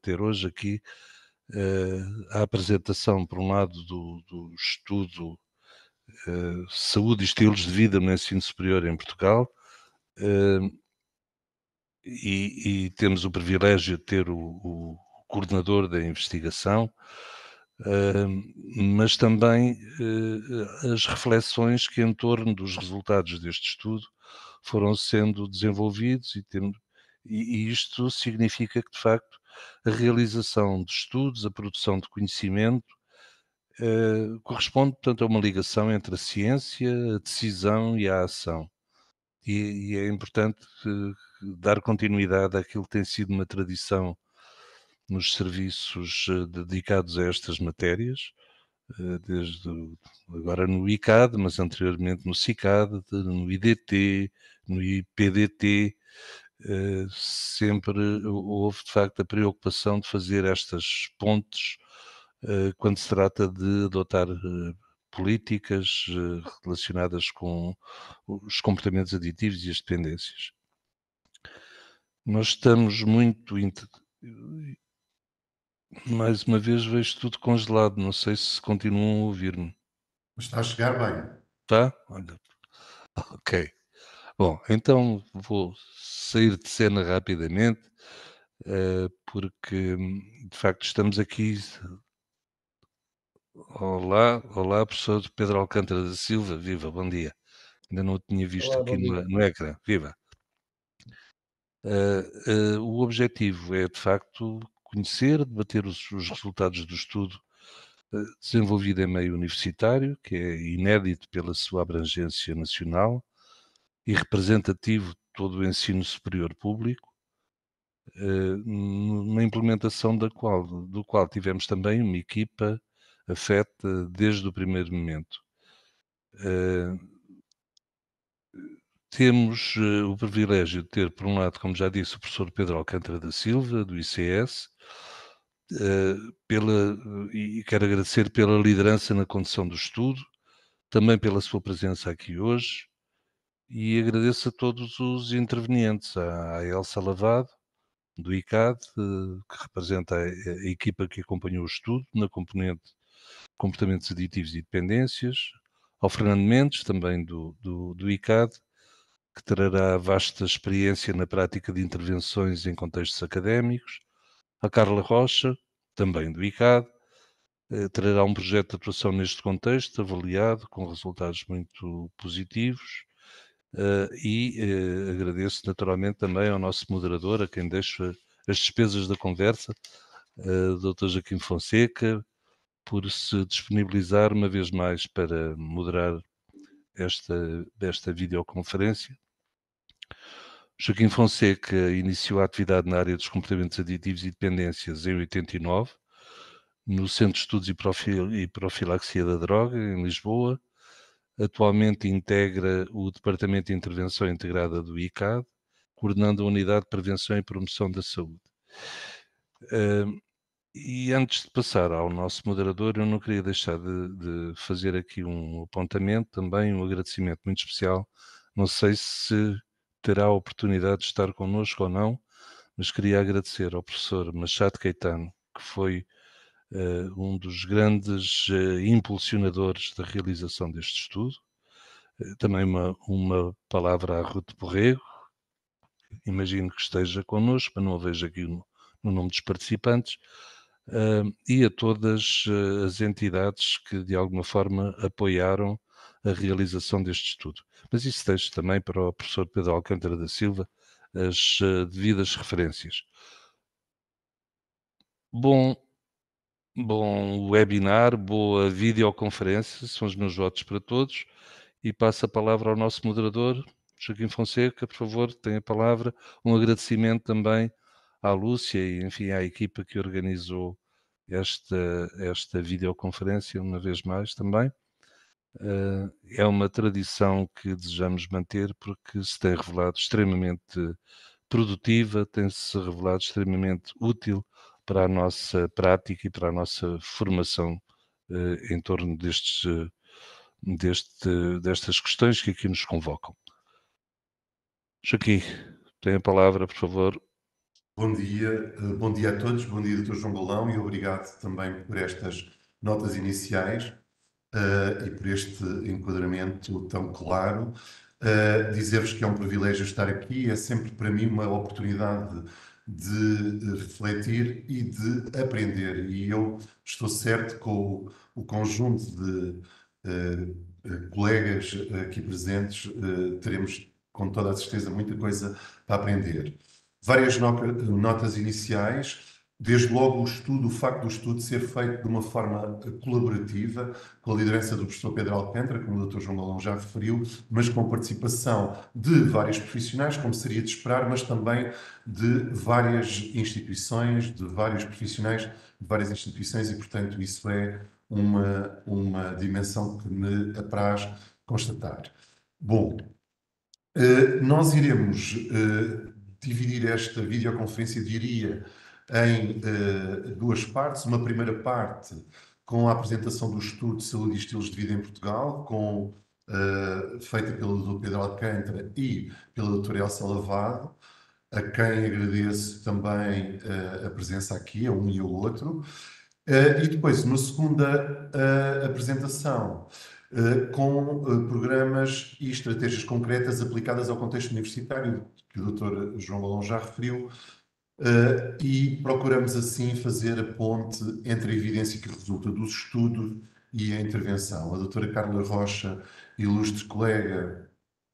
ter hoje aqui a apresentação, por um lado, do estudo Saúde e Estilos de Vida no Ensino Superior em Portugal, e temos o privilégio de ter o coordenador da investigação, mas também as reflexões que em torno dos resultados deste estudo foram sendo desenvolvidos e isto significa que, de facto, a realização de estudos, a produção de conhecimento, corresponde, portanto, a uma ligação entre a ciência, a decisão e a ação. E é importante dar continuidade àquilo que tem sido uma tradição nos serviços dedicados a estas matérias, desde agora no ICAD, mas anteriormente no CICAD, no IDT, no IPDT, sempre houve de facto a preocupação de fazer estas pontes quando se trata de adotar políticas relacionadas com os comportamentos aditivos e as dependências. Nós estamos muito... Mais uma vez vejo tudo congelado, não sei se continuam a ouvir-me. Está a chegar bem. Tá? Olha, ok. Bom, então vou sair de cena rapidamente, porque de facto estamos aqui. Olá, professor Pedro Alcântara da Silva, viva, bom dia. Ainda não o tinha visto Olá, aqui bom dia. no ecrã, viva. O objetivo é, de facto, conhecer, debater os resultados do estudo desenvolvido em meio universitário, que é inédito pela sua abrangência nacional e representativo de todo o ensino superior público, na implementação do qual tivemos também uma equipa afeta desde o primeiro momento. Temos o privilégio de ter, por um lado, como já disse, o professor Pedro Alcântara da Silva, do ICS, e quero agradecer pela liderança na condução do estudo, também pela sua presença aqui hoje, e agradeço a todos os intervenientes, à Elsa Lavado, do ICAD, que representa a equipa que acompanhou o estudo na componente Comportamentos Aditivos e Dependências, ao Fernando Mendes, também do ICAD, que trará vasta experiência na prática de intervenções em contextos académicos, a Carla Rocha, também do ICAD, trará um projeto de atuação neste contexto, avaliado, com resultados muito positivos, e agradeço naturalmente também ao nosso moderador, a quem deixo as despesas da conversa, Dr. Joaquim Fonseca, por se disponibilizar uma vez mais para moderar esta videoconferência. Joaquim Fonseca iniciou a atividade na área dos comportamentos aditivos e dependências em 89, no Centro de Estudos e Profilaxia da Droga, em Lisboa. Atualmente integra o Departamento de Intervenção Integrada do ICAD, coordenando a Unidade de Prevenção e Promoção da Saúde. E antes de passar ao nosso moderador, eu não queria deixar de fazer aqui um apontamento, também um agradecimento muito especial. Não sei se terá a oportunidade de estar connosco ou não, mas queria agradecer ao professor Machado Caetano, que foi um dos grandes impulsionadores da realização deste estudo. Também uma palavra à Ruth Borrego, imagino que esteja connosco, mas não a vejo aqui no nome dos participantes, e a todas as entidades que de alguma forma apoiaram a realização deste estudo. Mas isso deixo também para o professor Pedro Alcântara da Silva as devidas referências. Bom webinar, boa videoconferência, são os meus votos para todos, e passo a palavra ao nosso moderador, Joaquim Fonseca, por favor, tem a palavra. Um agradecimento também à Lúcia e, enfim, à equipa que organizou esta videoconferência, uma vez mais também. É uma tradição que desejamos manter porque se tem revelado extremamente produtiva, tem-se revelado extremamente útil para a nossa prática e para a nossa formação em torno destas questões que aqui nos convocam. Joaquim, tem a palavra, por favor. Bom dia a todos, bom dia, Dr. João Galão, e obrigado também por estas notas iniciais e por este enquadramento tão claro. Dizer-vos que é um privilégio estar aqui, é sempre para mim uma oportunidade de refletir e de aprender. E eu estou certo com o conjunto de colegas aqui presentes, teremos com toda a certeza muita coisa para aprender. Várias notas iniciais, desde logo o facto do estudo ser feito de uma forma colaborativa, com a liderança do professor Pedro Alcântara, como o Dr. João Galão já referiu, mas com participação de vários profissionais, como seria de esperar, mas também de várias instituições, de vários profissionais de várias instituições, e, portanto, isso é uma dimensão que me apraz constatar. Bom, nós iremos dividir esta videoconferência, diria, em duas partes. Uma primeira parte com a apresentação do estudo de saúde e estilos de vida em Portugal, feita pelo Dr. Pedro Alcântara e pela doutora Elsa Lavado, a quem agradeço também a presença aqui, a um e ao outro. E depois, uma segunda apresentação com programas e estratégias concretas aplicadas ao contexto universitário, que o Dr. João Galão já referiu, e procuramos assim fazer a ponte entre a evidência que resulta dos estudos e a intervenção. A doutora Carla Rocha, ilustre colega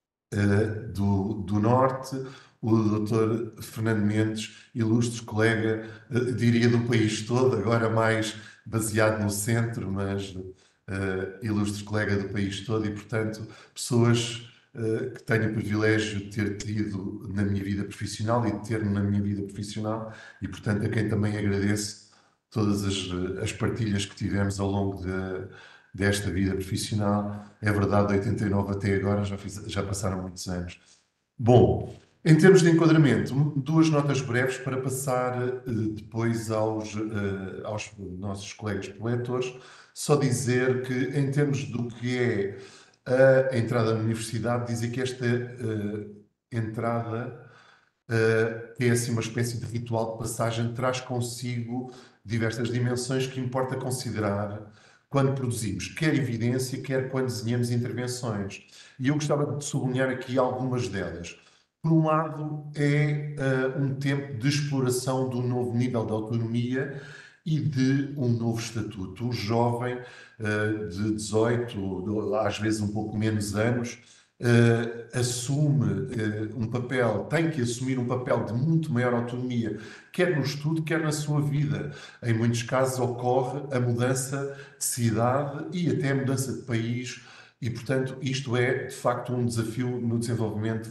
do Norte, o doutor Fernando Mendes, ilustre colega, diria do país todo, agora mais baseado no centro, mas ilustre colega do país todo, e, portanto, pessoas que tenho o privilégio de ter tido na minha vida profissional e de ter na minha vida profissional, e, portanto, a quem também agradeço todas as partilhas que tivemos ao longo desta vida profissional. É verdade, de 89 até agora, já passaram muitos anos. Bom, em termos de enquadramento, duas notas breves para passar depois aos nossos colegas preletores. Só dizer que, em termos do que é a entrada na universidade, dizer que esta entrada que é assim uma espécie de ritual de passagem, traz consigo diversas dimensões que importa considerar quando produzimos, quer evidência, quer quando desenhamos intervenções. E eu gostava de sublinhar aqui algumas delas. Por um lado, é um tempo de exploração do novo nível de autonomia e de um novo estatuto. O jovem de 18, às vezes um pouco menos anos, assume um papel, tem que assumir um papel de muito maior autonomia, quer no estudo, quer na sua vida. Em muitos casos ocorre a mudança de cidade e até a mudança de país, e, portanto, isto é, de facto, um desafio no desenvolvimento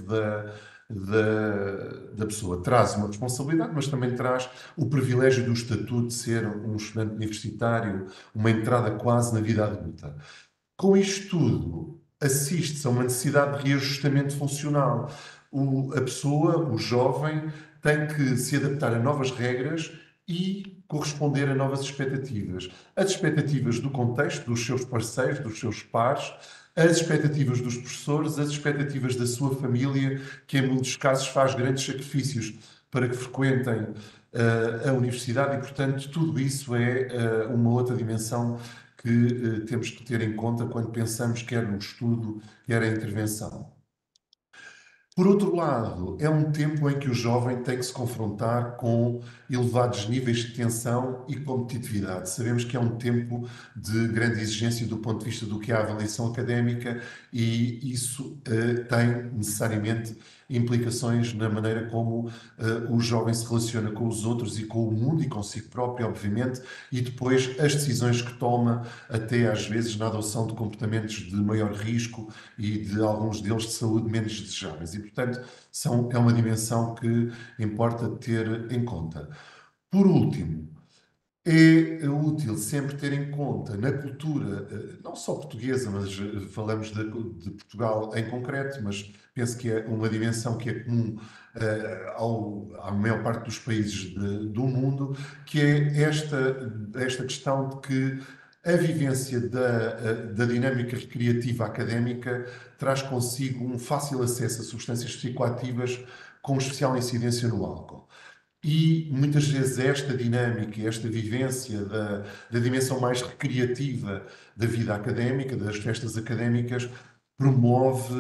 da pessoa. Traz uma responsabilidade, mas também traz o privilégio do estatuto de ser um estudante universitário, uma entrada quase na vida adulta. Com isto tudo, assiste-se a uma necessidade de reajustamento funcional. A pessoa, o jovem, tem que se adaptar a novas regras e corresponder a novas expectativas. As expectativas do contexto, dos seus parceiros, dos seus pares, as expectativas dos professores, as expectativas da sua família, que em muitos casos faz grandes sacrifícios para que frequentem a universidade, e, portanto, tudo isso é uma outra dimensão que temos que ter em conta quando pensamos quer no estudo, quer a intervenção. Por outro lado, é um tempo em que o jovem tem que se confrontar com elevados níveis de tensão e competitividade. Sabemos que é um tempo de grande exigência do ponto de vista do que é a avaliação académica, e isso tem necessariamente implicações na maneira como o jovem se relaciona com os outros e com o mundo e consigo próprio, obviamente, e depois as decisões que toma, até às vezes na adoção de comportamentos de maior risco e de alguns deles de saúde menos desejáveis. E, portanto, é uma dimensão que importa ter em conta. Por último, é útil sempre ter em conta na cultura, não só portuguesa, mas falamos de Portugal em concreto, mas penso que é uma dimensão que é comum à maior parte dos países do mundo, que é esta questão de que a vivência da dinâmica recreativa académica traz consigo um fácil acesso a substâncias psicoativas com especial incidência no álcool. E muitas vezes esta dinâmica, esta vivência da dimensão mais recreativa da vida académica, das festas académicas, promove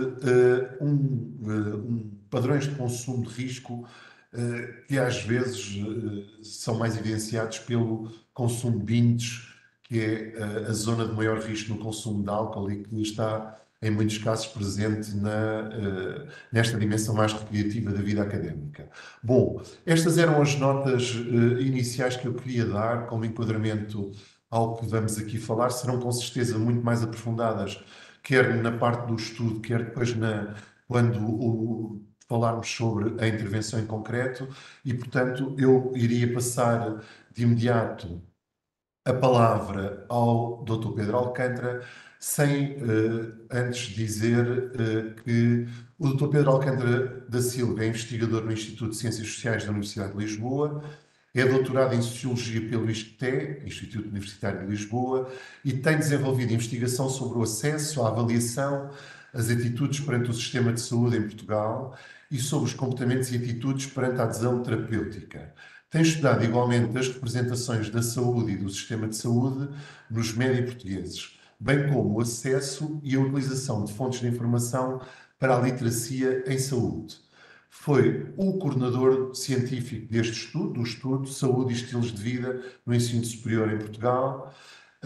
padrões de consumo de risco que às vezes são mais evidenciados pelo consumo binge, que é a zona de maior risco no consumo de álcool e que está, em muitos casos, presente nesta dimensão mais recreativa da vida académica. Bom, estas eram as notas iniciais que eu queria dar como enquadramento ao que vamos aqui falar. Serão com certeza muito mais aprofundadas, quer na parte do estudo, quer depois quando falarmos sobre a intervenção em concreto. E, portanto, eu iria passar de imediato a palavra ao Dr. Pedro Alcântara, sem antes dizer que o Dr. Pedro Alcântara da Silva é investigador no Instituto de Ciências Sociais da Universidade de Lisboa, é doutorado em Sociologia pelo ISCTE, Instituto Universitário de Lisboa, e tem desenvolvido investigação sobre o acesso, a avaliação, as atitudes perante o sistema de saúde em Portugal e sobre os comportamentos e atitudes perante a adesão terapêutica. Tem estudado igualmente as representações da saúde e do sistema de saúde nos média portugueses, bem como o acesso e a utilização de fontes de informação para a literacia em saúde. Foi o coordenador científico deste estudo, do estudo Saúde e Estilos de Vida no Ensino Superior em Portugal,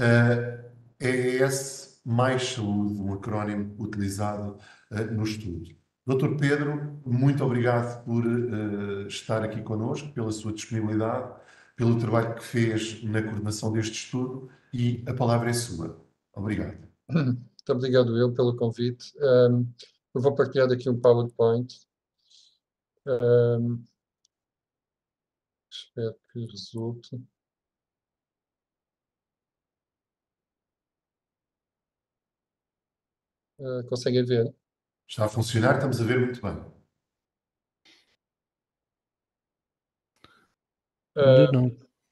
EES mais Saúde, um acrónimo utilizado no estudo. Doutor Pedro, muito obrigado por estar aqui connosco, pela sua disponibilidade, pelo trabalho que fez na coordenação deste estudo e a palavra é sua. Obrigado. Muito obrigado eu pelo convite. Eu vou partilhar aqui um PowerPoint. Espero que resulte. Conseguem ver? Está a funcionar, estamos a ver muito bem. Ainda não.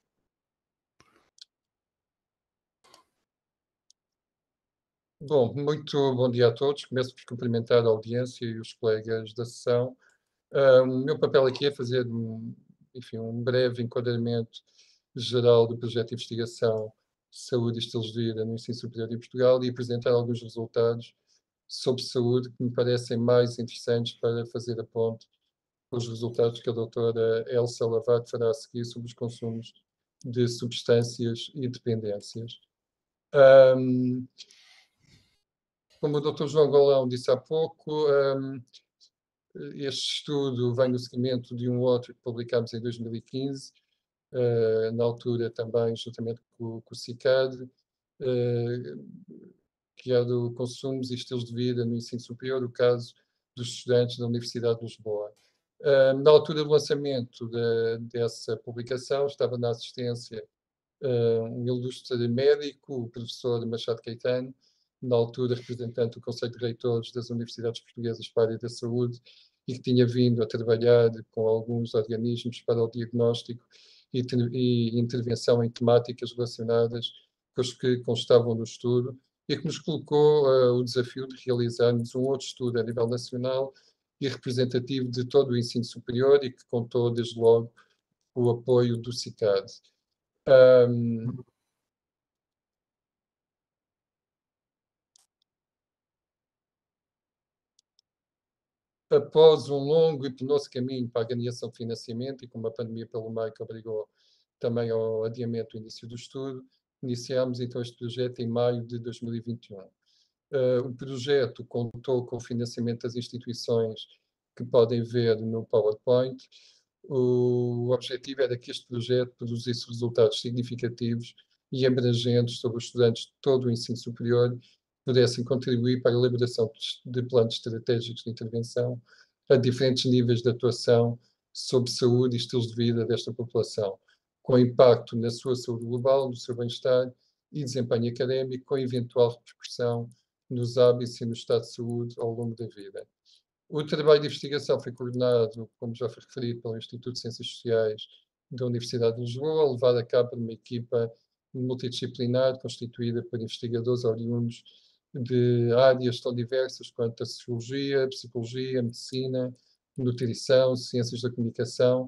Bom, muito bom dia a todos. Começo por cumprimentar a audiência e os colegas da sessão. O meu papel aqui é fazer enfim, um breve enquadramento geral do projeto de investigação Saúde e Estilos de Vida no Ensino Superior em Portugal e apresentar alguns resultados sobre saúde que me parecem mais interessantes para fazer a ponte com os resultados que a doutora Elsa Lavado fará a seguir sobre os consumos de substâncias e dependências. Como o Dr. João Golão disse há pouco, este estudo vem no seguimento de um outro que publicámos em 2015, na altura também juntamente com o CICAD, que é do Consumos e Estilos de Vida no Ensino Superior, o caso dos estudantes da Universidade de Lisboa. Na altura do lançamento dessa publicação, estava na assistência um ilustre médico, o professor Machado Caetano, na altura representante do Conselho de Reitores das Universidades Portuguesas para a área da saúde, e que tinha vindo a trabalhar com alguns organismos para o diagnóstico e intervenção em temáticas relacionadas com as que constavam no estudo, e que nos colocou o desafio de realizarmos um outro estudo a nível nacional e representativo de todo o ensino superior e que contou, desde logo, com o apoio do CICAD. Após um longo e penoso caminho para a ganhação de financiamento e com uma pandemia pelo meio que obrigou também ao adiamento do início do estudo, iniciámos então este projeto em maio de 2021. O projeto contou com o financiamento das instituições que podem ver no PowerPoint. O objetivo era que este projeto produzisse resultados significativos e abrangentes sobre os estudantes de todo o ensino superior, pudessem contribuir para a elaboração de planos estratégicos de intervenção a diferentes níveis de atuação sobre saúde e estilos de vida desta população, com impacto na sua saúde global, no seu bem-estar e desempenho académico, com eventual repercussão nos hábitos e no estado de saúde ao longo da vida. O trabalho de investigação foi coordenado, como já foi referido, pelo Instituto de Ciências Sociais da Universidade de Lisboa, levado a cabo por uma equipa multidisciplinar constituída por investigadores oriundos de áreas tão diversas quanto a sociologia, psicologia, medicina, nutrição, ciências da comunicação,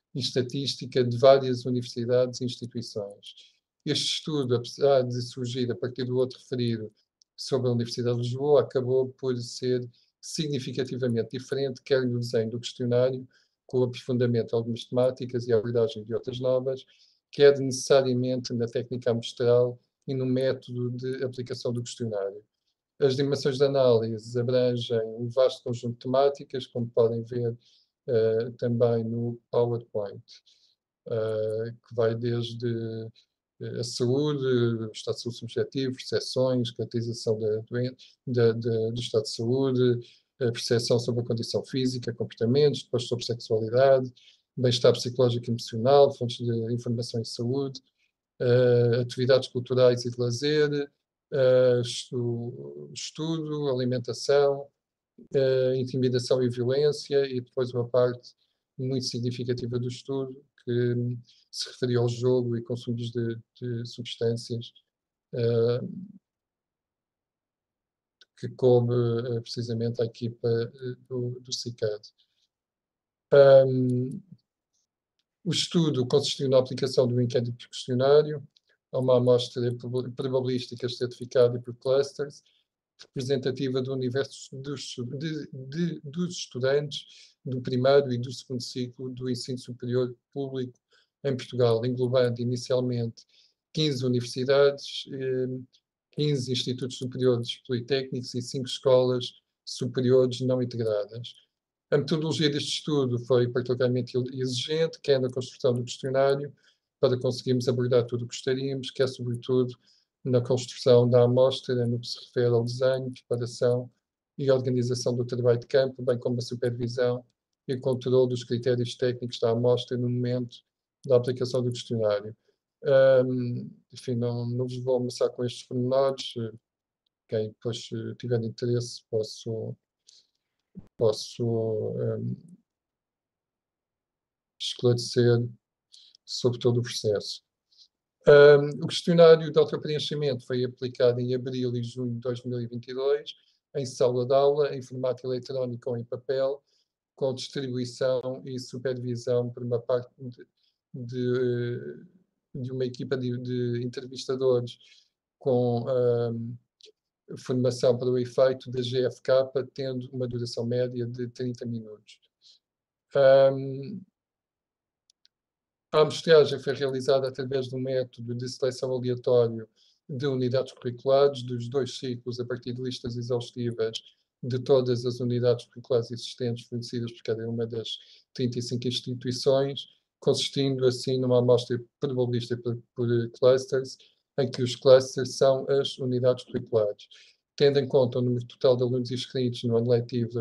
e estatística de várias universidades e instituições. Este estudo, apesar de surgir a partir do outro referido sobre a Universidade de Lisboa, acabou por ser significativamente diferente, quer no desenho do questionário, com o aprofundamento de algumas temáticas e a abordagem de outras novas, quer necessariamente na técnica amostral e no método de aplicação do questionário. As dimensões de análise abrangem um vasto conjunto de temáticas, como podem ver também no PowerPoint, que vai desde a saúde, o estado de saúde subjetivo, percepções, caracterização do estado de saúde, a percepção sobre a condição física, comportamentos, depois sobre sexualidade, bem-estar psicológico e emocional, fontes de informação em saúde, atividades culturais e de lazer, estudo, alimentação, intimidação e violência, e depois uma parte muito significativa do estudo que se referia ao jogo e consumos de substâncias, que coube precisamente à equipa do CICAD. O estudo consistiu na aplicação do inquérito questionário a uma amostra probabilística certificada por clusters, representativa do universo dos estudantes do primeiro e do segundo ciclo do ensino superior público em Portugal, englobando inicialmente 15 universidades, 15 institutos superiores politécnicos e 5 escolas superiores não integradas. A metodologia deste estudo foi particularmente exigente, quer na construção do questionário, para conseguirmos abordar tudo o que gostaríamos, quer, sobretudo, na construção da amostra, no que se refere ao desenho, preparação e organização do trabalho de campo, bem como a supervisão e controle dos critérios técnicos da amostra no momento da aplicação do questionário. Enfim, não vos vou almoçar com estes pormenores. Quem depois tiver interesse, posso esclarecer sobre todo o processo. O questionário de autopreenchimento foi aplicado em abril e junho de 2022, em sala de aula, em formato eletrónico ou em papel, com distribuição e supervisão por uma parte de uma equipa de entrevistadores com formação para o efeito da GFK, tendo uma duração média de 30 minutos. A amostragem foi realizada através de um método de seleção aleatório de unidades curriculares dos 2 ciclos, a partir de listas exaustivas de todas as unidades curriculares existentes fornecidas por cada uma das 35 instituições, consistindo assim numa amostra probabilística por clusters, em que os clusters são as unidades curriculares. Tendo em conta o número total de alunos inscritos no ano letivo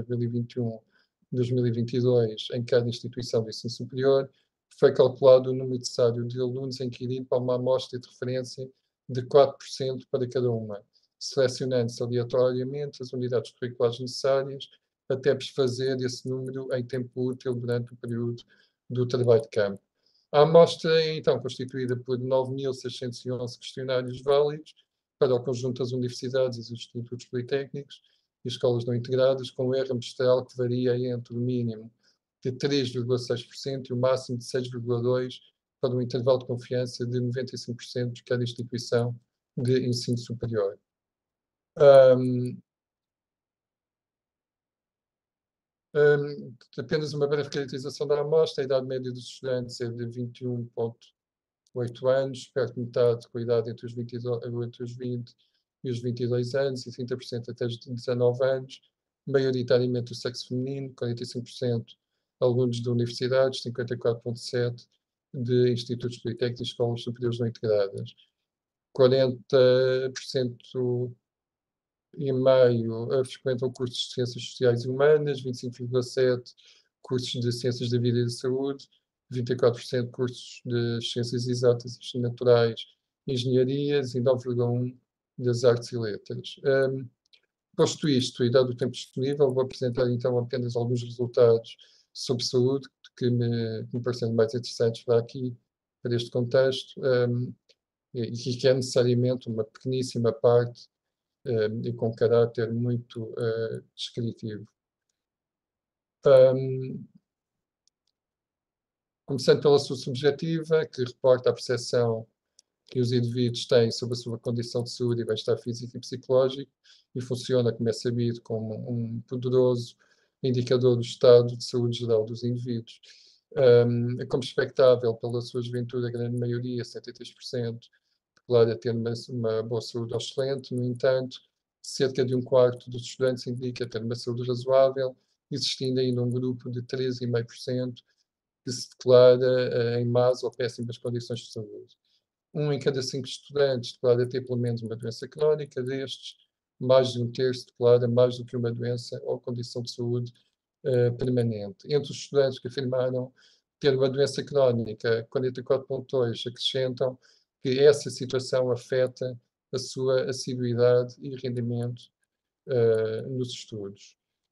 2021-2022 em cada instituição de ensino superior, foi calculado o número necessário de alunos inquirido para uma amostra de referência de 4% para cada uma, selecionando-se aleatoriamente as unidades curriculares necessárias até desfazer esse número em tempo útil durante o período do trabalho de campo. A amostra é então constituída por 9.611 questionários válidos para o conjunto das universidades e dos institutos politécnicos e escolas não integradas, com um erro amostral que varia entre o mínimo de 3,6% e o máximo de 6,2% para um intervalo de confiança de 95% de cada instituição de ensino superior. Apenas uma breve caracterização da amostra. A idade média dos estudantes é de 21,8 anos, perto de metade com a idade entre os 20 e os 22 anos, e 30% até os 19 anos, maioritariamente o sexo feminino, 45% alunos de universidades, 54,7% de institutos politécnicos e escolas superiores não integradas. 40% e meio frequentam cursos de Ciências Sociais e Humanas, 25,7% cursos de Ciências da Vida e da Saúde, 24% cursos de Ciências Exatas e Naturais, Engenharias e 9,1% das Artes e Letras. Posto isto, e dado o tempo disponível, vou apresentar então apenas alguns resultados sobre saúde que me parecem mais interessantes para aqui, para este contexto, e que é necessariamente uma pequeníssima parte e com caráter muito descritivo. Começando pela sua subjetiva, que reporta a percepção que os indivíduos têm sobre a sua condição de saúde e bem-estar físico e psicológico, e funciona, como é sabido, como um poderoso indicador do estado de saúde geral dos indivíduos. Como expectável pela sua juventude, a grande maioria, 73%, declara ter uma boa saúde excelente. No entanto, cerca de um quarto dos estudantes indica ter uma saúde razoável, existindo ainda um grupo de 13,5% que se declara em más ou péssimas condições de saúde. 1 em cada 5 estudantes declara ter pelo menos uma doença crónica. Destes, mais de um terço declara mais do que uma doença ou condição de saúde permanente. Entre os estudantes que afirmaram ter uma doença crónica, 44,2% acrescentam que essa situação afeta a sua assiduidade e rendimento nos estudos.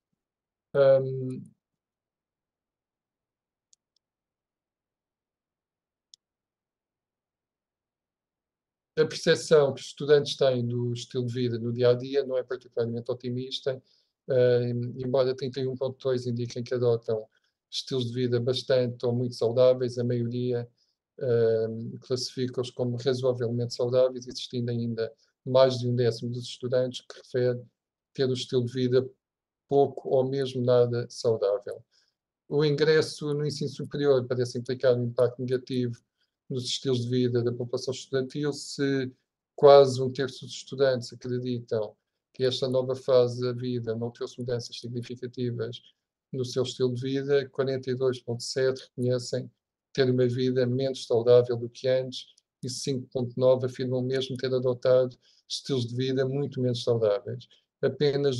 A percepção que os estudantes têm do estilo de vida no dia a dia não é particularmente otimista, embora 31,2% indiquem que adotam estilos de vida bastante ou muito saudáveis, a maioria classifica-os como razoavelmente saudáveis, existindo ainda mais de um décimo dos estudantes que refere ter um estilo de vida pouco ou mesmo nada saudável. O ingresso no ensino superior parece implicar um impacto negativo nos estilos de vida da população estudantil, se quase um terço dos estudantes acreditam que esta nova fase da vida não trouxe mudanças significativas no seu estilo de vida, 42,7% reconhecem ter uma vida menos saudável do que antes e 5,9% afirmam mesmo ter adotado estilos de vida muito menos saudáveis. Apenas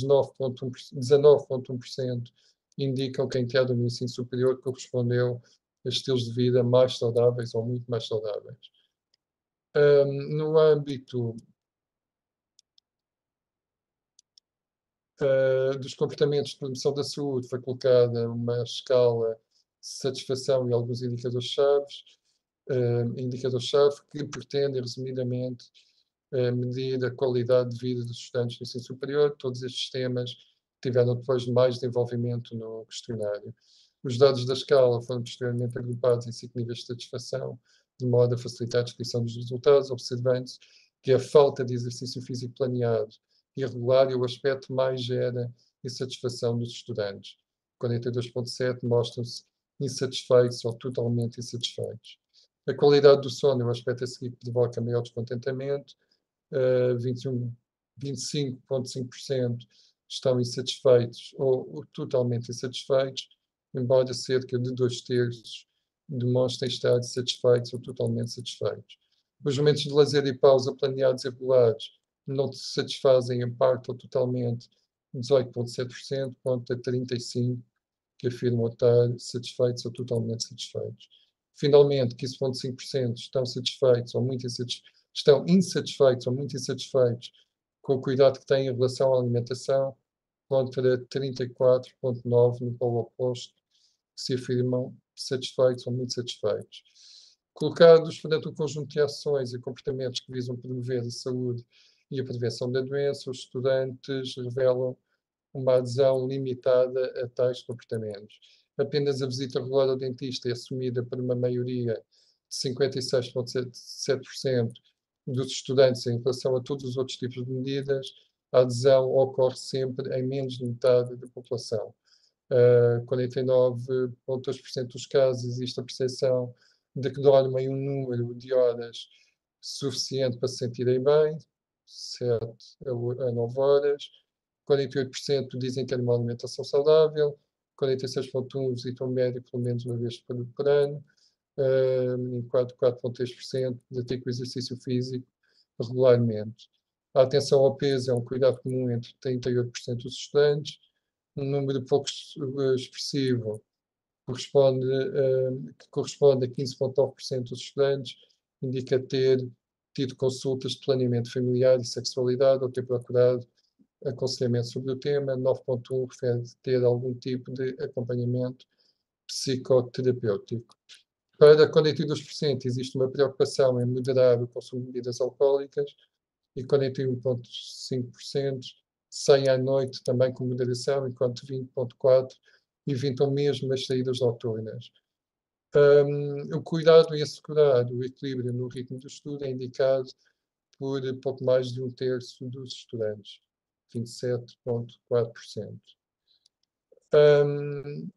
19,1% indicam que a entrada no ensino superior correspondeu a estilos de vida mais saudáveis ou muito mais saudáveis. No âmbito dos comportamentos de promoção da saúde, foi colocada uma escala de satisfação e alguns indicadores-chave que pretendem, resumidamente, medir a qualidade de vida dos estudantes do ensino superior. Todos estes temas tiveram depois mais desenvolvimento no questionário. Os dados da escala foram posteriormente agrupados em 5 níveis de satisfação, de modo a facilitar a descrição dos resultados, observando-se que a falta de exercício físico planeado e regular é o aspecto mais gera insatisfação dos estudantes. 42,7% mostram-se insatisfeitos ou totalmente insatisfeitos. A qualidade do sono é o aspecto a seguir que provoca maior descontentamento. 25,5% estão insatisfeitos ou totalmente insatisfeitos, embora cerca de 2/3 demonstrem estar satisfeitos ou totalmente satisfeitos. Os momentos de lazer e pausa planeados e regulares não se satisfazem em parte ou totalmente, 18,7%, contra 35% que afirmam estar satisfeitos ou totalmente satisfeitos. Finalmente, 15,5% estão satisfeitos ou muito insatisfeitos, estão insatisfeitos ou muito insatisfeitos com o cuidado que têm em relação à alimentação, contra 34,9% no polo oposto, que se afirmam satisfeitos ou muito satisfeitos. Colocados perante um conjunto de ações e comportamentos que visam promover a saúde e a prevenção da doença, os estudantes revelam uma adesão limitada a tais comportamentos. Apenas a visita regular ao dentista é assumida por uma maioria de 56,7% dos estudantes em relação a todos os outros tipos de medidas. A adesão ocorre sempre em menos de metade da população. 49,2% dos casos existe a percepção de que dormem um número de horas suficiente para se sentirem bem, 7 a 9 horas. 48% dizem ter uma alimentação saudável, 46,1% visitam o médico pelo menos uma vez por ano, e 4,3% praticam exercício físico regularmente. A atenção ao peso é um cuidado comum entre 38% dos estudantes, um número pouco expressivo que corresponde a 15,9% dos estudantes, indica ter tido consultas de planeamento familiar e sexualidade ou ter procurado aconselhamento sobre o tema. 9,1% refere ter algum tipo de acompanhamento psicoterapêutico. Para 42% existe uma preocupação em moderar o consumo de bebidas alcoólicas e 41,5% saem à noite também com moderação, enquanto 20,4% evitam mesmo as saídas noturnas. O cuidado em assegurar o equilíbrio no ritmo do estudo é indicado por pouco mais de 1/3 dos estudantes, 27,4%. Um,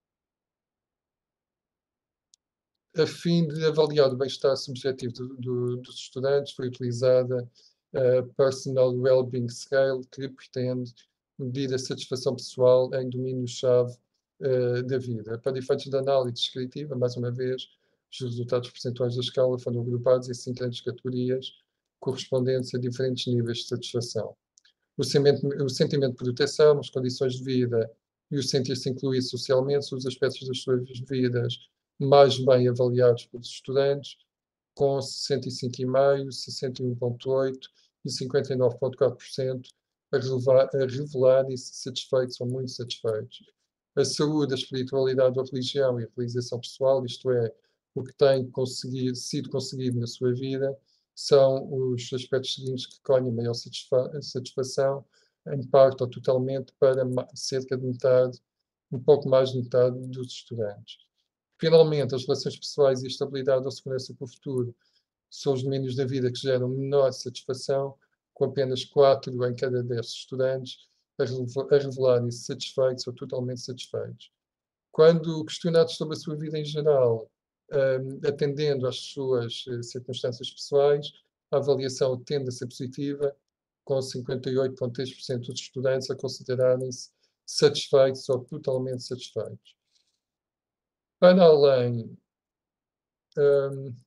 a fim de avaliar o bem-estar subjetivo dos estudantes, foi utilizada a Personal Wellbeing Scale, que pretende medir a satisfação pessoal em domínios-chave da vida. Para efeitos de análise descritiva, mais uma vez, os resultados percentuais da escala foram agrupados em 5 grandes categorias, correspondentes a diferentes níveis de satisfação. O sentimento de proteção, as condições de vida e o sentir-se incluído socialmente são os aspectos das suas vidas mais bem avaliados pelos estudantes, com 65,5%, 61,8% e 59,4% a revelarem-se satisfeitos ou muito satisfeitos. A saúde, a espiritualidade, a religião e a realização pessoal, isto é, o que tem sido conseguido na sua vida, são os aspectos seguintes que colhem maior satisfação, em parte ou totalmente, para cerca de metade, um pouco mais de metade dos estudantes. Finalmente, as relações pessoais e a estabilidade ou segurança para o futuro são os domínios da vida que geram menor satisfação, com apenas 4 em cada 10 estudantes a revelarem-se satisfeitos ou totalmente satisfeitos. Quando questionados sobre a sua vida em geral, atendendo às suas circunstâncias pessoais, a avaliação tende a ser positiva, com 58,3% dos estudantes a considerarem-se satisfeitos ou totalmente satisfeitos. Para além, hum,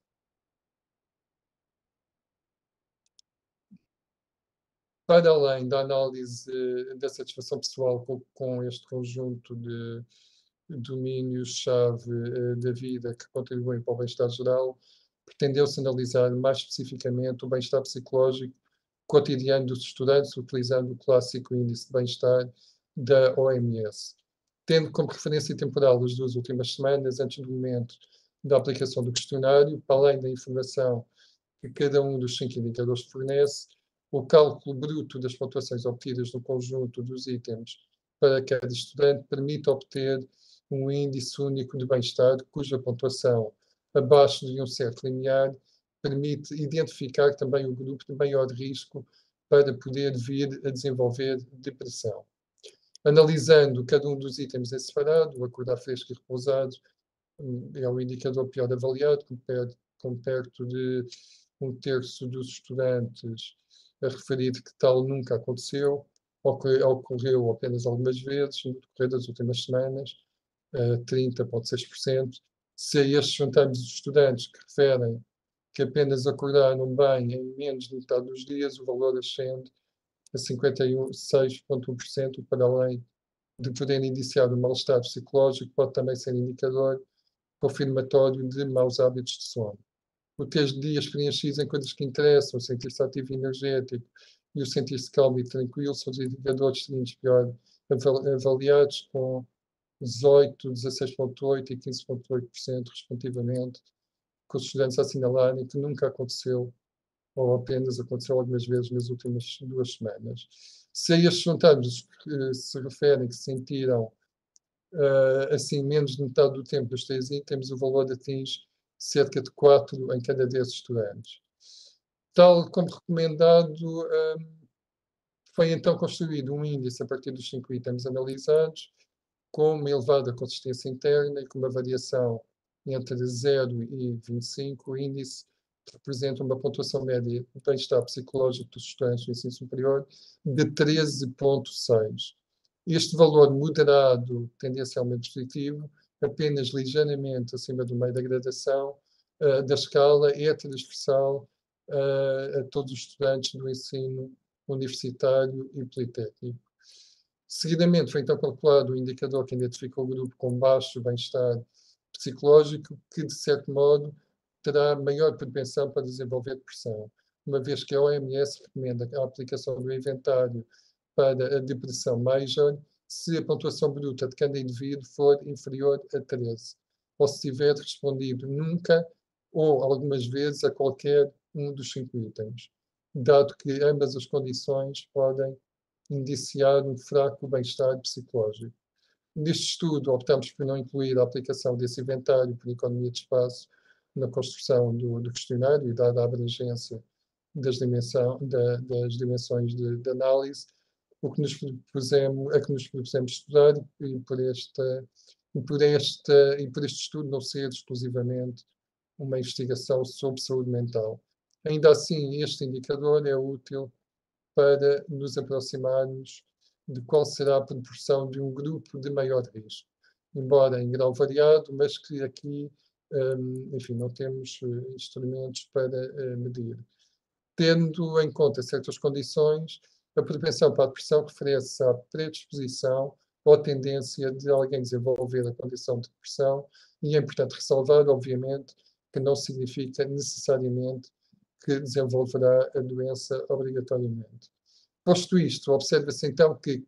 para além da análise da satisfação pessoal com este conjunto de domínios-chave da vida que contribuem para o bem-estar geral, pretendeu-se analisar mais especificamente o bem-estar psicológico cotidiano dos estudantes, utilizando o clássico índice de bem-estar da OMS. Tendo como referência temporal as 2 últimas semanas, antes do momento da aplicação do questionário, para além da informação que cada um dos 5 indicadores fornece, o cálculo bruto das pontuações obtidas no conjunto dos itens para cada estudante permite obter um índice único de bem-estar, cuja pontuação abaixo de um certo limiar permite identificar também o grupo de maior risco para poder vir a desenvolver depressão. Analisando cada um dos itens em separado, o acordar fresco e repousado é o indicador pior avaliado, com perto de 1/3 dos estudantes a referir que tal nunca aconteceu, ou que ocorreu apenas algumas vezes no decorrer das últimas semanas, 30,6%. Se a estes juntamos os estudantes que referem que apenas acordaram bem em menos de metade dos dias, o valor ascende a 56,1%, para além de poder indiciar o mal-estar psicológico, pode também ser indicador confirmatório de maus hábitos de sono. O ter dias preenchidos em coisas que interessam, o sentir-se ativo e energético e o sentir-se calmo e tranquilo são os indicadores seguintes pior avaliados, com 18, 16,8% e 15,8%, respectivamente, com os estudantes a assinalarem que nunca aconteceu ou apenas aconteceu algumas vezes nas últimas 2 semanas. Se a estes juntarmos os que se referem que se sentiram assim menos de metade do tempo dos 3 itens, o valor atinge cerca de 4 em cada 10 estudantes. Tal como recomendado, foi então construído um índice a partir dos 5 itens analisados, com uma elevada consistência interna e com uma variação entre 0 e 25, o índice representa uma pontuação média de bem-estar psicológico dos estudantes do ensino superior de 13,6. Este valor moderado, tendencialmente positivo, apenas ligeiramente acima do meio da gradação da escala, é transversal a todos os estudantes do ensino universitário e politécnico. Seguidamente, foi então calculado o indicador que identifica o grupo com baixo bem-estar psicológico, que, de certo modo, terá maior propensão para desenvolver depressão, uma vez que a OMS recomenda a aplicação do inventário para a depressão major se a pontuação bruta de cada indivíduo for inferior a 13, ou se tiver respondido nunca ou algumas vezes a qualquer um dos 5 itens, dado que ambas as condições podem indiciar um fraco bem-estar psicológico. Neste estudo, optamos por não incluir a aplicação desse inventário por economia de espaço na construção do questionário, dada a abrangência das dimensões de análise, o que nos propusemos, a que nos propusemos estudar e por este estudo não ser exclusivamente uma investigação sobre saúde mental. Ainda assim, este indicador é útil para nos aproximarmos de qual será a proporção de um grupo de maior risco, embora em grau variado, mas que aqui, enfim, não temos instrumentos para medir. Tendo em conta certas condições, a propensão para a depressão refere-se à predisposição ou tendência de alguém desenvolver a condição de depressão, e é importante ressalvar, obviamente, que não significa necessariamente que desenvolverá a doença obrigatoriamente. Posto isto, observa-se então que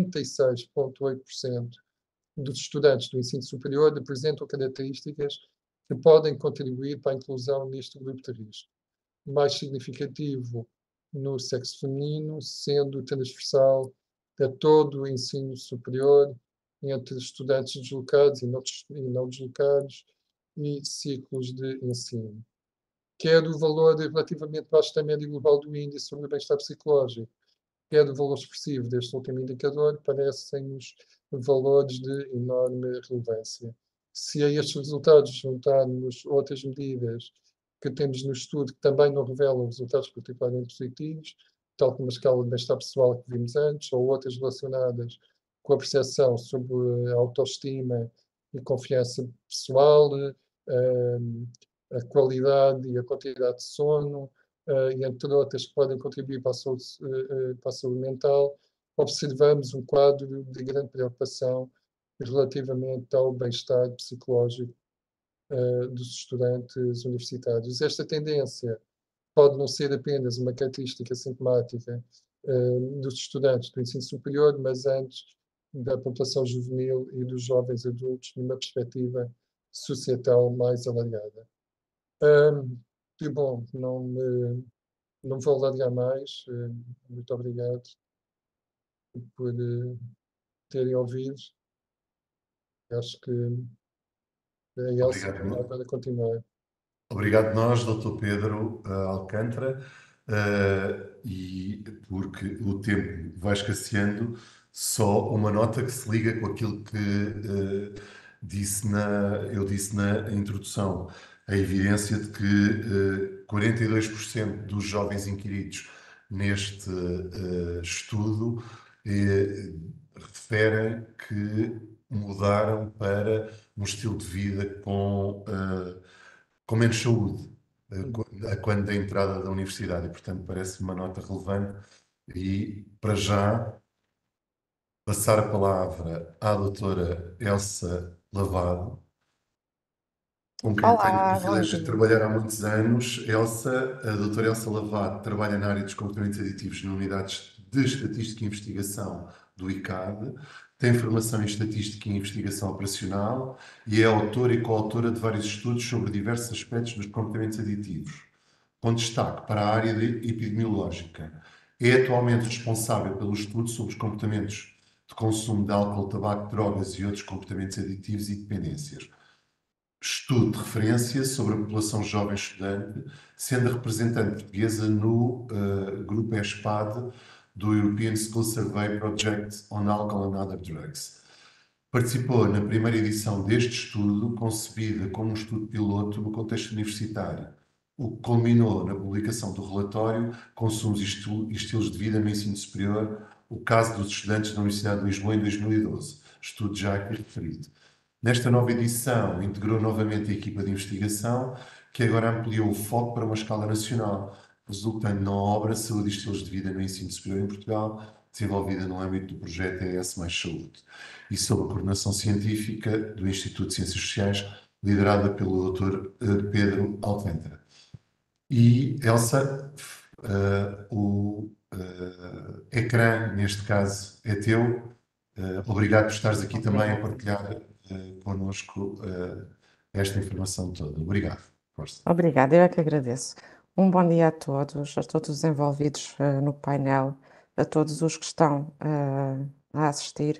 46,8% dos estudantes do ensino superior apresentam características que podem contribuir para a inclusão neste grupo de risco. Mais significativo no sexo feminino, sendo transversal a todo o ensino superior, entre estudantes deslocados e não deslocados, e ciclos de ensino. Quer o valor relativamente baixo da média global do índice sobre o bem-estar psicológico, quer o valor expressivo deste último indicador, parecem-nos valores de enorme relevância. Se a estes resultados juntarmos outras medidas que temos no estudo que também não revelam resultados particularmente positivos, tal como a escala de bem-estar pessoal que vimos antes, ou outras relacionadas com a percepção sobre a autoestima e confiança pessoal, a qualidade e a quantidade de sono, e entre outras que podem contribuir para a saúde mental, observamos um quadro de grande preocupação relativamente ao bem-estar psicológico dos estudantes universitários. Esta tendência pode não ser apenas uma característica sintomática dos estudantes do ensino superior, mas antes da população juvenil e dos jovens adultos, numa perspectiva societal mais alargada. E bom, não vou alargar mais. Muito obrigado por terem ouvido. Acho que a Elsa Obrigado. vai agora continuar. Obrigado nós, Dr. Pedro Alcântara, e porque o tempo vai escasseando, só uma nota que se liga com aquilo que eu disse na introdução, a evidência de que 42% dos jovens inquiridos neste estudo referem que mudaram para um estilo de vida com menos saúde a quando da entrada da universidade, e portanto parece uma nota relevante. E para já passar a palavra à doutora Elsa Lavado, com quem tenho o Olá, bom privilégio de dia. trabalhar há muitos anos. A doutora Elsa Lavado trabalha na área dos comportamentos aditivos nas unidades de Estatística e Investigação do ICAD, tem formação em Estatística e Investigação Operacional e é autora e coautora de vários estudos sobre diversos aspectos dos comportamentos aditivos, com destaque para a área epidemiológica. É atualmente responsável pelo estudo sobre os comportamentos de consumo de álcool, tabaco, drogas e outros comportamentos aditivos e dependências. Estudo de referência sobre a população jovem estudante, sendo a representante portuguesa no grupo ESPAD do European School Survey Project on Alcohol and Other Drugs. Participou na primeira edição deste estudo, concebida como um estudo piloto no contexto universitário, o que culminou na publicação do relatório Consumos e Estilos de Vida no Ensino Superior, o caso dos estudantes da Universidade de Lisboa em 2012, estudo já aqui referido. Nesta nova edição, integrou novamente a equipa de investigação, que agora ampliou o foco para uma escala nacional, resultando na obra Saúde e Estilos de Vida no Ensino Superior em Portugal, desenvolvida no âmbito do projeto ES Mais Saúde, e sob a coordenação científica do Instituto de Ciências Sociais, liderada pelo Dr. Pedro Alcântara. E, Elsa, o ecrã, neste caso, é teu. Obrigado por estares aqui também a partilhar connosco esta informação toda. Obrigado. Força. Obrigada, eu é que agradeço. Um bom dia a todos os envolvidos no painel, a todos os que estão a assistir.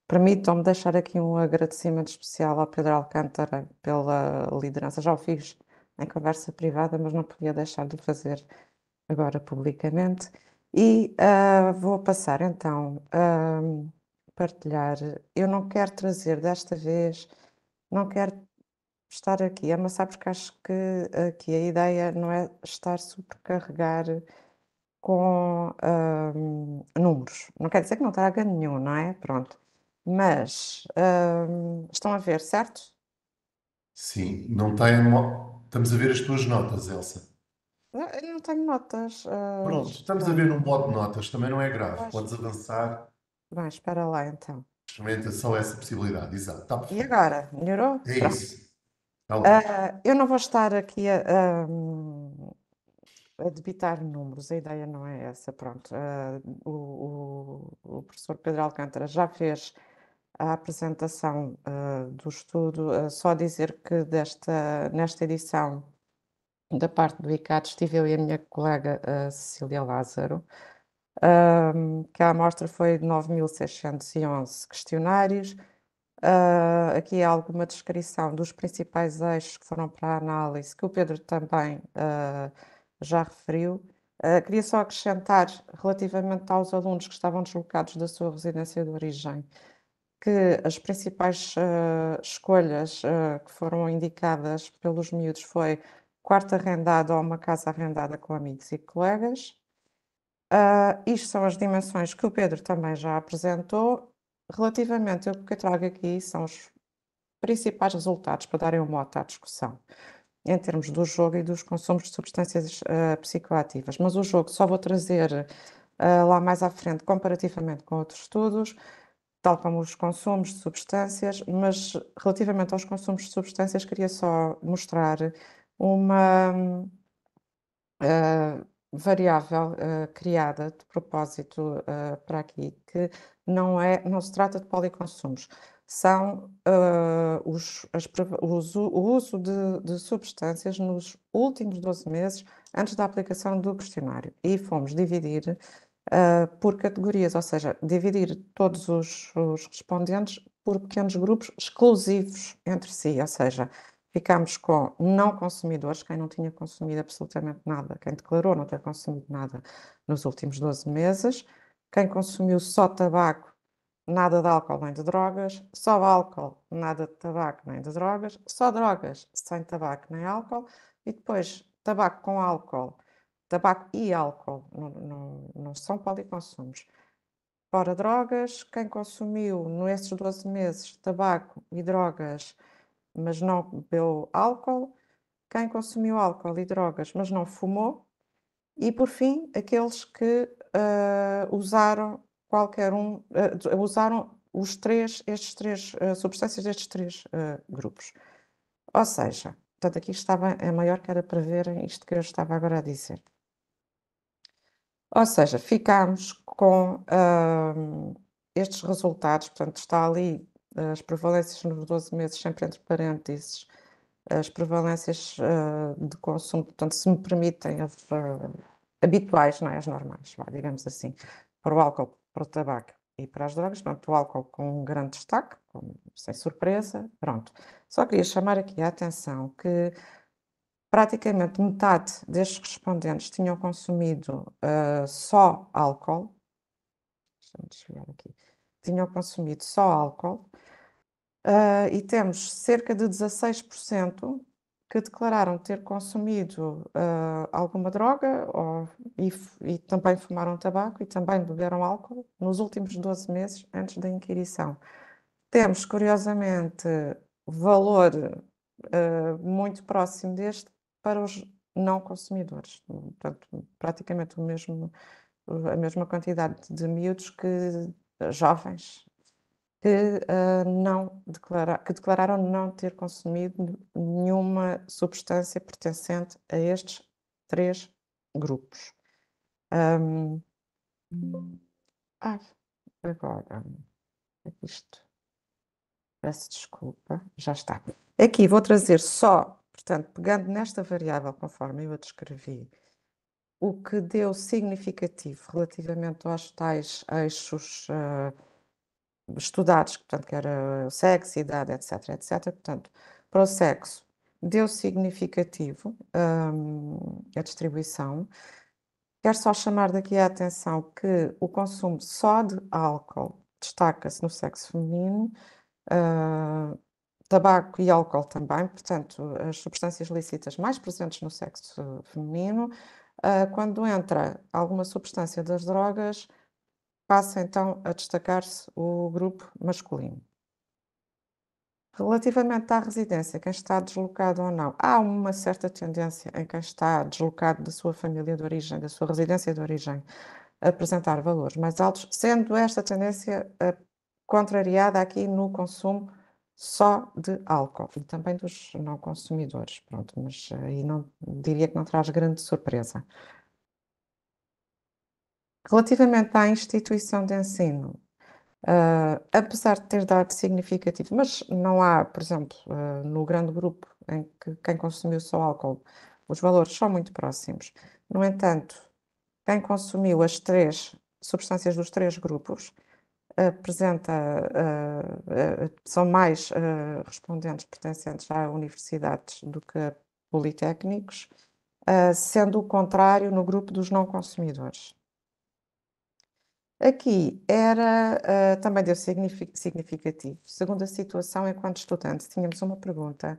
Permitam-me deixar aqui um agradecimento especial ao Pedro Alcântara pela liderança. Já o fiz em conversa privada, mas não podia deixar de o fazer agora publicamente. E vou passar então a partilhar. Eu não quero trazer desta vez, não quero estar aqui a amassar, porque acho que aqui a ideia não é estar sobrecarregar com números. Não quer dizer que não traga nenhum, não é? Pronto. Mas estão a ver, certo? Sim, não tem. Estamos a ver as tuas notas, Elsa. Eu não tenho notas. Pronto, estamos a espera. ver num bloco de notas, também não é grave. Pois. Podes avançar, Bem, espera lá então. experimenta só essa possibilidade. Exato, está E perfeito. agora? Melhorou? É Pronto. isso. Está lá. Eu não vou estar aqui a debitar números, a ideia não é essa, pronto. O professor Pedro Alcântara já fez a apresentação do estudo, só dizer que nesta edição, da parte do ICAD, estive eu e a minha colega Cecília Lázaro, que a amostra foi de 9.611 questionários. Aqui há alguma descrição dos principais eixos que foram para a análise, que o Pedro também já referiu. Queria só acrescentar, relativamente aos alunos que estavam deslocados da sua residência de origem, que as principais escolhas que foram indicadas pelos miúdos foi quarto arrendado ou uma casa arrendada com amigos e colegas. Isto são as dimensões que o Pedro também já apresentou. Relativamente, o que eu trago aqui são os principais resultados para darem um mote à discussão, em termos do jogo e dos consumos de substâncias psicoativas. Mas o jogo só vou trazer lá mais à frente, comparativamente com outros estudos, tal como os consumos de substâncias, mas relativamente aos consumos de substâncias, queria só mostrar uma variável criada de propósito para aqui, que não se trata de policonsumos, são o uso de substâncias nos últimos 12 meses antes da aplicação do questionário. E fomos dividir por categorias, ou seja, dividir todos os respondentes por pequenos grupos exclusivos entre si, ou seja, ficámos com não consumidores, quem não tinha consumido absolutamente nada, quem declarou não ter consumido nada nos últimos 12 meses, quem consumiu só tabaco, nada de álcool nem de drogas, só álcool, nada de tabaco nem de drogas, só drogas, sem tabaco nem álcool, e depois tabaco com álcool. Tabaco e álcool não são policonsumos. Fora drogas, quem consumiu nesses 12 meses tabaco e drogas, mas não bebeu álcool, quem consumiu álcool e drogas, mas não fumou, e por fim, aqueles que usaram qualquer um, usaram estes três substâncias destes três grupos. Ou seja, portanto, aqui estava a maior que era para verem isto que eu estava agora a dizer. Ou seja, ficámos com estes resultados, portanto, está ali as prevalências nos 12 meses, sempre entre parênteses, as prevalências de consumo, portanto, se me permitem, habituais, não é? As normais, digamos assim, para o álcool, para o tabaco e para as drogas, portanto, o álcool com um grande destaque, sem surpresa, pronto. Só queria chamar aqui a atenção que praticamente metade destes respondentes tinham consumido só álcool. Deixa-me desviar aqui. Tinham consumido só álcool. E temos cerca de 16% que declararam ter consumido alguma droga e também fumaram tabaco e também beberam álcool nos últimos 12 meses antes da inquirição. Temos, curiosamente, valor muito próximo deste para os não consumidores. Portanto, praticamente a mesma quantidade de miúdos jovens, que declararam não ter consumido nenhuma substância pertencente a estes três grupos. Agora, isto. Peço desculpa, já está. Aqui vou trazer só, portanto, pegando nesta variável, conforme eu a descrevi, o que deu significativo relativamente aos tais eixos estudados, portanto, que era o sexo, idade, etc, etc. Portanto, para o sexo deu significativo, a distribuição. Quero só chamar daqui a atenção que o consumo só de álcool destaca-se no sexo feminino, tabaco e álcool também, portanto, as substâncias lícitas mais presentes no sexo feminino. Quando entra alguma substância das drogas, passa então a destacar-se o grupo masculino. Relativamente à residência, quem está deslocado ou não, há uma certa tendência em quem está deslocado da sua família de origem, da sua residência de origem, a apresentar valores mais altos, sendo esta tendência contrariada aqui no consumo só de álcool e também dos não consumidores. Pronto, mas aí não diria que não traz grande surpresa. Relativamente à instituição de ensino, apesar de ter dado significativo, mas não há, por exemplo, no grande grupo em que quem consumiu só álcool, os valores são muito próximos. No entanto, quem consumiu as 3 substâncias dos 3 grupos apresenta, são mais respondentes pertencentes a universidades do que a politécnicos, sendo o contrário no grupo dos não consumidores. Aqui era, também deu significativo. Segundo a situação, enquanto estudante, tínhamos uma pergunta,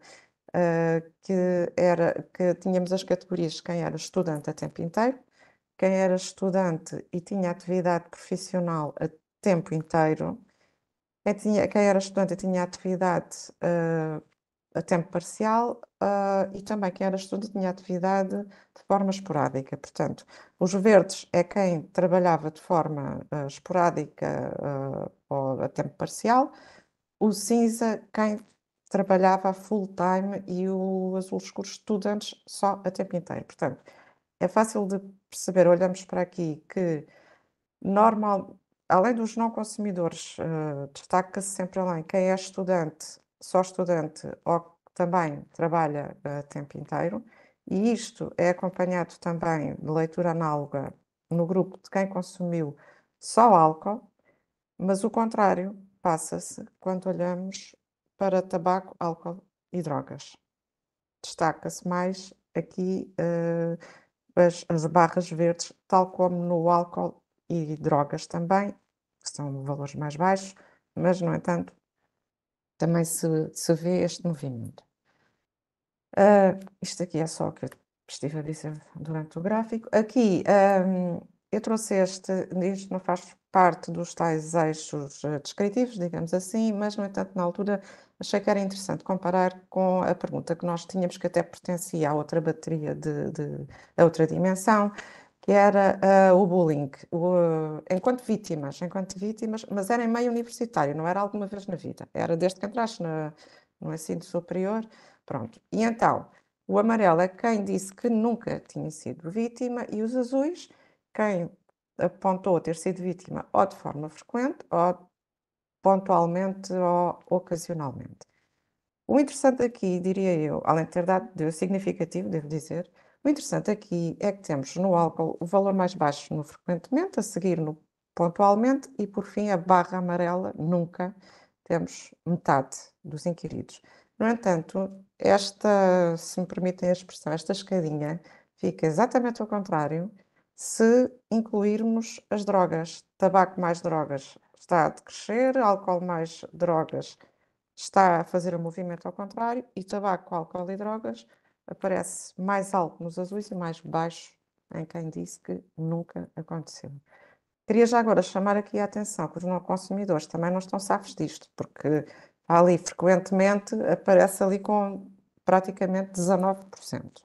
que tínhamos as categorias de quem era estudante a tempo inteiro, quem era estudante e tinha atividade profissional a tempo inteiro, quem era estudante e tinha atividade a tempo parcial, e também quem era estudante e tinha atividade de forma esporádica. Portanto, os verdes é quem trabalhava de forma esporádica ou a tempo parcial, o cinza quem trabalhava a full time e o azul escuro estudantes só a tempo inteiro. Portanto, é fácil de perceber, olhamos para aqui, que além dos não consumidores, destaca-se sempre além quem é estudante, só estudante ou que também trabalha a tempo inteiro, e isto é acompanhado também de leitura análoga no grupo de quem consumiu só álcool, mas o contrário passa-se quando olhamos para tabaco, álcool e drogas. Destaca-se mais aqui as barras verdes, tal como no álcool e drogas também, que são valores mais baixos, mas, no entanto, também se vê este movimento. Isto aqui é só o que eu estive a dizer durante o gráfico. Aqui, eu trouxe isto não faz parte dos tais eixos descritivos, digamos assim, mas, no entanto, na altura achei que era interessante comparar com a pergunta que nós tínhamos, que até pertencia à outra bateria a outra dimensão, que era o bullying, enquanto vítimas, mas era em meio universitário, não era alguma vez na vida, era desde que entraste no ensino superior, pronto. E então, o amarelo é quem disse que nunca tinha sido vítima e os azuis, quem apontou ter sido vítima ou de forma frequente, ou pontualmente, ou ocasionalmente. O interessante aqui, diria eu, além de ter deu significativo, devo dizer, o interessante aqui é que temos no álcool o valor mais baixo no frequentemente, a seguir no pontualmente e, por fim, a barra amarela, nunca temos metade dos inquiridos. No entanto, se me permitem a expressão, esta escadinha fica exatamente ao contrário se incluirmos as drogas. Tabaco mais drogas está a decrescer, álcool mais drogas está a fazer o movimento ao contrário e tabaco, álcool e drogas aparece mais alto nos azuis e mais baixo em quem disse que nunca aconteceu. Queria já agora chamar aqui a atenção que os não consumidores também não estão safos disto, porque ali frequentemente aparece ali com praticamente 19%.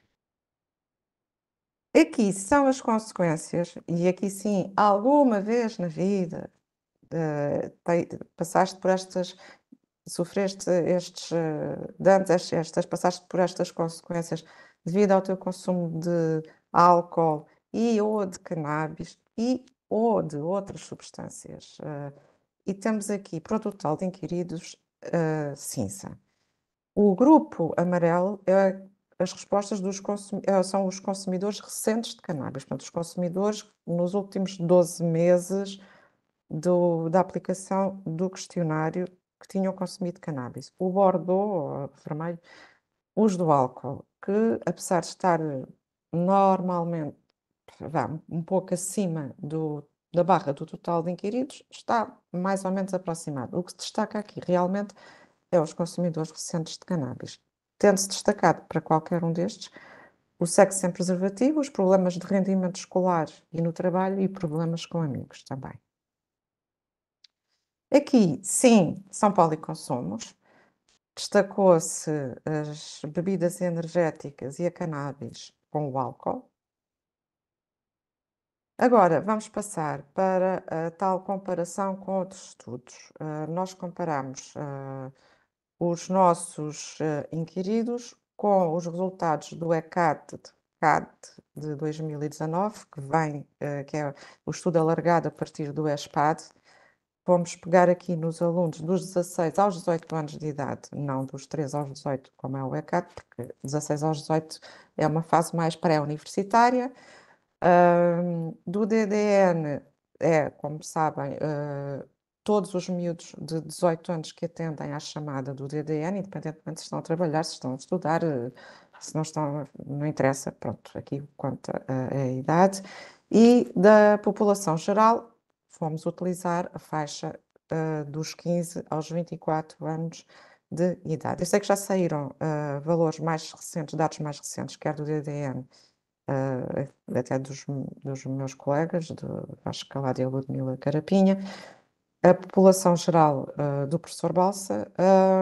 Aqui são as consequências, e aqui sim, alguma vez na vida passaste por sofreste estes danos, passaste por estas consequências devido ao teu consumo de álcool ou de cannabis ou de outras substâncias. E temos aqui, para o total de inquiridos, cinza. O grupo amarelo as respostas são os consumidores recentes de cannabis, portanto, os consumidores nos últimos 12 meses da aplicação do questionário que tinham consumido cannabis. O Bordeaux, ou vermelho, uso do álcool, que apesar de estar normalmente um pouco acima da barra do total de inquiridos, está mais ou menos aproximado. O que se destaca aqui realmente é os consumidores recentes de cannabis. Tendo-se destacado para qualquer um destes o sexo sem preservativo, os problemas de rendimento escolar e no trabalho e problemas com amigos também. Aqui, sim, são policonsumos. Destacou-se as bebidas energéticas e a cannabis com o álcool. Agora, vamos passar para a tal comparação com outros estudos. Nós comparamos os nossos inquiridos com os resultados do ECAT de 2019, que é o estudo alargado a partir do ESPAD. Vamos pegar aqui nos alunos dos 16 aos 18 anos de idade, não dos 13 aos 18, como é o ECAT, porque 16 aos 18 é uma fase mais pré-universitária. Do DDN como sabem, todos os miúdos de 18 anos que atendem à chamada do DDN, independentemente se estão a trabalhar, se estão a estudar, se não estão, não interessa, pronto, aqui conta a idade. E da população geral, fomos utilizar a faixa dos 15 aos 24 anos de idade. Eu sei que já saíram valores mais recentes, dados mais recentes, quer do DDN, até dos meus colegas, do Vasco Calado e a Ludmila Carapinha, a população geral do professor Balsa,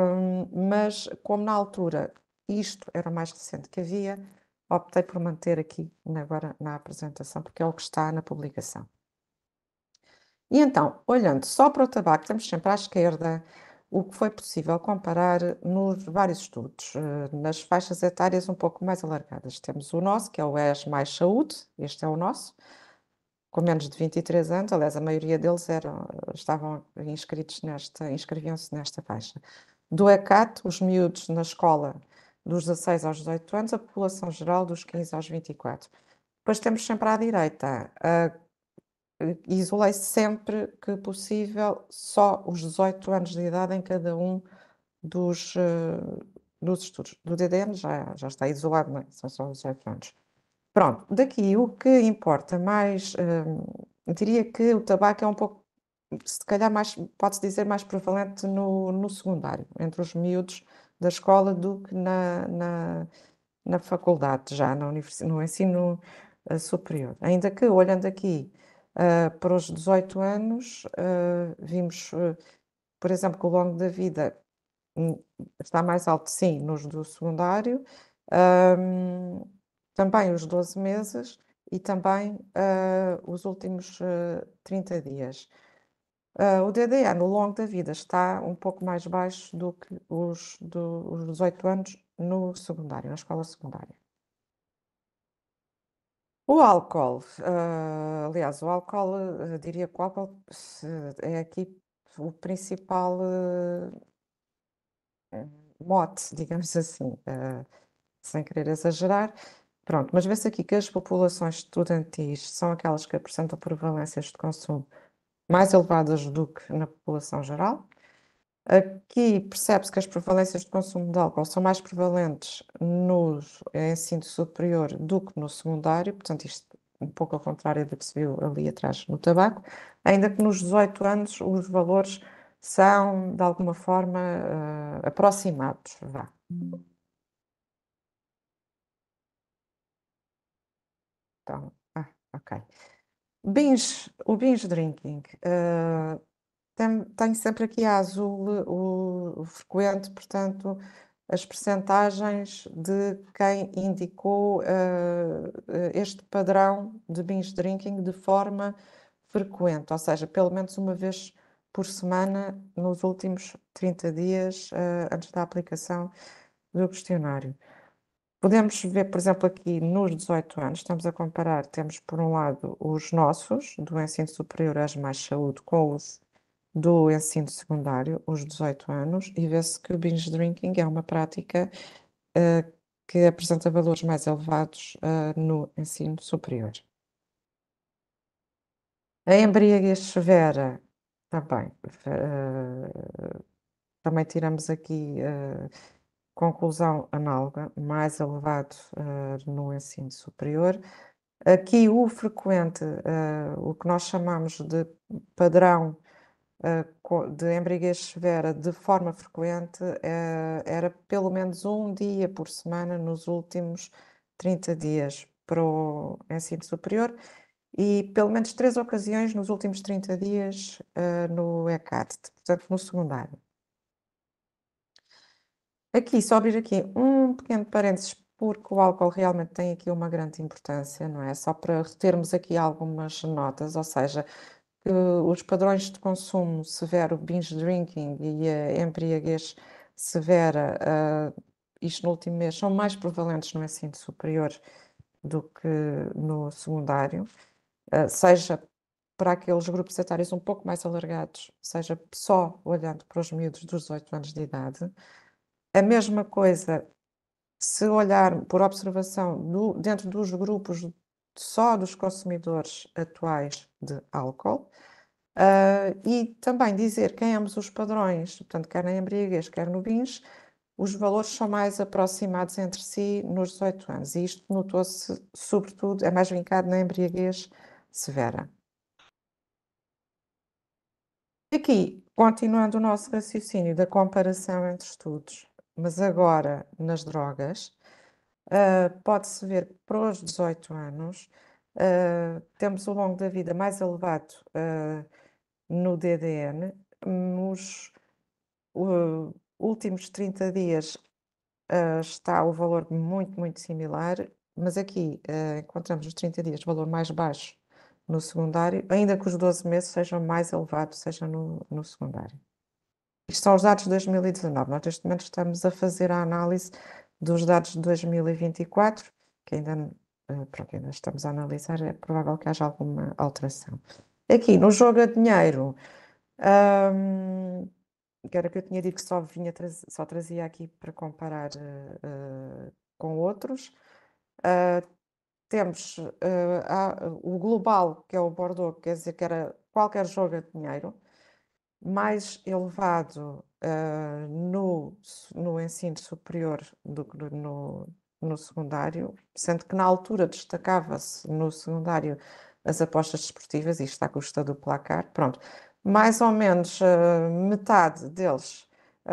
mas como na altura isto era o mais recente que havia, optei por manter aqui agora na apresentação, porque é o que está na publicação. E então, olhando só para o tabaco, temos sempre à esquerda o que foi possível comparar nos vários estudos, nas faixas etárias um pouco mais alargadas. Temos o nosso, que é o ES mais saúde, este é o nosso, com menos de 23 anos, aliás, a maioria deles estavam inscreviam-se nesta faixa. Do ECAT, os miúdos na escola dos 16 aos 18 anos, a população geral dos 15 aos 24. Depois temos sempre à direita, isolei sempre que possível só os 18 anos de idade em cada um dos estudos. Do DDM já está isolado, não é? São só os 18 anos. Pronto, daqui o que importa mais, diria que o tabaco é um pouco, se calhar pode-se dizer mais prevalente no secundário, entre os miúdos da escola do que na faculdade, já no ensino superior. Ainda que, olhando aqui para os 18 anos, vimos, por exemplo, que ao longo da vida está mais alto, sim, nos do secundário, também os 12 meses e também os últimos 30 dias. O DDA no longo da vida está um pouco mais baixo do que os 18 anos no secundário, na escola secundária. O álcool, aliás, o álcool, diria que o álcool é aqui o principal mote, digamos assim, sem querer exagerar. Pronto, mas vê-se aqui que as populações estudantis são aquelas que apresentam prevalências de consumo mais elevadas do que na população geral. Aqui percebe-se que as prevalências de consumo de álcool são mais prevalentes no ensino superior do que no secundário, portanto isto um pouco ao contrário do que se viu ali atrás no tabaco, ainda que nos 18 anos os valores são de alguma forma aproximados, vá. Então, ok. O binge drinking. Tenho sempre aqui a azul o frequente, portanto, as percentagens de quem indicou este padrão de binge drinking de forma frequente, ou seja, pelo menos uma vez por semana nos últimos 30 dias antes da aplicação do questionário. Podemos ver, por exemplo, aqui nos 18 anos, estamos a comparar, temos por um lado os nossos, do ensino superior às mais saúde, com os do ensino secundário, os 18 anos, e vê-se que o binge drinking é uma prática que apresenta valores mais elevados no ensino superior. A embriaguez severa Também, também tiramos aqui conclusão análoga, mais elevado no ensino superior. Aqui o frequente, o que nós chamamos de padrão de embriaguez severa de forma frequente, era pelo menos um dia por semana nos últimos 30 dias para o ensino superior e pelo menos 3 ocasiões nos últimos 30 dias no ECAD, portanto no secundário. Aqui, só abrir aqui um pequeno parênteses, porque o álcool realmente tem aqui uma grande importância, não é? Só para retermos aqui algumas notas, ou seja, que os padrões de consumo severo, binge drinking e a embriaguez severa, isto no último mês, são mais prevalentes no ensino superior do que no secundário, seja para aqueles grupos etários um pouco mais alargados, seja só olhando para os miúdos dos 18 anos de idade. A mesma coisa, se olhar por observação dentro dos grupos só dos consumidores atuais de álcool, e também dizer que em ambos os padrões, portanto, quer na embriaguez, quer no binge, os valores são mais aproximados entre si nos 18 anos. E isto notou-se, sobretudo, é mais vincado na embriaguez severa. Aqui, continuando o nosso raciocínio da comparação entre estudos, mas agora nas drogas, pode-se ver que para os 18 anos temos o longo da vida mais elevado no DDN, nos últimos 30 dias está o valor muito similar, mas aqui encontramos os 30 dias valor mais baixo no secundário, ainda que os 12 meses sejam mais elevados, seja no secundário. Isto são os dados de 2019. Nós, neste momento, estamos a fazer a análise dos dados de 2024, que ainda, pronto, ainda estamos a analisar, é provável que haja alguma alteração. Aqui, no jogo a dinheiro, que era que eu tinha dito que só trazia aqui para comparar com outros. Temos o global, que é o Bordeaux, quer dizer que era qualquer jogo a dinheiro, mais elevado no ensino superior do que no secundário, sendo que na altura destacava-se no secundário as apostas desportivas, e isto à custa do placar, pronto. Mais ou menos metade deles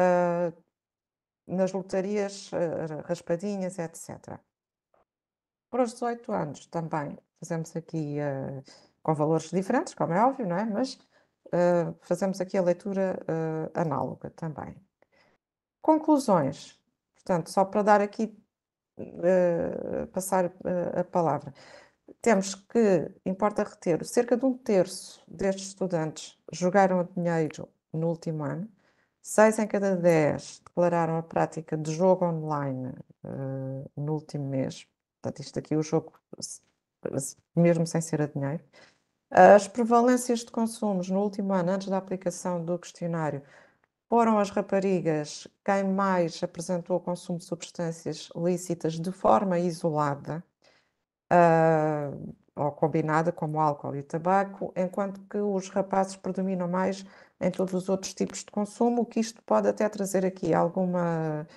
nas lotarias, raspadinhas, etc. Para os 18 anos também fazemos aqui com valores diferentes, como é óbvio, não é? Mas fazemos aqui a leitura análoga também. Conclusões. Portanto, só para dar aqui, passar a palavra. Temos que, importa reter, cerca de 1/3 destes estudantes jogaram dinheiro no último ano, 6 em cada 10 declararam a prática de jogo online no último mês. Portanto, isto aqui, o jogo, mesmo sem ser a dinheiro. As prevalências de consumos no último ano, antes da aplicação do questionário, foram as raparigas quem mais apresentou o consumo de substâncias lícitas de forma isolada, ou combinada, como álcool e tabaco, enquanto que os rapazes predominam mais em todos os outros tipos de consumo, o que isto pode até trazer aqui alguma...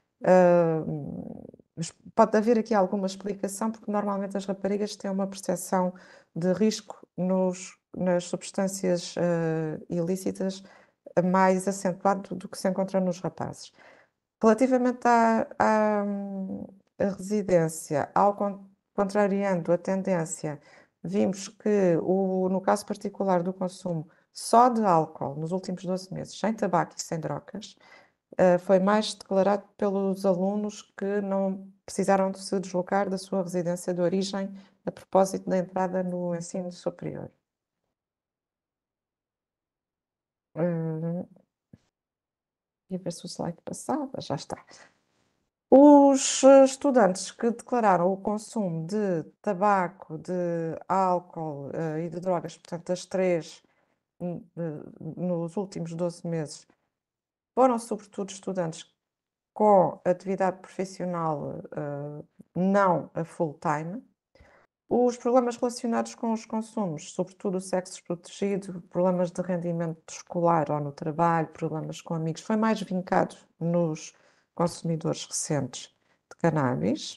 pode haver aqui alguma explicação, porque normalmente as raparigas têm uma percepção de risco nas substâncias ilícitas mais acentuado do que se encontra nos rapazes. Relativamente à residência, contrariando a tendência, vimos que no caso particular do consumo só de álcool nos últimos 12 meses, sem tabaco e sem drogas, foi mais declarado pelos alunos que não precisaram de se deslocar da sua residência de origem a propósito da entrada no ensino superior. E ver se o slide passava, já está. Os estudantes que declararam o consumo de tabaco, de álcool e de drogas, portanto, as três, nos últimos 12 meses, foram sobretudo estudantes com atividade profissional não a full time. Os problemas relacionados com os consumos, sobretudo o sexo desprotegido, problemas de rendimento escolar ou no trabalho, problemas com amigos, foi mais vincado nos consumidores recentes de cannabis.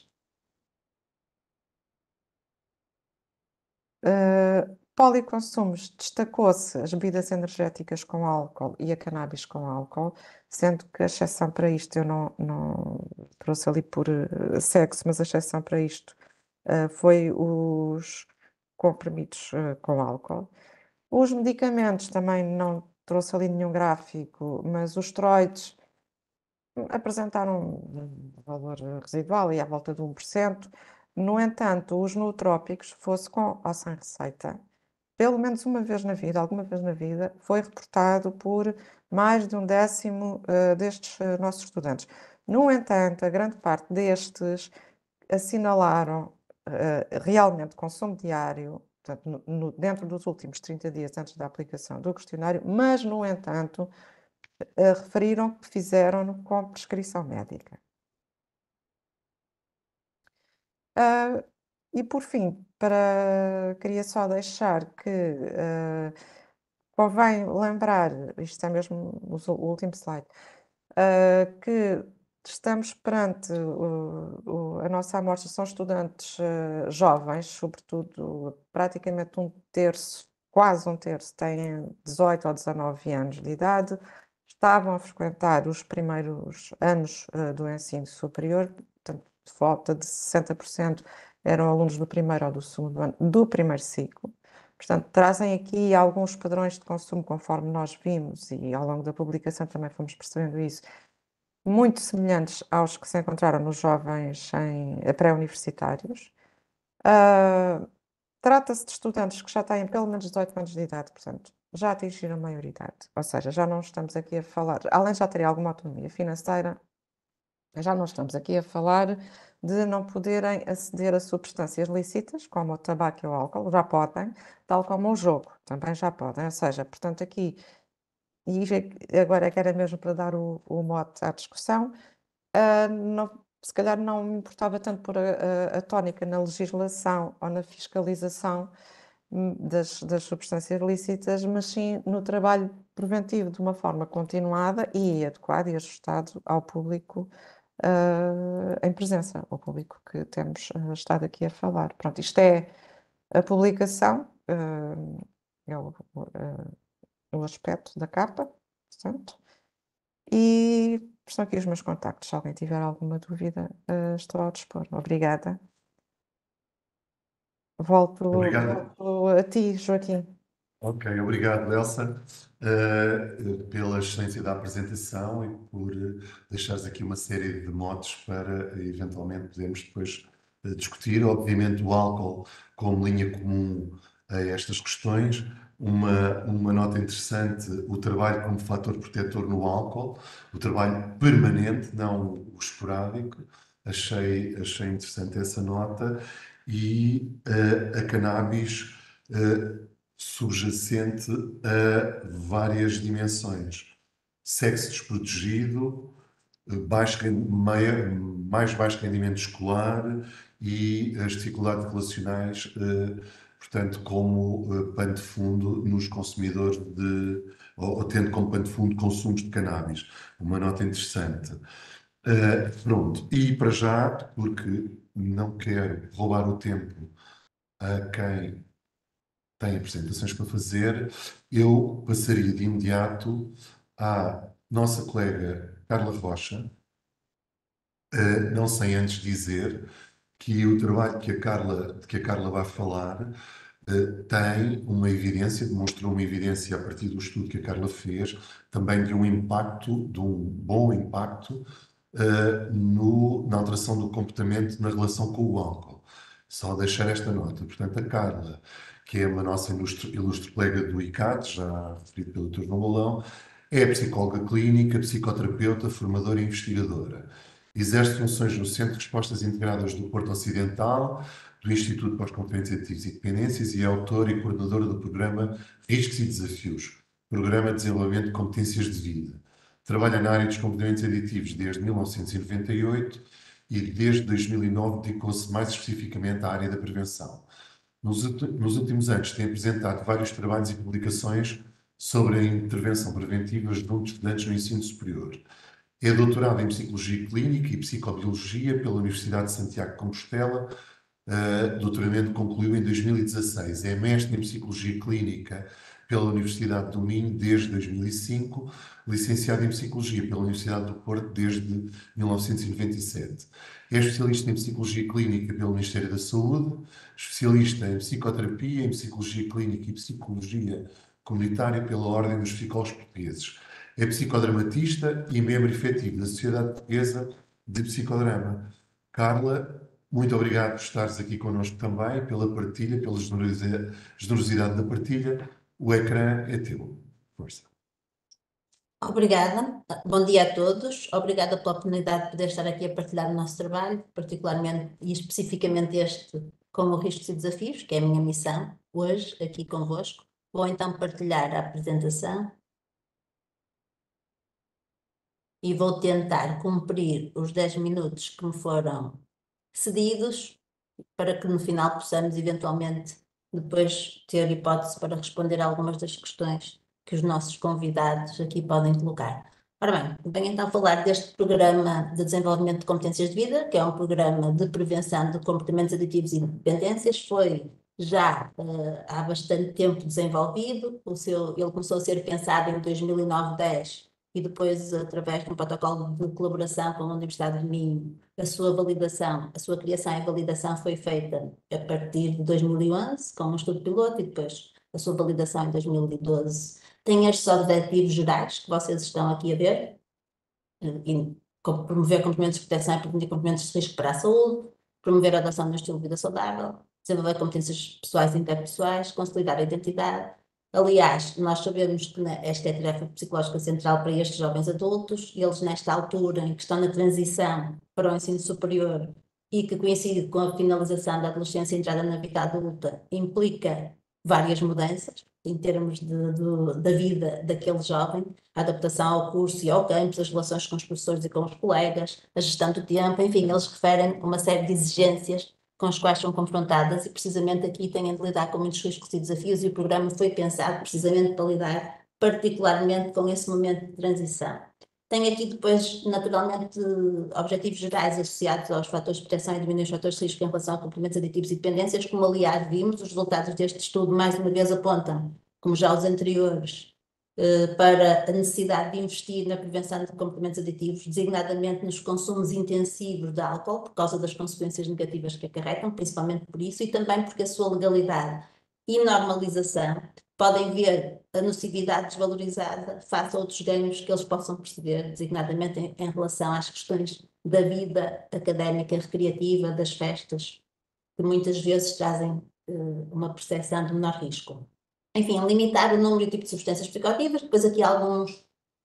Policonsumos, destacou-se as bebidas energéticas com álcool e a cannabis com álcool, sendo que a exceção para isto eu não trouxe ali por sexo, mas a exceção para isto foi os comprimidos com álcool. Os medicamentos também não trouxe ali nenhum gráfico, mas os esteroides apresentaram um valor residual e à volta de 1%. No entanto, os nootrópicos, fosse com ou sem receita, pelo menos uma vez na vida, alguma vez na vida, foi reportado por mais de 1/10 destes nossos estudantes. No entanto, a grande parte destes assinalaram realmente consumo diário, portanto, dentro dos últimos 30 dias antes da aplicação do questionário, mas, no entanto, referiram que fizeram-no com prescrição médica. E por fim, queria só deixar que convém lembrar, isto é mesmo o último slide, que estamos perante a nossa amostra, são estudantes jovens, sobretudo praticamente um terço, quase um terço, têm 18 ou 19 anos de idade, estavam a frequentar os primeiros anos do ensino superior, portanto, de volta de 60% eram alunos do primeiro ou do segundo ano, do primeiro ciclo. Portanto, trazem aqui alguns padrões de consumo, conforme nós vimos, e ao longo da publicação também fomos percebendo isso, muito semelhantes aos que se encontraram nos jovens pré-universitários. Trata-se de estudantes que já têm pelo menos 18 anos de idade, portanto, já atingiram a maioridade. Ou seja, já não estamos aqui a falar, além de já terem alguma autonomia financeira, já não estamos aqui a falar de não poderem aceder a substâncias lícitas, como o tabaco e o álcool, já podem, tal como o jogo, também já podem. Ou seja, portanto, aqui, e agora é que era mesmo para dar o mote à discussão, se calhar não me importava tanto pôr a tónica na legislação ou na fiscalização das substâncias lícitas, mas sim no trabalho preventivo de uma forma continuada e adequado e ajustado ao público em presença, ao público que temos estado aqui a falar. Pronto, isto é a publicação, é o aspecto da capa, portanto, e estão aqui os meus contactos. Se alguém tiver alguma dúvida, estou ao dispor. Obrigada. Obrigado. Volto a ti, Joaquim. Ok, obrigado, Elsa, pela excelência da apresentação e por deixares aqui uma série de motes para eventualmente podermos depois discutir. Obviamente, o álcool como linha comum a estas questões. Uma nota interessante, o trabalho como fator protetor no álcool, o trabalho permanente, não o esporádico. Achei interessante essa nota. E a cannabis subjacente a várias dimensões. Sexo desprotegido, mais baixo rendimento escolar e as dificuldades relacionais, portanto, como pano de fundo nos consumidores ou tendo como pano de fundo consumos de cannabis. Uma nota interessante. Pronto, e para já, porque não quero roubar o tempo a quem tem apresentações para fazer, eu passaria de imediato à nossa colega Carla Rocha, não sem antes dizer que o trabalho de que a Carla vai falar tem uma evidência, demonstrou uma evidência a partir do estudo que a Carla fez, também de um bom impacto na alteração do comportamento na relação com o álcool. Só deixar esta nota. Portanto, a Carla, que é uma nossa ilustre colega do ICAT, já referido pelo Dr. João Balão, é psicóloga clínica, psicoterapeuta, formadora e investigadora. Exerce funções no Centro de Respostas Integradas do Porto Ocidental, do Instituto para os Comportamentos Aditivos e Dependências, e é autora e coordenadora do programa Riscos e Desafios, Programa de Desenvolvimento de Competências de Vida. Trabalha na área dos comportamentos aditivos desde 1998 e desde 2009 dedicou-se mais especificamente à área da prevenção. Nos últimos anos tem apresentado vários trabalhos e publicações sobre a intervenção preventiva junto de estudantes no ensino superior. É doutorado em Psicologia Clínica e Psicobiologia pela Universidade de Santiago de Compostela. Doutoramento concluiu em 2016. É mestre em Psicologia Clínica pela Universidade do Minho desde 2005, licenciado em Psicologia pela Universidade do Porto desde 1997. É especialista em Psicologia Clínica pelo Ministério da Saúde, especialista em Psicoterapia, em Psicologia Clínica e Psicologia Comunitária pela Ordem dos Psicólogos Portugueses. É psicodramatista e membro efetivo da Sociedade Portuguesa de Psicodrama. Carla, muito obrigado por estares aqui connosco também, pela partilha, pela generosidade da partilha. O ecrã é teu. Força. Obrigada. Bom dia a todos. Obrigada pela oportunidade de poder estar aqui a partilhar o nosso trabalho, particularmente e especificamente este com o Riscos e Desafios, que é a minha missão hoje aqui convosco. Vou então partilhar a apresentação e vou tentar cumprir os 10 minutos que me foram cedidos para que no final possamos eventualmente depois ter hipótese para responder a algumas das questões que os nossos convidados aqui podem colocar. Ora bem, venho então falar deste programa de desenvolvimento de competências de vida, que é um programa de prevenção de comportamentos aditivos e dependências. Foi já há bastante tempo desenvolvido, ele começou a ser pensado em 2009-10 e depois, através de um protocolo de colaboração com a Universidade de Minho, a sua validação, a sua criação e validação foi feita a partir de 2011, com um estudo piloto, e depois a sua validação em 2012. Tem estes objetivos gerais que vocês estão aqui a ver, promover comportamentos de proteção e prevenir comportamentos de risco para a saúde, promover a adoção de um estilo de vida saudável, desenvolver competências pessoais e interpessoais, consolidar a identidade. Aliás, nós sabemos que esta é a tarefa psicológica central para estes jovens adultos, e eles nesta altura em que estão na transição para o ensino superior e que coincide com a finalização da adolescência e entrada na vida adulta, implica várias mudanças em termos da vida daquele jovem, a adaptação ao curso e ao campus, as relações com os professores e com os colegas, a gestão do tempo, enfim, eles referem uma série de exigências com as quais são confrontadas e precisamente aqui têm de lidar com muitos riscos e desafios, e o programa foi pensado precisamente para lidar particularmente com esse momento de transição. Tem aqui depois, naturalmente, objetivos gerais associados aos fatores de proteção e diminuir os fatores de risco em relação a comportamentos aditivos e dependências. Como, aliás, vimos, os resultados deste estudo, mais uma vez, apontam, como já os anteriores, para a necessidade de investir na prevenção de comportamentos aditivos, designadamente nos consumos intensivos de álcool, por causa das consequências negativas que acarretam, principalmente por isso, e também porque a sua legalidade e normalização podem ver a nocividade desvalorizada face a outros ganhos que eles possam perceber, designadamente em relação às questões da vida académica, recreativa, das festas, que muitas vezes trazem uma percepção de menor risco. Enfim, limitar o número e o tipo de substâncias psicoativas, depois aqui alguns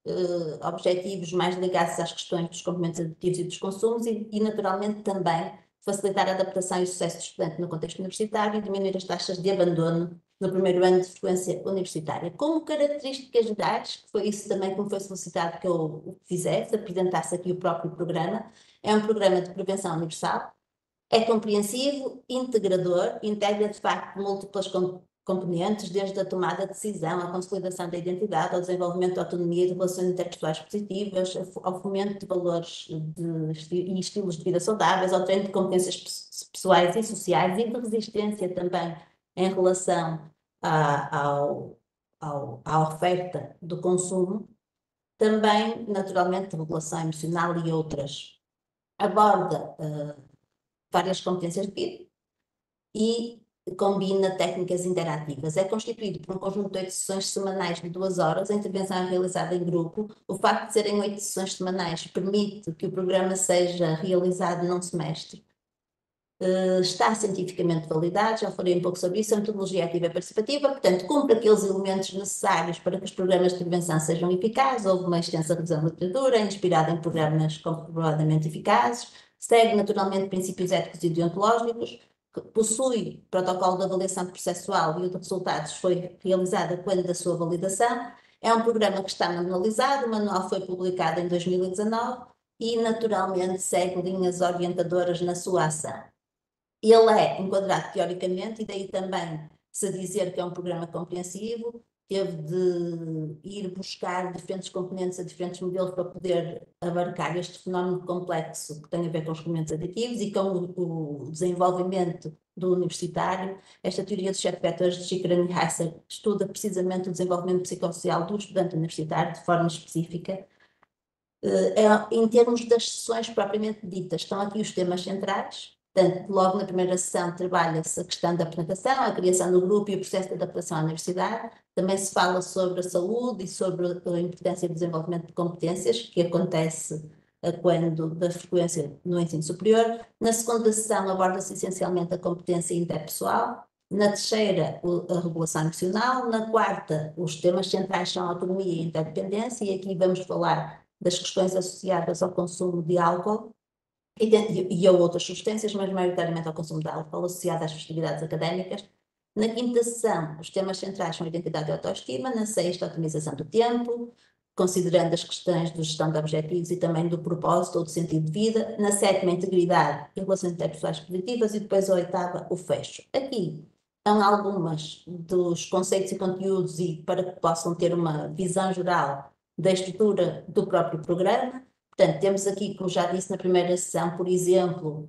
objetivos mais ligados às questões dos comportamentos aditivos e dos consumos e naturalmente também facilitar a adaptação e o sucesso do estudante no contexto universitário e diminuir as taxas de abandono no primeiro ano de frequência universitária. Como características gerais, que foi isso também que me foi solicitado que eu fizesse, apresentasse aqui o próprio programa, é um programa de prevenção universal, é compreensivo, integrador, integra de facto múltiplas componentes, desde a tomada de decisão, à consolidação da identidade, ao desenvolvimento de autonomia e de relações interpessoais positivas, ao fomento de valores e estilos de vida saudáveis, ao treino de competências pessoais e sociais e de resistência também em relação à oferta do consumo, também, naturalmente, de regulação emocional e outras. Aborda várias competências de vida e combina técnicas interativas. É constituído por um conjunto de 8 sessões semanais de 2 horas, a intervenção é realizada em grupo. O facto de serem 8 sessões semanais permite que o programa seja realizado num semestre. Está cientificamente validado, já falei um pouco sobre isso, a metodologia ativa e participativa, portanto, cumpre aqueles elementos necessários para que os programas de prevenção sejam eficazes. Houve uma extensa revisão da literatura, inspirada em programas comprovadamente eficazes, segue naturalmente princípios éticos e deontológicos, possui protocolo de avaliação processual e o de resultados foi realizado quando da sua validação. É um programa que está manualizado, o manual foi publicado em 2019 e naturalmente segue linhas orientadoras na sua ação. Ele é enquadrado teoricamente, e daí também se dizer que é um programa compreensivo, teve de ir buscar diferentes componentes a diferentes modelos para poder abarcar este fenómeno complexo que tem a ver com os componentes aditivos e com o desenvolvimento do universitário. Esta teoria dos 7 vetores de Chikrin e Heiser estuda precisamente o desenvolvimento psicossocial do estudante universitário de forma específica. Em termos das sessões propriamente ditas, estão aqui os temas centrais. Portanto, logo na primeira sessão trabalha-se a questão da apresentação, a criação do grupo e o processo de adaptação à universidade. Também se fala sobre a saúde e sobre a importância do desenvolvimento de competências, que acontece quando da frequência no ensino superior. Na segunda sessão aborda-se essencialmente a competência interpessoal. Na terceira, a regulação emocional. Na quarta, os temas centrais são a autonomia e a interdependência, e aqui vamos falar das questões associadas ao consumo de álcool e a outras substâncias, mas maioritariamente ao consumo de álcool associado às festividades académicas. Na quinta sessão, os temas centrais são a identidade e a autoestima. Na sexta, a otimização do tempo, considerando as questões de gestão de objetivos e também do propósito ou do sentido de vida. Na sétima, a integridade e relações interpessoais positivas, e depois a oitava, o fecho. Aqui estão algumas dos conceitos e conteúdos e para que possam ter uma visão geral da estrutura do próprio programa. Portanto, temos aqui, como já disse na primeira sessão, por exemplo,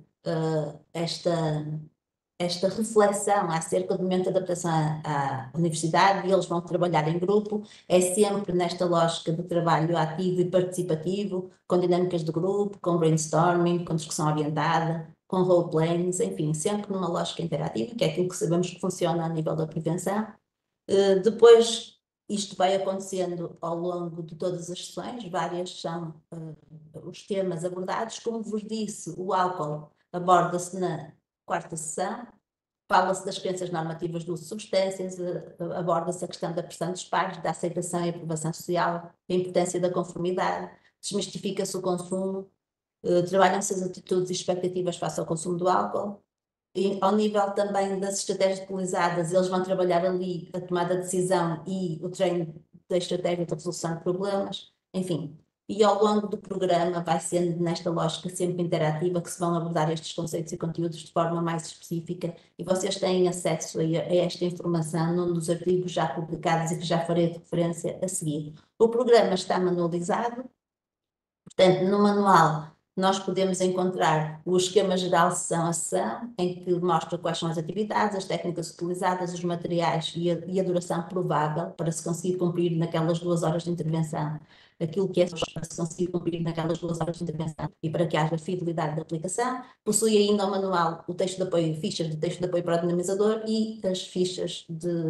esta reflexão acerca do momento de adaptação à universidade, e eles vão trabalhar em grupo, é sempre nesta lógica de trabalho ativo e participativo, com dinâmicas de grupo, com brainstorming, com discussão orientada, com role-plays, enfim, sempre numa lógica interativa, que é aquilo que sabemos que funciona a nível da prevenção. Depois, isto vai acontecendo ao longo de todas as sessões, várias são os temas abordados. Como vos disse, o álcool aborda-se na quarta sessão, fala-se das crenças normativas do uso de substâncias, aborda-se a questão da pressão dos pares, da aceitação e aprovação social, a importância da conformidade, desmistifica-se o consumo, trabalham-se as atitudes e expectativas face ao consumo do álcool. E, ao nível também das estratégias utilizadas, eles vão trabalhar ali a tomada de decisão e o treino da estratégia de resolução de problemas, enfim. E ao longo do programa vai sendo nesta lógica sempre interativa que se vão abordar estes conceitos e conteúdos de forma mais específica, e vocês têm acesso a esta informação num dos artigos já publicados e que já farei de referência a seguir. O programa está manualizado, portanto, no manual nós podemos encontrar o esquema geral sessão a sessão, em que mostra quais são as atividades, as técnicas utilizadas, os materiais e a duração provável para se conseguir cumprir naquelas 2 horas de intervenção aquilo que é para se conseguir cumprir naquelas 2 horas de intervenção e para que haja fidelidade da aplicação. Possui ainda o manual, o texto de apoio, fichas de texto de apoio para o dinamizador e as fichas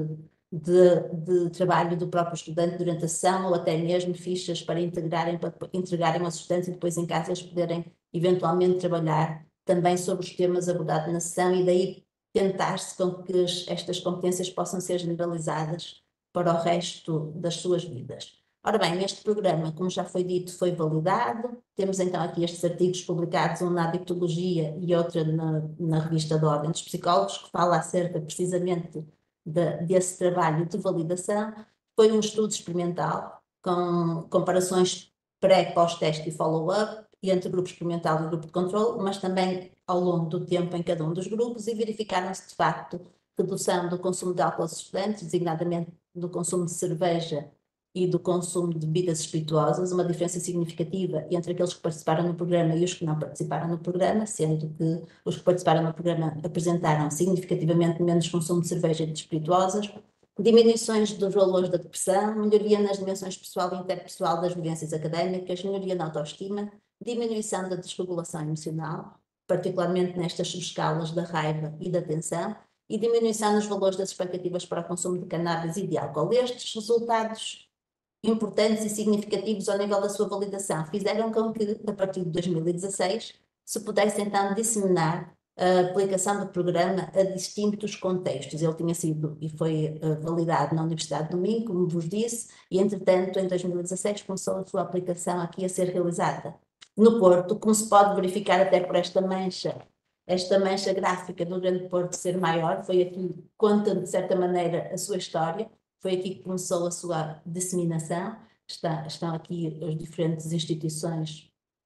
de trabalho do próprio estudante durante a sessão, ou até mesmo fichas para entregarem aos estudantes e depois em casa eles poderem eventualmente trabalhar também sobre os temas abordados na sessão, e daí tentar-se com que estas competências possam ser generalizadas para o resto das suas vidas. Ora bem, este programa, como já foi dito, foi validado. Temos então aqui estes artigos publicados, um na Habitologia e outro na revista da Ordem dos Psicólogos, que fala acerca precisamente desse trabalho de validação. Foi um estudo experimental com comparações pré, pós-teste e follow-up entre o grupo experimental e o grupo de controle, mas também ao longo do tempo em cada um dos grupos, e verificaram-se de facto redução do consumo de álcool aos estudantes, designadamente do consumo de cerveja e do consumo de bebidas espirituosas, uma diferença significativa entre aqueles que participaram no programa e os que não participaram no programa, sendo que os que participaram no programa apresentaram significativamente menos consumo de cerveja e de espirituosas, diminuições dos valores da depressão, melhoria nas dimensões pessoal e interpessoal das vivências académicas, melhoria na autoestima, diminuição da desregulação emocional, particularmente nestas subescalas da raiva e da tensão, e diminuição nos valores das expectativas para o consumo de cannabis e de álcool. Estes resultados importantes e significativos ao nível da sua validação fizeram com que, a partir de 2016, se pudesse então disseminar a aplicação do programa a distintos contextos. Ele tinha sido e foi validado na Universidade de Minho, como vos disse, e entretanto em 2016 começou a sua aplicação aqui a ser realizada no Porto, como se pode verificar até por esta mancha gráfica do Grande Porto ser maior. Foi aqui, conta de certa maneira a sua história. Foi aqui que começou a sua disseminação. Estão aqui as diferentes instituições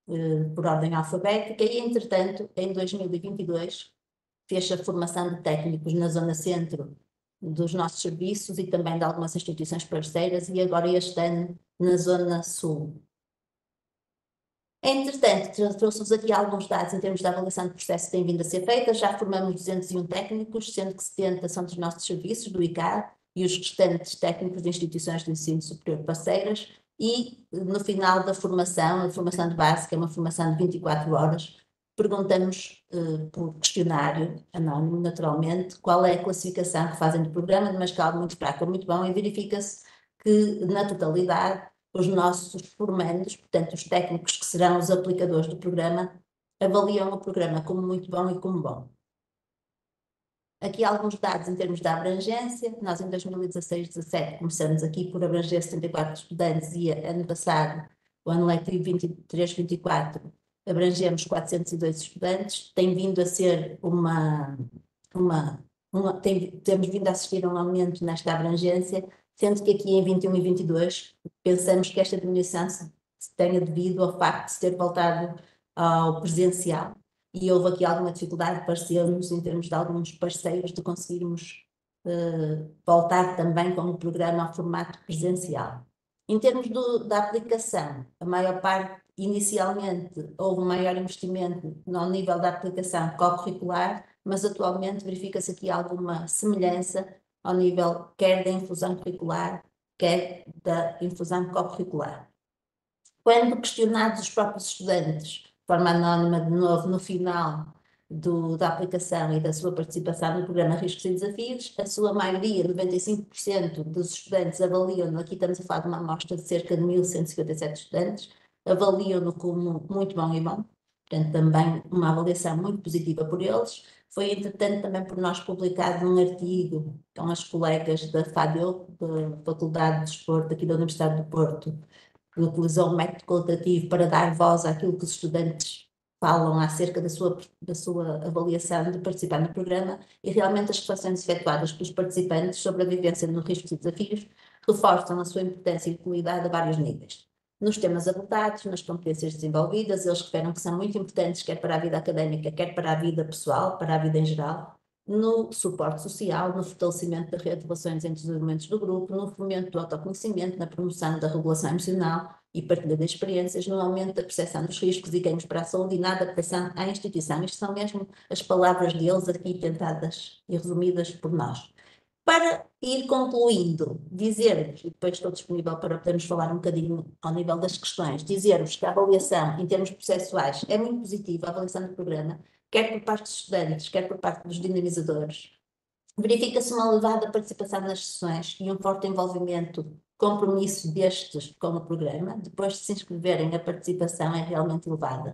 por ordem alfabética e, entretanto, em 2022, fez a formação de técnicos na zona centro dos nossos serviços e também de algumas instituições parceiras e agora este ano na zona sul. Entretanto, trouxe-vos aqui alguns dados em termos de avaliação de processo que têm vindo a ser feita. Já formamos 201 técnicos, sendo que 70 são dos nossos serviços, do ICAD, e os restantes técnicos de instituições de ensino superior parceiras. E no final da formação, a formação de base, que é uma formação de 24 horas, perguntamos por questionário anónimo, naturalmente, qual é a classificação que fazem do programa, de uma escala muito fraca ou muito bom, e verifica-se que, na totalidade, os nossos formandos, portanto, os técnicos que serão os aplicadores do programa, avaliam o programa como muito bom e como bom. Aqui alguns dados em termos de abrangência. Nós, em 2016-17, começamos aqui por abranger 74 estudantes e, ano passado, o ano letivo 23-24, abrangemos 402 estudantes. Tem vindo a ser temos vindo a assistir a um aumento nesta abrangência, sendo que aqui em 21 e 22 pensamos que esta diminuição se tenha devido ao facto de se ter voltado ao presencial e houve aqui alguma dificuldade, pareceu-nos, em termos de alguns parceiros, de conseguirmos voltar também com o programa ao formato presencial. Em termos da aplicação, a maior parte, inicialmente, houve um maior investimento no nível da aplicação co-curricular, mas atualmente verifica-se aqui alguma semelhança ao nível quer da infusão curricular, quer da infusão co-curricular. Quando questionados os próprios estudantes, de forma anónima, de novo, no final da aplicação e da sua participação no programa Riscos e Desafios, a sua maioria, 95% dos estudantes avaliam-no, aqui estamos a falar de uma amostra de cerca de 1.157 estudantes, avaliam-no como muito bom e bom, portanto também uma avaliação muito positiva por eles. Foi, entretanto, também por nós publicado um artigo com as colegas da FADEU, da Faculdade de Desporto aqui da Universidade do Porto, que utilizou um método qualitativo para dar voz àquilo que os estudantes falam acerca da sua avaliação de participar no programa, e realmente as reflexões efetuadas pelos participantes sobre a vivência nos riscos e desafios reforçam a sua importância e utilidade a vários níveis. Nos temas abordados, nas competências desenvolvidas, eles referem que são muito importantes quer para a vida académica, quer para a vida pessoal, para a vida em geral, no suporte social, no fortalecimento da rede de relações entre os elementos do grupo, no fomento do autoconhecimento, na promoção da regulação emocional e partilha de experiências, no aumento da percepção dos riscos e ganhos para a saúde e na adaptação à instituição. Isto são mesmo as palavras deles aqui tentadas e resumidas por nós. Para ir concluindo, dizer-vos, e depois estou disponível para podermos falar um bocadinho ao nível das questões, dizer-vos que a avaliação em termos processuais é muito positiva, a avaliação do programa, quer por parte dos estudantes, quer por parte dos dinamizadores. Verifica-se uma elevada participação nas sessões e um forte envolvimento, compromisso destes com o programa. Depois de se inscreverem, a participação é realmente elevada.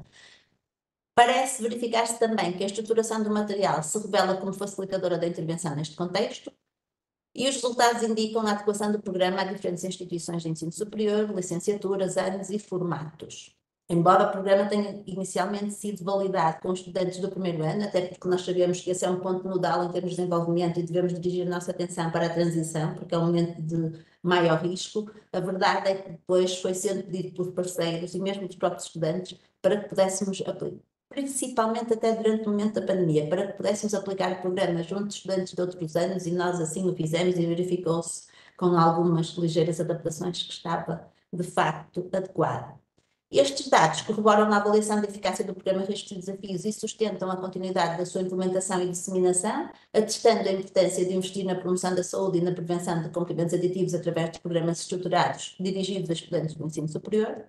Parece verificar-se também que a estruturação do material se revela como facilitadora da intervenção neste contexto, e os resultados indicam a adequação do programa a diferentes instituições de ensino superior, licenciaturas, anos e formatos. Embora o programa tenha inicialmente sido validado com estudantes do primeiro ano, até porque nós sabemos que esse é um ponto nodal em termos de desenvolvimento e devemos dirigir a nossa atenção para a transição, porque é um momento de maior risco, a verdade é que depois foi sendo pedido por parceiros e mesmo dos próprios estudantes para que pudéssemos aplicar, principalmente até durante o momento da pandemia, para que pudéssemos aplicar o programa junto de estudantes de outros anos, e nós assim o fizemos e verificou-se com algumas ligeiras adaptações que estava de facto adequado. Estes dados corroboram a avaliação da eficácia do programa Riscos e Desafios e sustentam a continuidade da sua implementação e disseminação, atestando a importância de investir na promoção da saúde e na prevenção de comportamentos aditivos através de programas estruturados dirigidos a estudantes do ensino superior,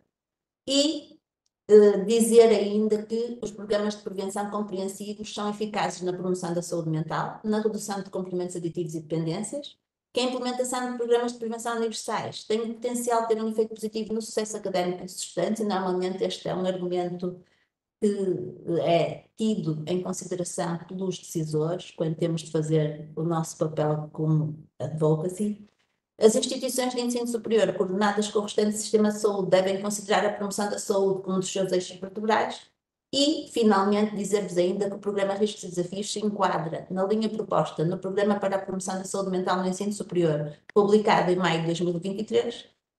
e dizer ainda que os programas de prevenção compreensivos são eficazes na promoção da saúde mental, na redução de comportamentos aditivos e dependências, que a implementação de programas de prevenção universais tem o potencial de ter um efeito positivo no sucesso académico dos estudantes, e normalmente este é um argumento que é tido em consideração pelos decisores quando temos de fazer o nosso papel como advocacy. As instituições de ensino superior, coordenadas com o restante sistema de saúde, devem considerar a promoção da saúde como um dos seus eixos vertebrais. E, finalmente, dizer-vos ainda que o programa Riscos e Desafios se enquadra na linha proposta no Programa para a Promoção da Saúde Mental no Ensino Superior, publicado em maio de 2023,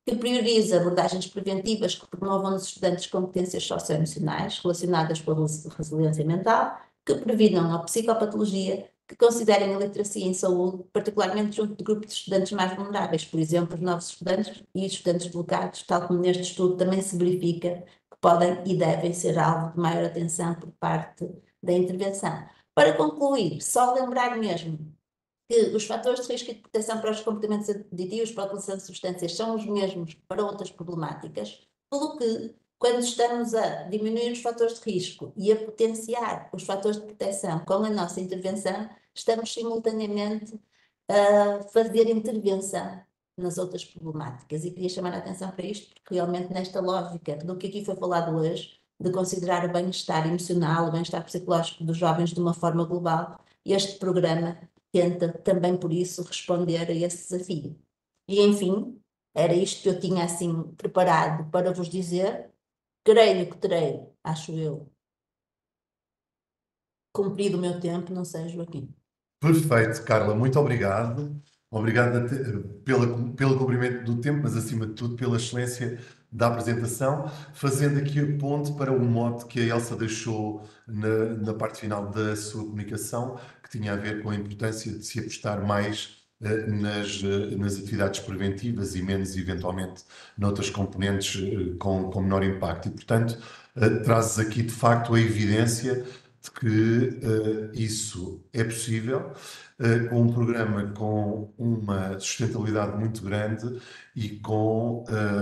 que prioriza abordagens preventivas que promovam nos estudantes competências socioemocionais relacionadas com a resiliência mental, que previnam a psicopatologia, que considerem a literacia em saúde, particularmente junto de grupos de estudantes mais vulneráveis, por exemplo, os novos estudantes e estudantes deslocados, tal como neste estudo também se verifica que podem e devem ser alvo de maior atenção por parte da intervenção. Para concluir, só lembrar mesmo que os fatores de risco e de proteção para os comportamentos aditivos para a utilização de substâncias são os mesmos para outras problemáticas, pelo que, quando estamos a diminuir os fatores de risco e a potenciar os fatores de proteção com a nossa intervenção, estamos simultaneamente a fazer intervenção nas outras problemáticas. E queria chamar a atenção para isto, porque realmente nesta lógica do que aqui foi falado hoje, de considerar o bem-estar emocional, o bem-estar psicológico dos jovens de uma forma global, este programa tenta também por isso responder a esse desafio. E enfim, era isto que eu tinha assim preparado para vos dizer. Creio que terei, acho eu, cumprido o meu tempo, não sei, Joaquim. Perfeito, Carla, muito obrigado. Obrigado pelo cumprimento do tempo, mas acima de tudo pela excelência da apresentação, fazendo aqui a ponte para o mote que a Elsa deixou na parte final da sua comunicação, que tinha a ver com a importância de se apostar mais nas atividades preventivas e menos, eventualmente, noutras componentes com menor impacto. E, portanto, trazes aqui, de facto, a evidência de que isso é possível, com um programa com uma sustentabilidade muito grande e com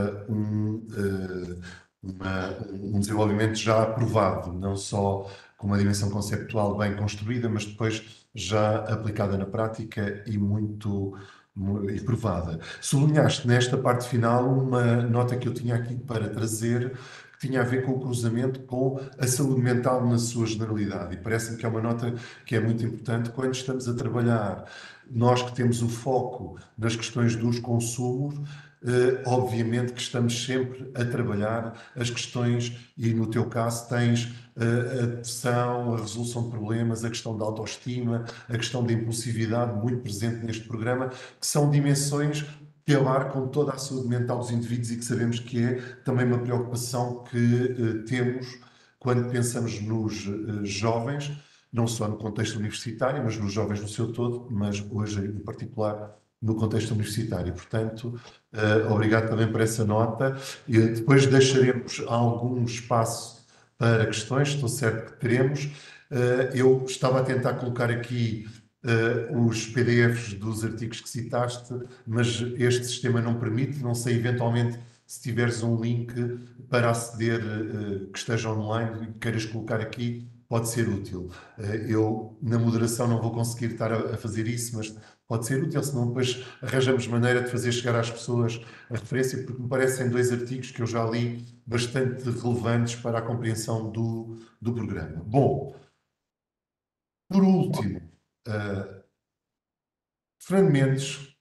um desenvolvimento já aprovado, não só com uma dimensão conceptual bem construída, mas depois já aplicada na prática e muito e provada. Sublinhaste nesta parte final uma nota que eu tinha aqui para trazer, que tinha a ver com o cruzamento com a saúde mental na sua generalidade. E parece-me que é uma nota que é muito importante quando estamos a trabalhar. Nós que temos o foco nas questões dos consumos, obviamente que estamos sempre a trabalhar as questões, e no teu caso tens a depressão, a resolução de problemas, a questão da autoestima, a questão da impulsividade muito presente neste programa, que são dimensões que abarcam toda a saúde mental dos indivíduos e que sabemos que é também uma preocupação que temos quando pensamos nos jovens, não só no contexto universitário, mas nos jovens no seu todo, mas hoje em particular no contexto universitário. Portanto, obrigado também por essa nota. E depois deixaremos algum espaço para questões, estou certo que teremos. Eu estava a tentar colocar aqui os PDFs dos artigos que citaste, mas este sistema não permite, não sei, eventualmente, se tiveres um link para aceder que esteja online e que queiras colocar aqui, pode ser útil. Eu, na moderação, não vou conseguir estar a fazer isso, mas pode ser útil, senão depois arranjamos maneira de fazer chegar às pessoas a referência, porque me parecem dois artigos que eu já li bastante relevantes para a compreensão do programa. Bom, por último, Fernando Mendes,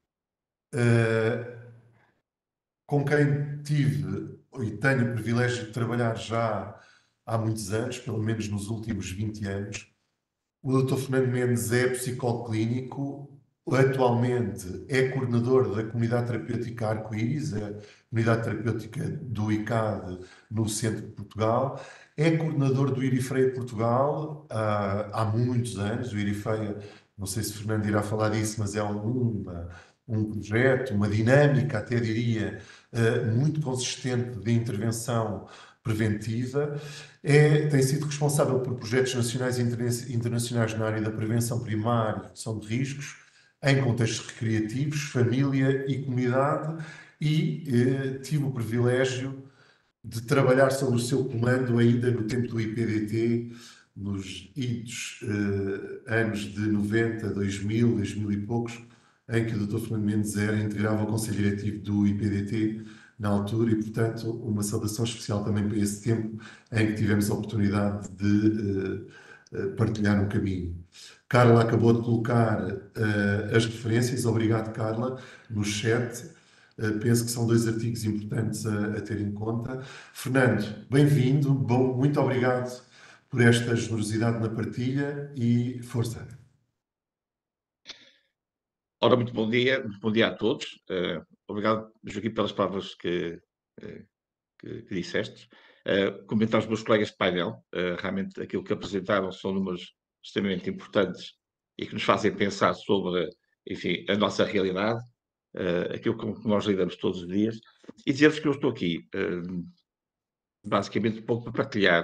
com quem tive e tenho o privilégio de trabalhar já há muitos anos, pelo menos nos últimos 20 anos. O Dr. Fernando Mendes é psicólogo clínico, atualmente é coordenador da Comunidade Terapêutica Arco-Íris, a Comunidade Terapêutica do ICAD no centro de Portugal, é coordenador do IRIFEIA Portugal há muitos anos. O IRIFEIA, não sei se Fernando irá falar disso, mas é um projeto, uma dinâmica, até diria, muito consistente de intervenção preventiva. Tem sido responsável por projetos nacionais e internacionais na área da prevenção primária e redução de riscos, em contextos recreativos, família e comunidade, e tive o privilégio de trabalhar sobre o seu comando ainda no tempo do IPDT, nos idos anos de 90, 2000, 2000 e poucos, em que o Dr. Fernando Mendes integrava o Conselho Diretivo do IPDT na altura, e, portanto, uma saudação especial também para esse tempo em que tivemos a oportunidade de partilhar um caminho. Carla acabou de colocar as referências. Obrigado, Carla, no chat. Penso que são dois artigos importantes a ter em conta. Fernando, bem-vindo. Bom, muito obrigado por esta generosidade na partilha e força. Ora, muito bom dia a todos. Obrigado, Joaquim, pelas palavras que disseste. Comentar aos meus colegas de painel, realmente aquilo que apresentaram são números extremamente importantes e que nos fazem pensar sobre, enfim, a nossa realidade, aquilo com que nós lidamos todos os dias, e dizer-vos que eu estou aqui, basicamente, um pouco para partilhar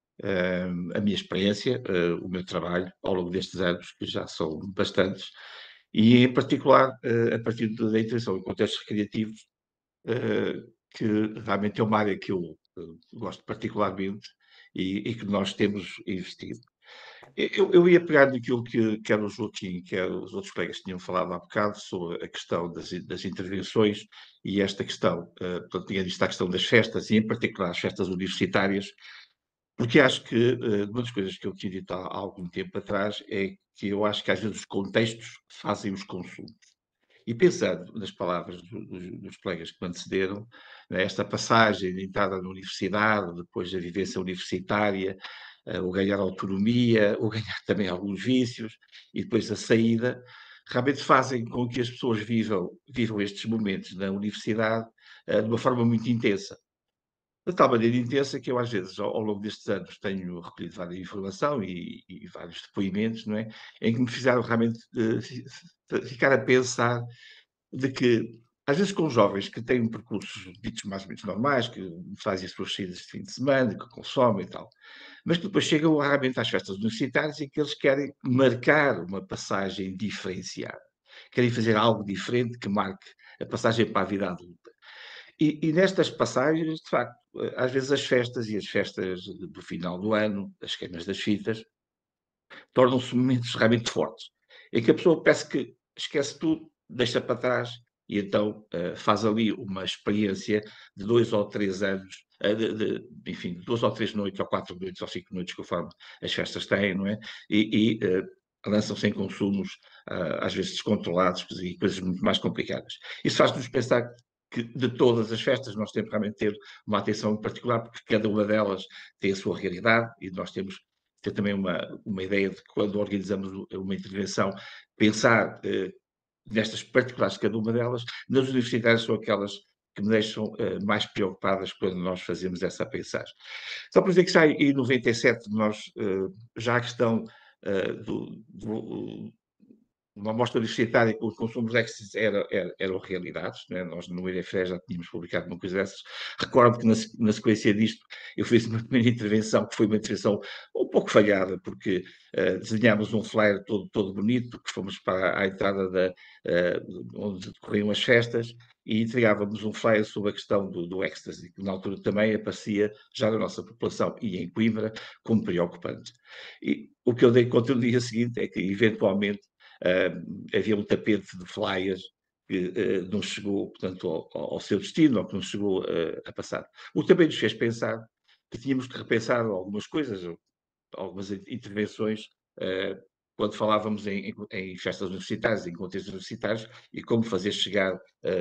a minha experiência, o meu trabalho ao longo destes anos, que já são bastantes, e em particular a partir da intervenção em contextos recreativos, que realmente é uma área que eu gosto particularmente e que nós temos investido. Eu ia pegar naquilo que quer o Joaquim, quer os outros colegas tinham falado há bocado sobre a questão das intervenções e esta questão, portanto, tinha visto a questão das festas e em particular as festas universitárias, porque acho que uma das coisas que eu tinha dito há algum tempo atrás é que eu acho que às vezes os contextos fazem os consumos. E pensando nas palavras dos colegas que me antecederam, né, esta passagem de entrada na universidade, depois da vivência universitária, o ganhar autonomia, o ganhar também alguns vícios, e depois a saída, realmente fazem com que as pessoas vivam estes momentos na universidade de uma forma muito intensa. De tal maneira intensa que eu, às vezes, ao longo destes anos, tenho recolhido várias informação e vários depoimentos, não é? Em que me fizeram realmente ficar a pensar de que, às vezes, com jovens que têm percursos ditos mais ou menos normais, que fazem as suas saídas de fim de semana, que consomem e tal, mas que depois chegam raramente às festas universitárias e que eles querem marcar uma passagem diferenciada. Querem fazer algo diferente que marque a passagem para a vida adulta. E nestas passagens, de facto, às vezes as festas e as festas do final do ano, as queimas das fitas, tornam-se momentos realmente fortes, em que a pessoa parece que esquece tudo, deixa para trás e então faz ali uma experiência de 2 ou 3 anos, enfim, de 2 ou 3 noites, ou 4 noites, ou 5 noites, conforme as festas têm, não é? Lançam-se em consumos, às vezes descontrolados e coisas muito mais complicadas. Isso faz-nos pensar que de todas as festas nós temos realmente ter uma atenção particular, porque cada uma delas tem a sua realidade e nós temos ter também uma ideia de que quando organizamos uma intervenção, pensar nestas particulares de cada uma delas. Nas universidades são aquelas que me deixam mais preocupadas quando nós fazemos essa pensagem. Só por dizer que já em 97 nós, já a questão uma amostra universitária com os consumos de êxtase eram realidades, né? Nós no IDFE já tínhamos publicado uma coisa dessas. Recordo que na sequência disto eu fiz uma primeira intervenção, que foi uma intervenção um pouco falhada, porque desenhámos um flyer todo bonito, que fomos para a entrada onde decorriam as festas, e entregávamos um flyer sobre a questão do êxtase, que na altura também aparecia já na nossa população e em Coimbra como preocupante. E o que eu dei conta no dia seguinte é que, eventualmente, havia um tapete de flyers que não chegou, portanto, ao seu destino, ou que não chegou a passar. O que também nos fez pensar que tínhamos que repensar algumas coisas, algumas intervenções, quando falávamos em festas universitárias, em contextos universitários, e como fazer chegar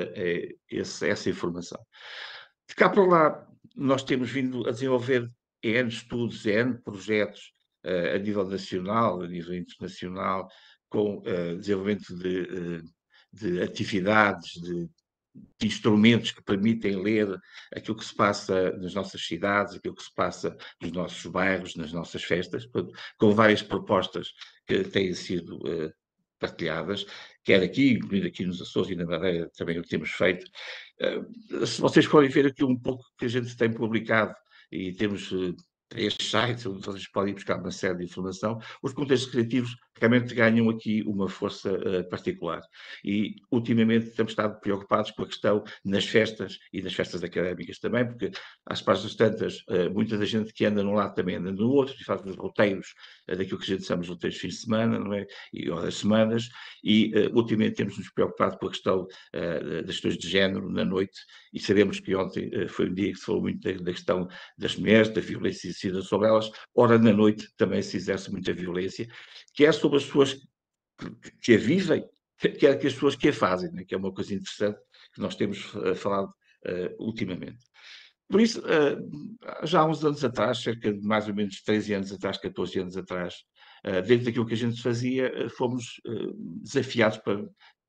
essa informação. De cá para lá, nós temos vindo a desenvolver N estudos, N projetos a nível nacional, a nível internacional, com desenvolvimento de atividades, de instrumentos que permitem ler aquilo que se passa nas nossas cidades, aquilo que se passa nos nossos bairros, nas nossas festas, com várias propostas que têm sido partilhadas, quer aqui, incluindo aqui nos Açores e na Madeira, também o que temos feito. Se vocês forem ver aqui um pouco que a gente tem publicado, e temos 3 sites onde vocês podem buscar uma série de informação, os contextos criativos realmente ganham aqui uma força particular. E, ultimamente, temos estado preocupados com a questão nas festas e nas festas académicas também, porque, às páginas tantas, muita da gente que anda num lado também anda no outro, e faz os roteiros daquilo que a gente chama de roteiros de fim de semana, não é? Ou das semanas, e, ultimamente, temos-nos preocupado com a questão das questões de género na noite, e sabemos que ontem foi um dia que se falou muito da questão das mulheres, da violência exercida sobre elas. Ora, na noite também se exerce muita violência, quer sobre as pessoas que a vivem, quer que as pessoas que a fazem, né? Que é uma coisa interessante que nós temos falado ultimamente. Por isso, já há uns anos atrás, cerca de mais ou menos 13 anos atrás, 14 anos atrás, dentro daquilo que a gente fazia, fomos desafiados para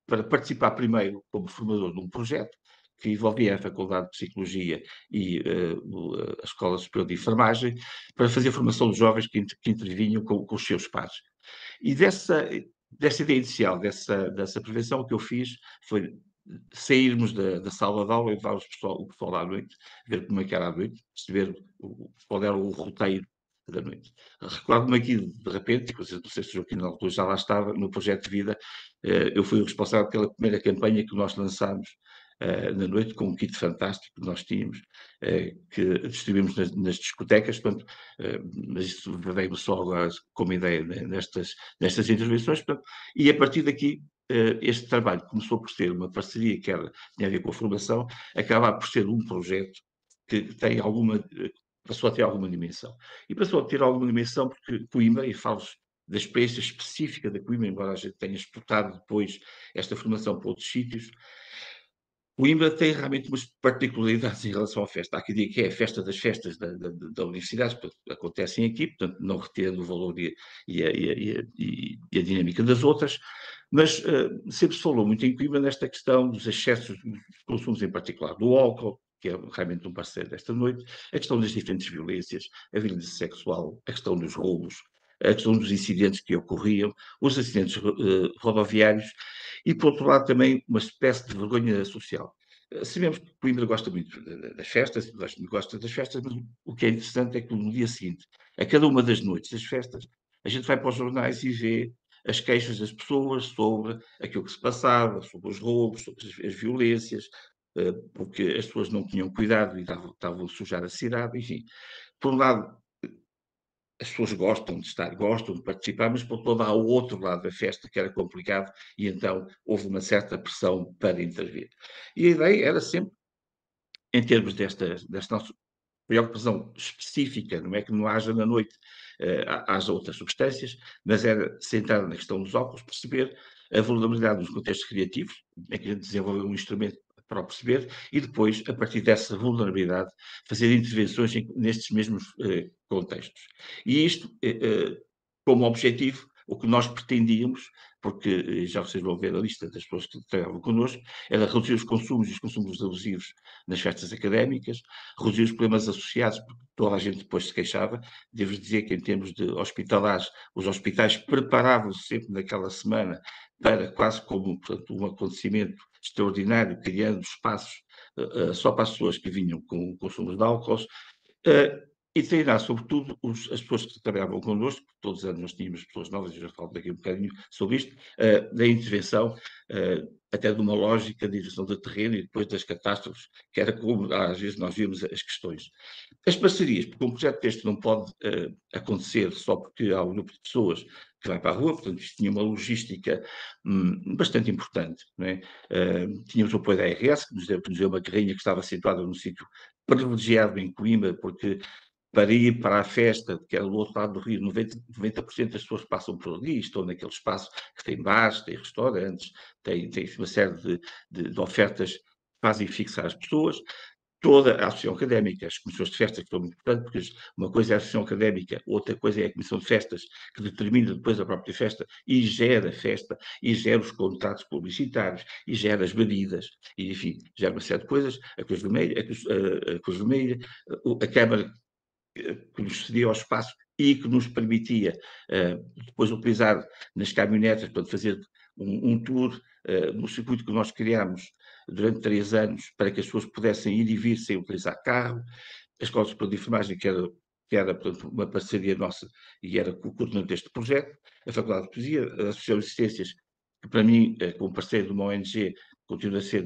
para participar primeiro como formador de um projeto que envolvia a Faculdade de Psicologia e a Escola Superior de Enfermagem, para fazer a formação de jovens que intervinham com os seus pares. E dessa ideia inicial, dessa prevenção, o que eu fiz foi sairmos da sala de aula e levar o pessoal à noite, ver como é que era à noite, perceber qual era o roteiro da noite. Recordo-me aqui, de repente, não sei se o Joaquim na altura já lá estava, no Projeto de Vida, eu fui o responsável pela primeira campanha que nós lançámos na noite, com um kit fantástico que nós tínhamos, que distribuímos nas discotecas, portanto, mas isso veio só agora como ideia, né, nestas intervenções, portanto, e a partir daqui este trabalho começou por ser uma parceria que tinha a ver com a formação, acaba por ser um projeto que tem passou a ter alguma dimensão. E passou a ter alguma dimensão porque Coimbra, e falo-vos da experiência específica da Coimbra, embora a gente tenha exportado depois esta formação para outros sítios, Coimbra tem realmente umas particularidades em relação à festa. Há quem diga que é a festa das festas da universidade, portanto, acontecem aqui, portanto, não retendo o valor e a dinâmica das outras, mas sempre se falou muito em Coimbra nesta questão dos excessos dos consumos, em particular do álcool, que é realmente um parceiro desta noite, a questão das diferentes violências, a violência sexual, a questão dos roubos, a questão dos incidentes que ocorriam, os acidentes rodoviários e, por outro lado, também uma espécie de vergonha social. Sabemos que Coimbra gosta muito das festas, gosta das festas, mas o que é interessante é que no dia seguinte, a cada uma das noites das festas, a gente vai para os jornais e vê as queixas das pessoas sobre aquilo que se passava, sobre os roubos, sobre as violências, porque as pessoas não tinham cuidado e estavam a sujar a cidade, enfim. Por um lado, as pessoas gostam de estar, gostam de participar, mas por todo há o outro lado da festa que era complicado e então houve uma certa pressão para intervir. E a ideia era sempre, em termos desta nossa preocupação específica, não é que não haja na noite, haja outras substâncias, mas era centrada na questão dos óculos, perceber a vulnerabilidade dos contextos criativos, é que a gente desenvolveu um instrumento para o perceber, e depois, a partir dessa vulnerabilidade, fazer intervenções nestes mesmos contextos. E isto, como objetivo, o que nós pretendíamos, porque já vocês vão ver a lista das pessoas que trabalhavam connosco, era reduzir os consumos e os consumos abusivos nas festas académicas, reduzir os problemas associados, porque toda a gente depois se queixava. Devo dizer que, em termos de hospitalares, os hospitais preparavam-se sempre naquela semana para quase como, portanto, um acontecimento extraordinário, criando espaços só para as pessoas que vinham com consumos de álcool, e treinar, sobretudo, as pessoas que trabalhavam connosco, porque todos os anos nós tínhamos pessoas novas, e já falo daqui um bocadinho sobre isto, da intervenção, até de uma lógica de intervenção de terreno e depois das catástrofes, que era como às vezes nós víamos as questões. As parcerias, porque um projeto deste não pode acontecer só porque há um grupo de pessoas que vai para a rua, portanto isto tinha uma logística bastante importante, não é? Tínhamos o apoio da ARS, que nos deu uma carrinha que estava situada num sítio privilegiado em Coimbra, porque para ir para a festa, que era do outro lado do Rio, 90% das pessoas passam por ali, estão naquele espaço que tem bares, tem restaurantes, tem uma série de ofertas que fazem fixar as pessoas. Toda a associação académica, as comissões de festas, que são muito importantes, porque uma coisa é a associação académica, outra coisa é a comissão de festas, que determina depois a própria festa e gera a festa, e gera os contratos publicitários, e gera as bebidas, e enfim, gera uma série de coisas. A Cruz Vermelha, a Câmara que nos cedia ao espaço e que nos permitia depois utilizar nas caminhonetas para fazer um tour no circuito que nós criámos durante 3 anos para que as pessoas pudessem ir e vir sem utilizar carro. A Escola Superior de Enfermagem, que era portanto, uma parceria nossa e era o coordenador deste projeto, a Faculdade de Poesia, a Associação de Assistências, que para mim, como parceiro de uma ONG, continua a ser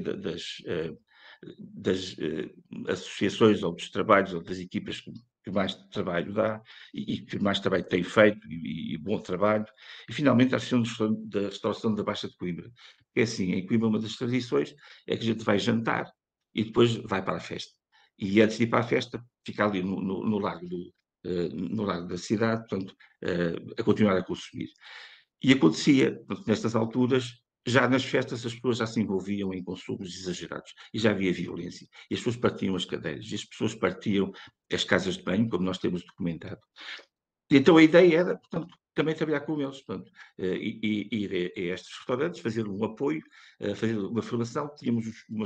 das associações ou dos trabalhos ou das equipas que mais trabalho dá e que mais trabalho tem feito e bom trabalho. E, finalmente, a Associação da Restauração da Baixa de Coimbra. Porque, assim, em Coimbra, uma das tradições é que a gente vai jantar e depois vai para a festa. E antes de ir para a festa, fica ali no largo da cidade, portanto, a continuar a consumir. E acontecia, portanto, nestas alturas, já nas festas as pessoas já se envolviam em consumos exagerados e já havia violência. E as pessoas partiam as cadeiras, e as pessoas partiam as casas de banho, como nós temos documentado. E então a ideia era, portanto, também trabalhar com eles, portanto, ir a estes restaurantes, fazer um apoio, fazer uma formação, tínhamos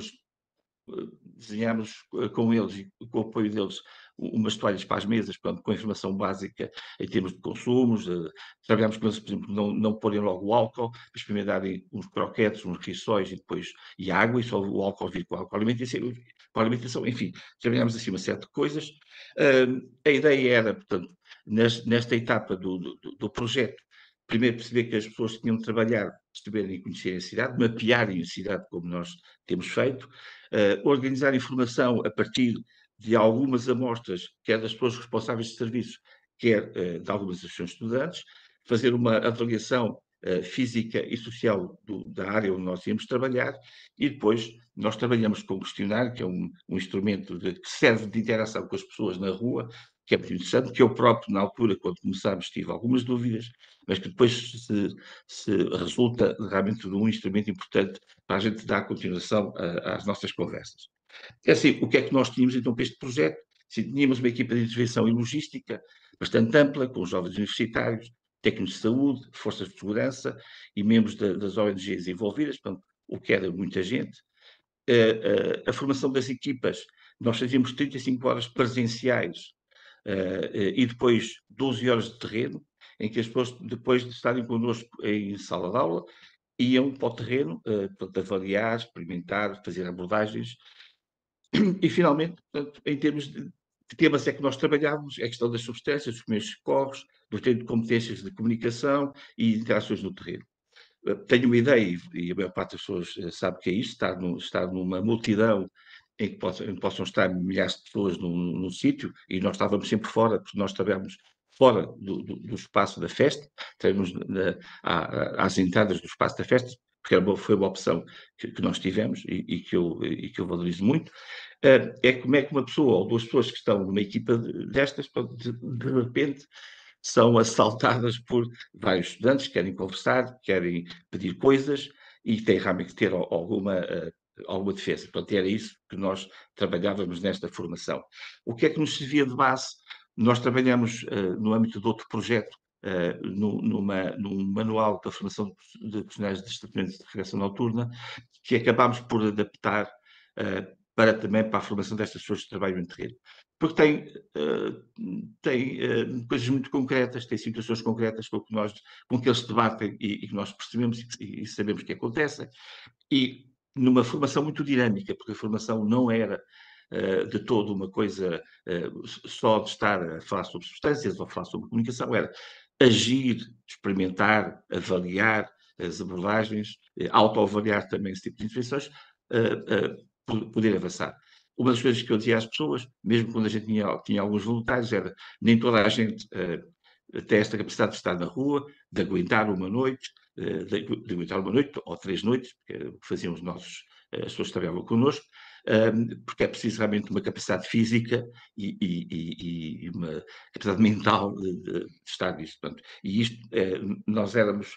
desenhámos com eles e com o apoio deles umas toalhas para as mesas, portanto, com a informação básica em termos de consumos, trabalhámos com eles, por exemplo, não porem logo o álcool, mas primeiro darem uns croquetes, uns rissóis e água, e só o álcool vir com a alimentação, enfim, trabalhámos assim uma série de coisas. A ideia era, portanto, nesta etapa do projeto, primeiro perceber que as pessoas tinham de trabalhar, perceberem e conhecerem a cidade, mapearem a cidade como nós temos feito, organizar informação a partir de algumas amostras, quer das pessoas responsáveis de serviços, quer de algumas associações de estudantes, fazer uma avaliação física e social da área onde nós íamos trabalhar, e depois nós trabalhamos com o questionário, que é um instrumento que serve de interação com as pessoas na rua, que é muito interessante, que eu próprio, na altura, quando começámos, tive algumas dúvidas, mas que depois se resulta realmente de um instrumento importante para a gente dar continuação às nossas conversas. É assim, o que é que nós tínhamos então para este projeto? Sim, tínhamos uma equipa de intervenção e logística bastante ampla, com jovens universitários, técnicos de saúde, forças de segurança e membros das ONGs envolvidas, portanto, o que era muita gente. A formação das equipas, nós fazíamos 35 horas presenciais e depois 12 horas de terreno, em que as pessoas, depois de estarem connosco em sala de aula, iam para o terreno, portanto, avaliar, experimentar, fazer abordagens. E, finalmente, portanto, em termos de temas é que nós trabalhávamos, é a questão das substâncias, dos primeiros socorros, do treino de competências de comunicação e interações no terreno. Tenho uma ideia, e a maior parte das pessoas sabe que é isto, estar numa multidão em que possam estar milhares de pessoas num sítio, e nós estávamos sempre fora, porque nós trabalhamos fora do espaço da festa, estamos às entradas do espaço da festa, porque foi uma opção que nós tivemos e que eu valorizo muito. É como é que uma pessoa ou duas pessoas que estão numa equipa destas, de repente, são assaltadas por vários estudantes que querem conversar, querem pedir coisas e têm realmente que ter alguma defesa. Portanto, era isso que nós trabalhávamos nesta formação. O que é que nos servia de base? Nós trabalhamos no âmbito de outro projeto, num manual da formação de profissionais de estacionamento de recreação noturna, que acabámos por adaptar também para a formação destas pessoas que trabalham em terreno. Porque tem coisas muito concretas, tem situações concretas com que eles se debatem e que nós percebemos e sabemos que acontecem. E numa formação muito dinâmica, porque a formação não era de todo uma coisa só de estar a falar sobre substâncias ou a falar sobre comunicação, era agir, experimentar, avaliar as abordagens, autoavaliar também esse tipo de intervenções, poder avançar. Uma das coisas que eu dizia às pessoas, mesmo quando a gente tinha alguns voluntários, era nem toda a gente tem esta capacidade de estar na rua, de aguentar uma noite, de aguentar uma noite ou 3 noites, porque é o que faziam as pessoas que trabalhavam connosco, porque é preciso realmente uma capacidade física e uma capacidade mental de estar nisto. Portanto, e isto, nós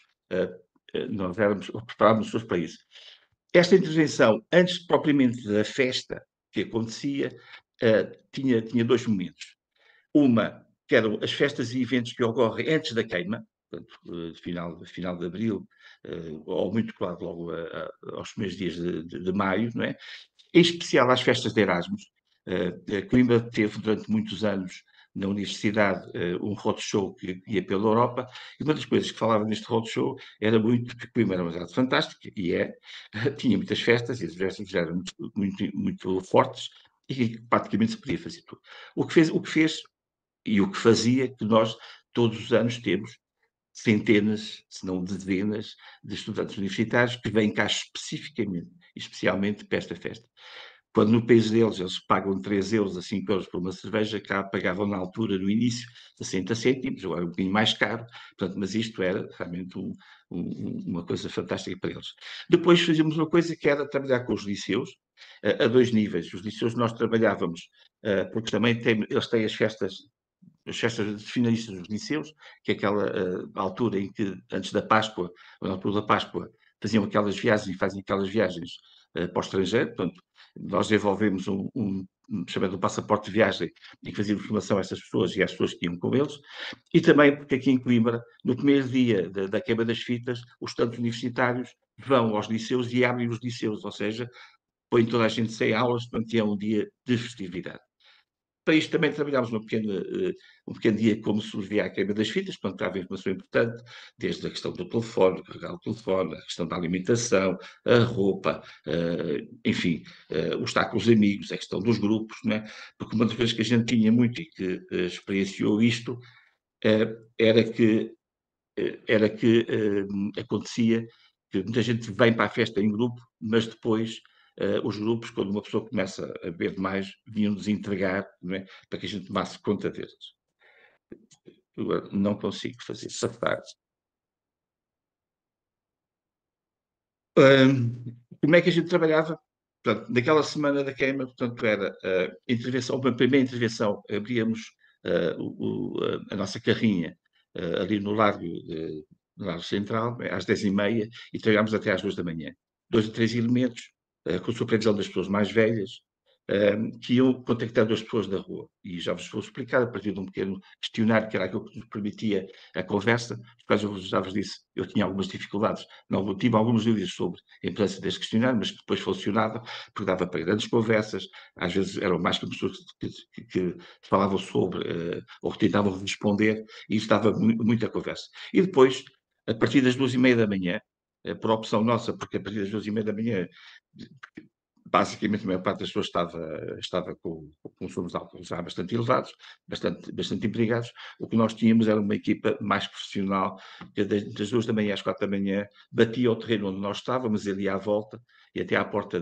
preparávamos-nos para isso. Esta intervenção, antes propriamente da festa que acontecia, tinha 2 momentos. Uma, que eram as festas e eventos que ocorrem antes da queima, portanto, final de abril, ou muito claro, logo aos primeiros dias de maio, não é? Em especial às festas de Erasmus. Coimbra teve durante muitos anos na universidade um roadshow que ia pela Europa, e uma das coisas que falava neste roadshow era muito que Coimbra era uma cidade fantástica, e tinha muitas festas, e as festas eram muito fortes, e praticamente se podia fazer tudo. O que fez e o que fazia que nós todos os anos temos centenas, se não dezenas, de estudantes universitários que vêm cá especialmente para esta festa. Quando no país deles eles pagam 3 euros a 5 euros por uma cerveja, cá pagavam na altura, no início, 60 cêntimos, agora um bocadinho mais caro, portanto, mas isto era realmente uma coisa fantástica para eles. Depois fazíamos uma coisa que era trabalhar com os liceus, a 2 níveis. Os liceus nós trabalhávamos, porque também eles têm as festas de finalistas dos liceus, que é aquela altura em que, antes da Páscoa, ou na altura da Páscoa, faziam aquelas viagens e fazem aquelas viagens para o estrangeiro. Portanto, nós desenvolvemos chamado passaporte de viagem e que fazíamos formação a essas pessoas e às pessoas que iam com eles. E também porque aqui em Coimbra, no primeiro dia da queima das fitas, os estudantes universitários vão aos liceus e abrem os liceus, ou seja, põem toda a gente sem aulas, portanto, é um dia de festividade. Para isto também trabalhámos um pequeno dia como se via a queima das fitas, quando estava informação importante, desde a questão do telefone, carregar o telefone, a questão da alimentação, a roupa, enfim, o estar com os amigos, a questão dos grupos, não é? Porque uma das coisas que a gente tinha muito e que experienciou isto era que acontecia que muita gente vem para a festa em grupo, mas depois os grupos, quando uma pessoa começa a beber demais, vinham-nos entregar, não é? Para que a gente tomasse conta deles. Eu não consigo fazer passar. Como é que a gente trabalhava? Portanto, naquela semana da queima, portanto, era uma primeira intervenção, abríamos a nossa carrinha ali no Largo Central, às 10h30, e trabalhámos até às 2 da manhã. 2 ou 3 elementos, com a supervisão das pessoas mais velhas, que iam contactando as pessoas da rua. E já vos vou explicar, a partir de um pequeno questionário, que era aquilo que nos permitia a conversa, por causa eu já vos disse, eu tinha algumas dificuldades, não tive algumas dúvidas sobre a importância deste questionário, mas que depois funcionava, porque dava para grandes conversas, às vezes eram mais que pessoas que falavam sobre, ou que tentavam responder, e isso dava muita conversa. E depois, a partir das 2h30 da manhã, por opção nossa, porque a partir das 2h30 da manhã, basicamente a maior parte das pessoas estava com consumos de álcool já bastante elevados, bastante embriagados. O que nós tínhamos era uma equipa mais profissional, que das 2 da manhã às 4 da manhã batia o terreno onde nós estávamos, ali à volta, e até à porta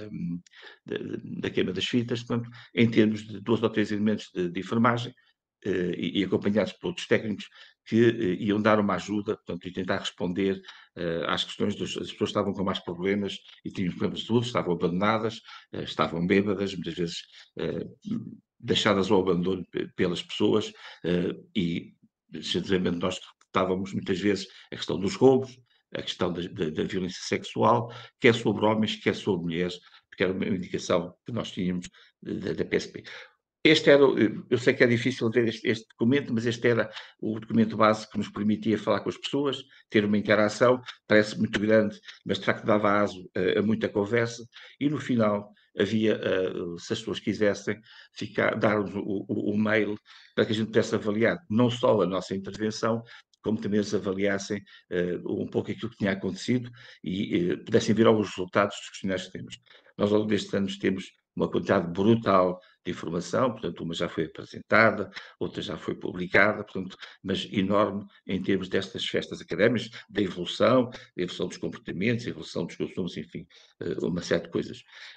da queima das fitas, portanto, em termos de 2 ou 3 elementos de enfermagem, e acompanhados por outros técnicos que iam dar uma ajuda, portanto, e tentar responder às questões as pessoas estavam com mais problemas e tinham problemas de saúde, estavam abandonadas, estavam bêbadas, muitas vezes deixadas ao abandono pelas pessoas, e, sinceramente, nós reportávamos muitas vezes a questão dos roubos, a questão da violência sexual, quer sobre homens, quer sobre mulheres, porque era uma indicação que nós tínhamos da PSP. Eu sei que é difícil ver este documento, mas este era o documento base que nos permitia falar com as pessoas, ter uma interação, parece muito grande, mas de facto dava aso a muita conversa, e no final havia, se as pessoas quisessem, dar-nos o mail para que a gente pudesse avaliar não só a nossa intervenção, como também eles avaliassem um pouco aquilo que tinha acontecido e pudessem ver alguns resultados dos questionários que temos. Nós, ao longo destes anos, temos uma quantidade brutal de informação, portanto, uma já foi apresentada, outra já foi publicada, portanto, mas enorme em termos destas festas académicas, da evolução dos comportamentos, a evolução dos consumos, enfim, uma série de coisas.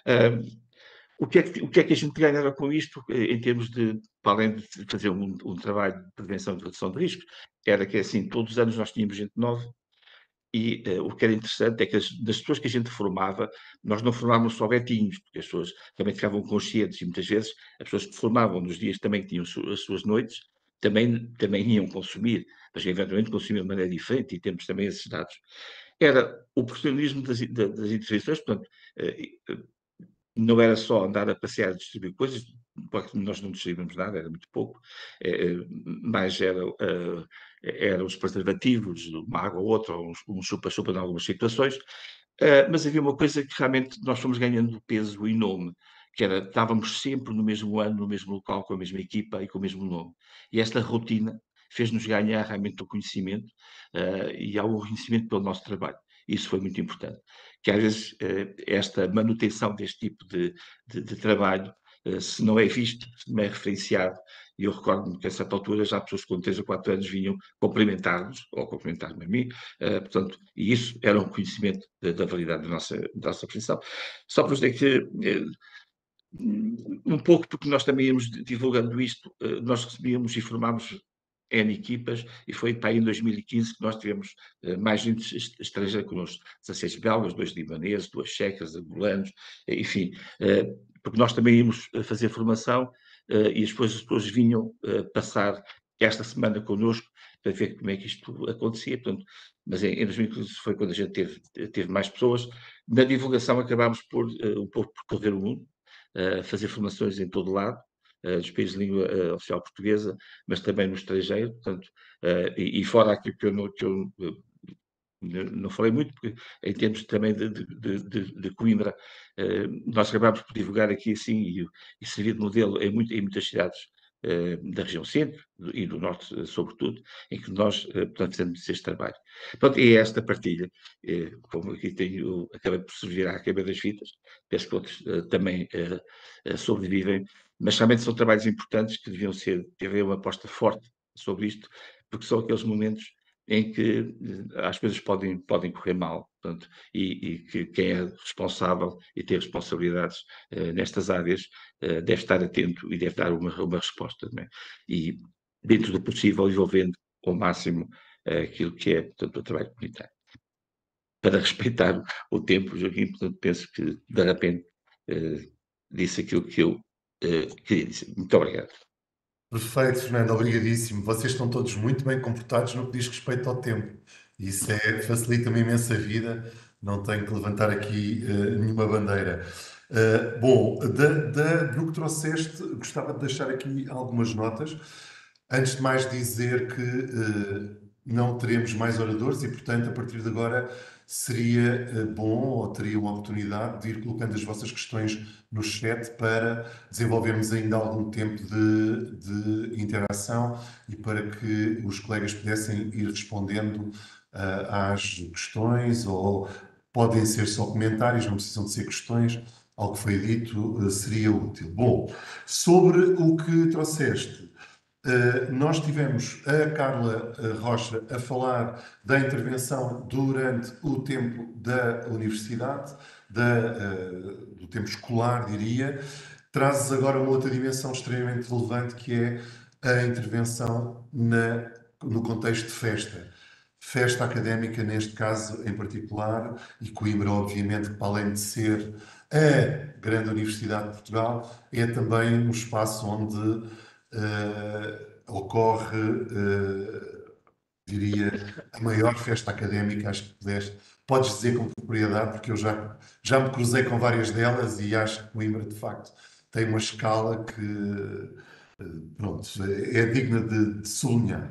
O que é que a gente ganhava com isto, em termos de, para além de fazer um trabalho de prevenção e de redução de riscos, era que, assim, todos os anos nós tínhamos gente nova, e o que era interessante é que das pessoas que a gente formava, nós não formávamos só betinhos, porque as pessoas também ficavam conscientes e muitas vezes as pessoas que formavam nos dias também que tinham as suas noites, também iam consumir, mas eventualmente consumiam de maneira diferente e temos também esses dados. Era o profissionalismo das intervenções, portanto, não era só andar a passear e distribuir coisas, porque nós não distribuímos nada, era muito pouco, mas eram os preservativos, uma água ou outra, ou um chupa-chupa em algumas situações, mas havia uma coisa que realmente nós fomos ganhando peso e nome, que era, estávamos sempre no mesmo ano, no mesmo local, com a mesma equipa e com o mesmo nome. E esta rotina fez-nos ganhar realmente o conhecimento e algum reconhecimento pelo nosso trabalho. Isso foi muito importante. Que às vezes esta manutenção deste tipo de trabalho, se não é visto, se não é referenciado, e eu recordo-me que a certa altura já pessoas com 3 ou 4 anos vinham cumprimentar-nos, ou cumprimentar-me a mim, portanto, e isso era um conhecimento da validade da nossa profissão. Só para vos dizer que, um pouco porque nós também íamos divulgando isto, nós recebíamos e formámos N equipas, e foi para aí em 2015 que nós tivemos mais gente estrangeira connosco, 16 belgas, 2 libaneses, 2 checas, angolanos, enfim, porque nós também íamos fazer formação e depois as pessoas vinham passar esta semana connosco para ver como é que isto acontecia. Portanto, mas em 2015 foi quando a gente teve mais pessoas. Na divulgação acabámos por um pouco percorrer o mundo, fazer formações em todo lado, dos países de língua oficial portuguesa, mas também no estrangeiro, portanto, e fora aquilo que eu não falei muito, porque em termos também de Coimbra, nós acabámos por divulgar aqui assim e servir de modelo em muitas cidades da região centro e do norte, sobretudo, em que nós, portanto, fizemos este trabalho. Pronto, e é esta partilha, como aqui acabei por servir à queima das fitas, penso que outros também sobrevivem, mas realmente são trabalhos importantes que deviam ter uma aposta forte sobre isto, porque são aqueles momentos em que as coisas podem correr mal, portanto, e que quem é responsável e tem responsabilidades nestas áreas deve estar atento e deve dar uma resposta, não é? E, dentro do possível, envolvendo ao máximo aquilo que é, portanto, o trabalho comunitário. Para respeitar o tempo, Joaquim, portanto, penso que, de repente, disse aquilo que eu queria dizer. Muito obrigado. Perfeito, Fernando, obrigadíssimo. Vocês estão todos muito bem comportados no que diz respeito ao tempo. Isso facilita-me imenso a vida, não tenho que levantar aqui nenhuma bandeira. Bom, do que trouxeste, gostava de deixar aqui algumas notas. Antes de mais dizer que não teremos mais oradores e, portanto, a partir de agora seria bom ou teria uma oportunidade de ir colocando as vossas questões no chat para desenvolvermos ainda algum tempo de interação e para que os colegas pudessem ir respondendo às questões, ou podem ser só comentários, não precisam de ser questões. Algo que foi dito seria útil. Bom, sobre o que trouxeste, nós tivemos a Carla Rocha a falar da intervenção durante o tempo da universidade, do tempo escolar, diria. Trazes agora uma outra dimensão extremamente relevante, que é a intervenção no contexto de festa. Festa académica, neste caso em particular, e Coimbra, obviamente, que para além de ser a grande universidade de Portugal, é também um espaço onde ocorre, diria, a maior festa académica, acho que podes dizer com propriedade, porque eu já me cruzei com várias delas e acho que Coimbra, de facto, tem uma escala que, pronto, é digna de sublinhar.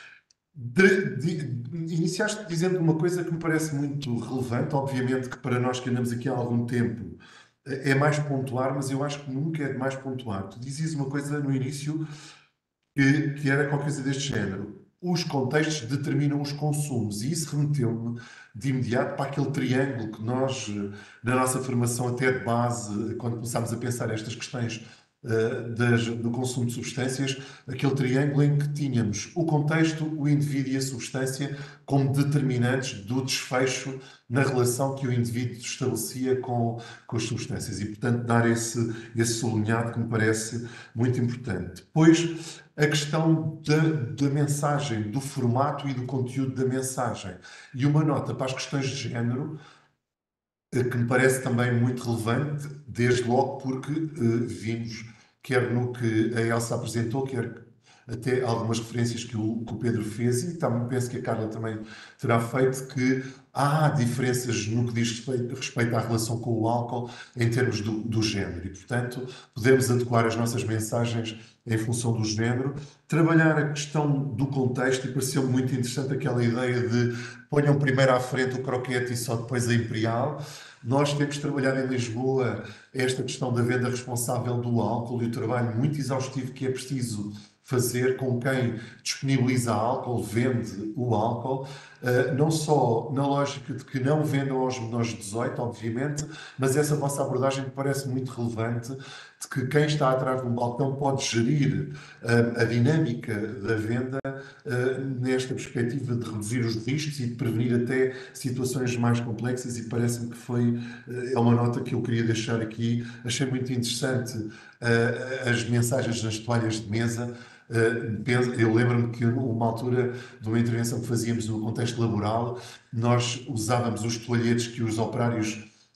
Iniciaste dizendo uma coisa que me parece muito relevante, obviamente que para nós que andamos aqui há algum tempo é mais pontuar, mas eu acho que nunca é demais pontuar. Tu dizias uma coisa no início que era qualquer coisa deste género. Os contextos determinam os consumos, e isso remeteu-me de imediato para aquele triângulo que nós, na nossa formação até de base, quando começámos a pensar estas questões do consumo de substâncias, aquele triângulo em que tínhamos o contexto, o indivíduo e a substância como determinantes do desfecho na relação que o indivíduo estabelecia com as substâncias, e, portanto, dar esse sublinhado que me parece muito importante. Depois, a questão da mensagem, do formato e do conteúdo da mensagem. E uma nota para as questões de género, que me parece também muito relevante, desde logo porque vimos, quer no que a Elsa apresentou, quer até algumas referências que o Pedro fez, e também penso que a Carla também terá feito, que há diferenças no que diz respeito à relação com o álcool em termos do género, e, portanto, podemos adequar as nossas mensagens em função do género, trabalhar a questão do contexto, e pareceu-me muito interessante aquela ideia de ponham primeiro à frente o croquete e só depois a imperial. Nós temos trabalhado em Lisboa esta questão da venda responsável do álcool e o trabalho muito exaustivo que é preciso fazer com quem disponibiliza álcool, vende o álcool, não só na lógica de que não vendam aos menores de 18, obviamente, mas essa vossa abordagem me parece muito relevante, de que quem está atrás de um balcão pode gerir a dinâmica da venda nesta perspectiva de reduzir os riscos e de prevenir até situações mais complexas, e parece-me que é uma nota que eu queria deixar aqui. Achei muito interessante as mensagens nas toalhas de mesa. Eu lembro-me que uma altura de uma intervenção que fazíamos no contexto laboral, nós usávamos os toalhetes que os operários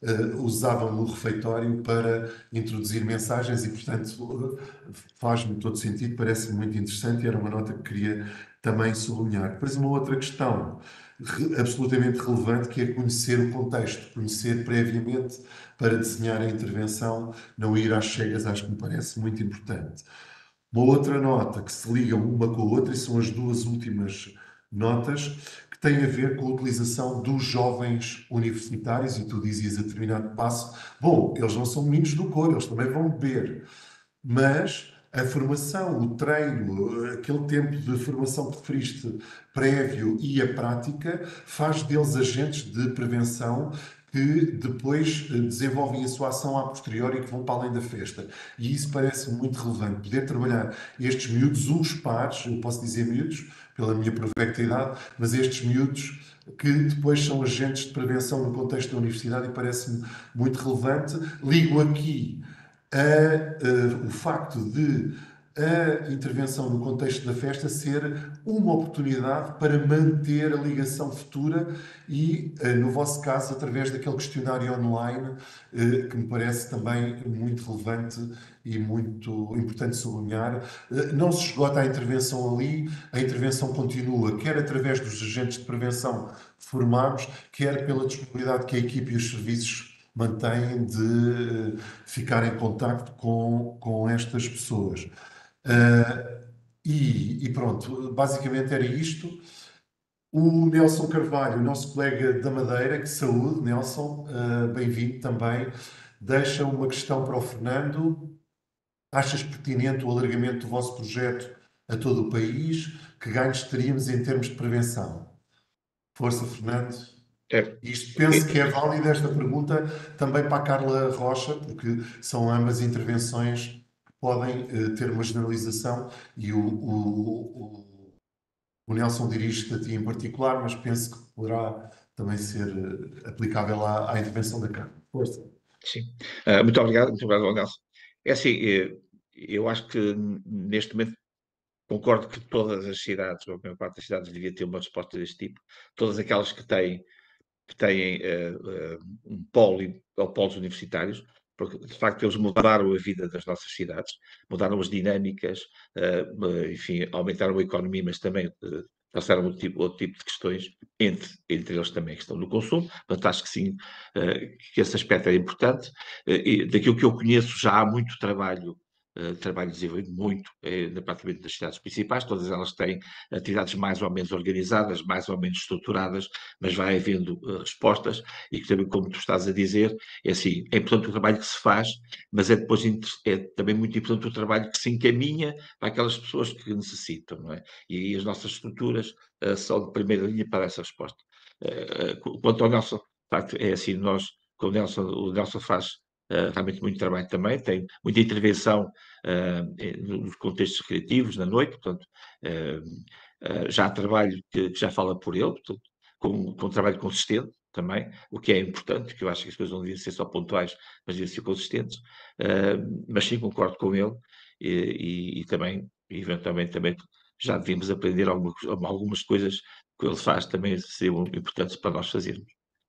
usavam no refeitório para introduzir mensagens e, portanto, faz-me todo sentido, parece-me muito interessante e era uma nota que queria também sublinhar. Depois uma outra questão absolutamente relevante, que é conhecer o contexto, conhecer previamente para desenhar a intervenção, não ir às cegas, acho que me parece muito importante. Uma outra nota que se liga uma com a outra, e são as duas últimas notas, que têm a ver com a utilização dos jovens universitários, e tu dizias a determinado passo, bom, eles não são meninos do coro, eles também vão beber, mas a formação, o treino, aquele tempo de formação que referiste prévio e a prática, faz deles agentes de prevenção que depois desenvolvem a sua ação a posteriori e que vão para além da festa. E isso parece muito relevante. Poder trabalhar estes miúdos, os pares, eu posso dizer miúdos, pela minha provecta idade, mas estes miúdos que depois são agentes de prevenção no contexto da universidade e parece-me muito relevante. Ligo aqui o facto de a intervenção no contexto da festa ser uma oportunidade para manter a ligação futura e, no vosso caso, através daquele questionário online, que me parece também muito relevante e muito importante sublinhar. Não se esgota a intervenção ali, a intervenção continua, quer através dos agentes de prevenção formados, quer pela disponibilidade que a equipe e os serviços mantêm de ficar em contacto com estas pessoas. E pronto, basicamente era isto. O Nelson Carvalho, nosso colega da Madeira, que saúde, Nelson, bem-vindo também, deixa uma questão para o Fernando. Achas pertinente o alargamento do vosso projeto a todo o país? Que ganhos teríamos em termos de prevenção? Força, Fernando. Isto penso que é válida esta pergunta também para a Carla Rocha, porque são ambas intervenções que podem ter uma generalização e o Nelson dirige-se a ti em particular, mas penso que poderá também ser aplicável à intervenção da Carla. Força. Sim. Muito obrigado, Nelson. É assim, eu acho que neste momento concordo que todas as cidades, ou a maior parte das cidades, devia ter uma resposta deste tipo. Todas aquelas que têm um polo ou polos universitários, porque de facto eles mudaram a vida das nossas cidades, mudaram as dinâmicas, enfim, aumentaram a economia, mas também trouxeram outro tipo de questões, entre eles também a questão do consumo. Portanto, acho que sim, que esse aspecto é importante. E daquilo que eu conheço, já há muito trabalho desenvolvido muito praticamente das cidades principais, todas elas têm atividades mais ou menos organizadas, mais ou menos estruturadas, mas vai havendo respostas, e que também, como tu estás a dizer, é assim, é importante o trabalho que se faz, mas é depois também muito importante o trabalho que se encaminha para aquelas pessoas que necessitam, não é? E aí as nossas estruturas são de primeira linha para essa resposta. Quanto ao Nelson, de facto, é assim, o Nelson faz realmente muito trabalho também, tem muita intervenção nos contextos recreativos, na noite, portanto, já há trabalho que já fala por ele, portanto, com um trabalho consistente também, o que é importante, porque eu acho que as coisas não deviam ser só pontuais, mas deviam ser consistentes, mas sim, concordo com ele, e também, eventualmente, também já devíamos aprender algumas coisas que ele faz também seriam importantes para nós fazermos.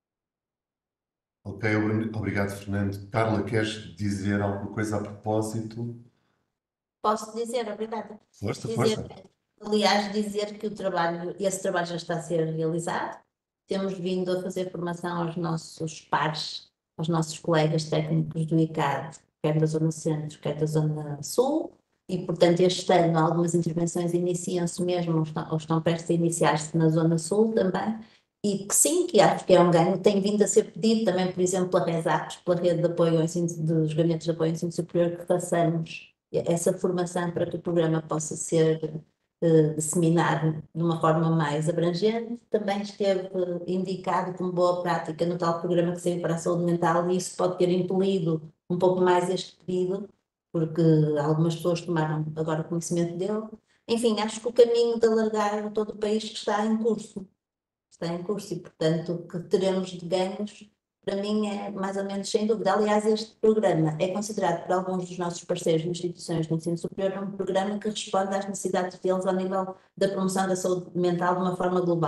Ok, obrigado, Fernando. Carla, queres dizer alguma coisa a propósito? Posso dizer, obrigada. Força, Dizer, força. aliás, dizer que esse trabalho já está a ser realizado. Temos vindo a fazer formação aos nossos pares, aos nossos colegas técnicos do ICAD, quer da Zona Centro, quer da Zona Sul, e, portanto, este ano algumas intervenções iniciam-se mesmo, ou estão prestes a iniciar-se na Zona Sul também, e que sim, que acho que é um ganho, tem vindo a ser pedido também, por exemplo, pela RESAPS, pela Rede de Apoio ao Ensino, dos Gabinetes de Apoio ao Ensino Superior, que façamos essa formação para que o programa possa ser disseminado de uma forma mais abrangente. Também esteve indicado como boa prática no tal programa que saiu para a saúde mental, e isso pode ter impelido um pouco mais este pedido, porque algumas pessoas tomaram agora conhecimento dele. Enfim, acho que o caminho de alargar todo o país está em curso. Está em curso e, portanto, que teremos de ganhos, para mim é mais ou menos sem dúvida. Aliás, este programa é considerado por alguns dos nossos parceiros de instituições de ensino superior um programa que responde às necessidades deles ao nível da promoção da saúde mental de uma forma global.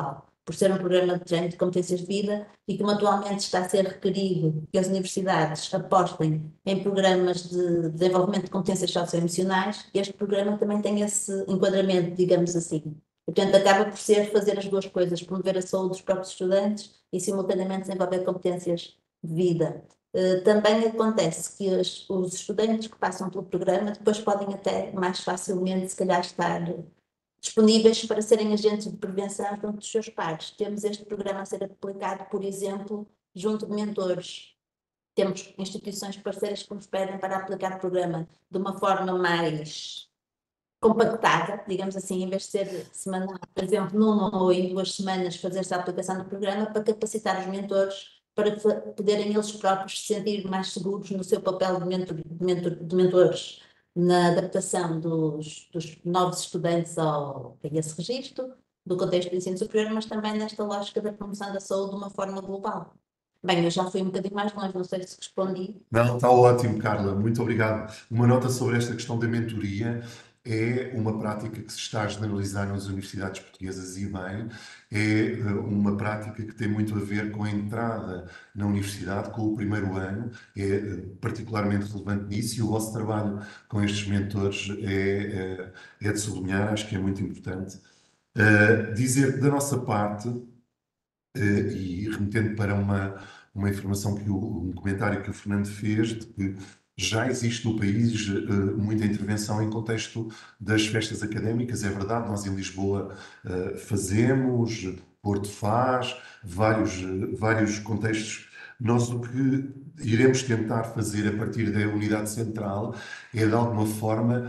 por ser um programa de género de competências de vida, e como atualmente está a ser requerido que as universidades apostem em programas de desenvolvimento de competências socioemocionais, este programa também tem esse enquadramento, digamos assim. Portanto, acaba por ser fazer as duas coisas, promover a saúde dos próprios estudantes e, simultaneamente, desenvolver competências de vida. Também acontece que os estudantes que passam pelo programa depois podem até mais facilmente, se calhar, estar disponíveis para serem agentes de prevenção junto dos seus pares. Temos este programa a ser aplicado, por exemplo, junto de mentores. Temos instituições parceiras que nos pedem para aplicar o programa de uma forma mais compactada, digamos assim, em vez de ser semanal, por exemplo, numa ou em 2 semanas fazer-se a aplicação do programa, para capacitar os mentores para poderem eles próprios se sentir mais seguros no seu papel de mentores na adaptação dos novos estudantes a esse registro, do contexto do ensino superior, mas também nesta lógica da promoção da saúde de uma forma global. Bem, eu já fui um bocadinho mais longe, não sei se respondi. Não, está ótimo, Carla, muito obrigado. Uma nota sobre esta questão da mentoria. É uma prática que se está a generalizar nas universidades portuguesas e bem, é uma prática que tem muito a ver com a entrada na universidade, com o primeiro ano, é particularmente relevante nisso, e o vosso trabalho com estes mentores é de sublinhar, acho que é muito importante. Dizer que da nossa parte, e remetendo para uma informação um comentário que o Fernando fez, de que já existe no país muita intervenção em contexto das festas académicas, é verdade, nós em Lisboa fazemos, Porto faz, vários contextos. Nós o que iremos tentar fazer a partir da unidade central é, de alguma forma,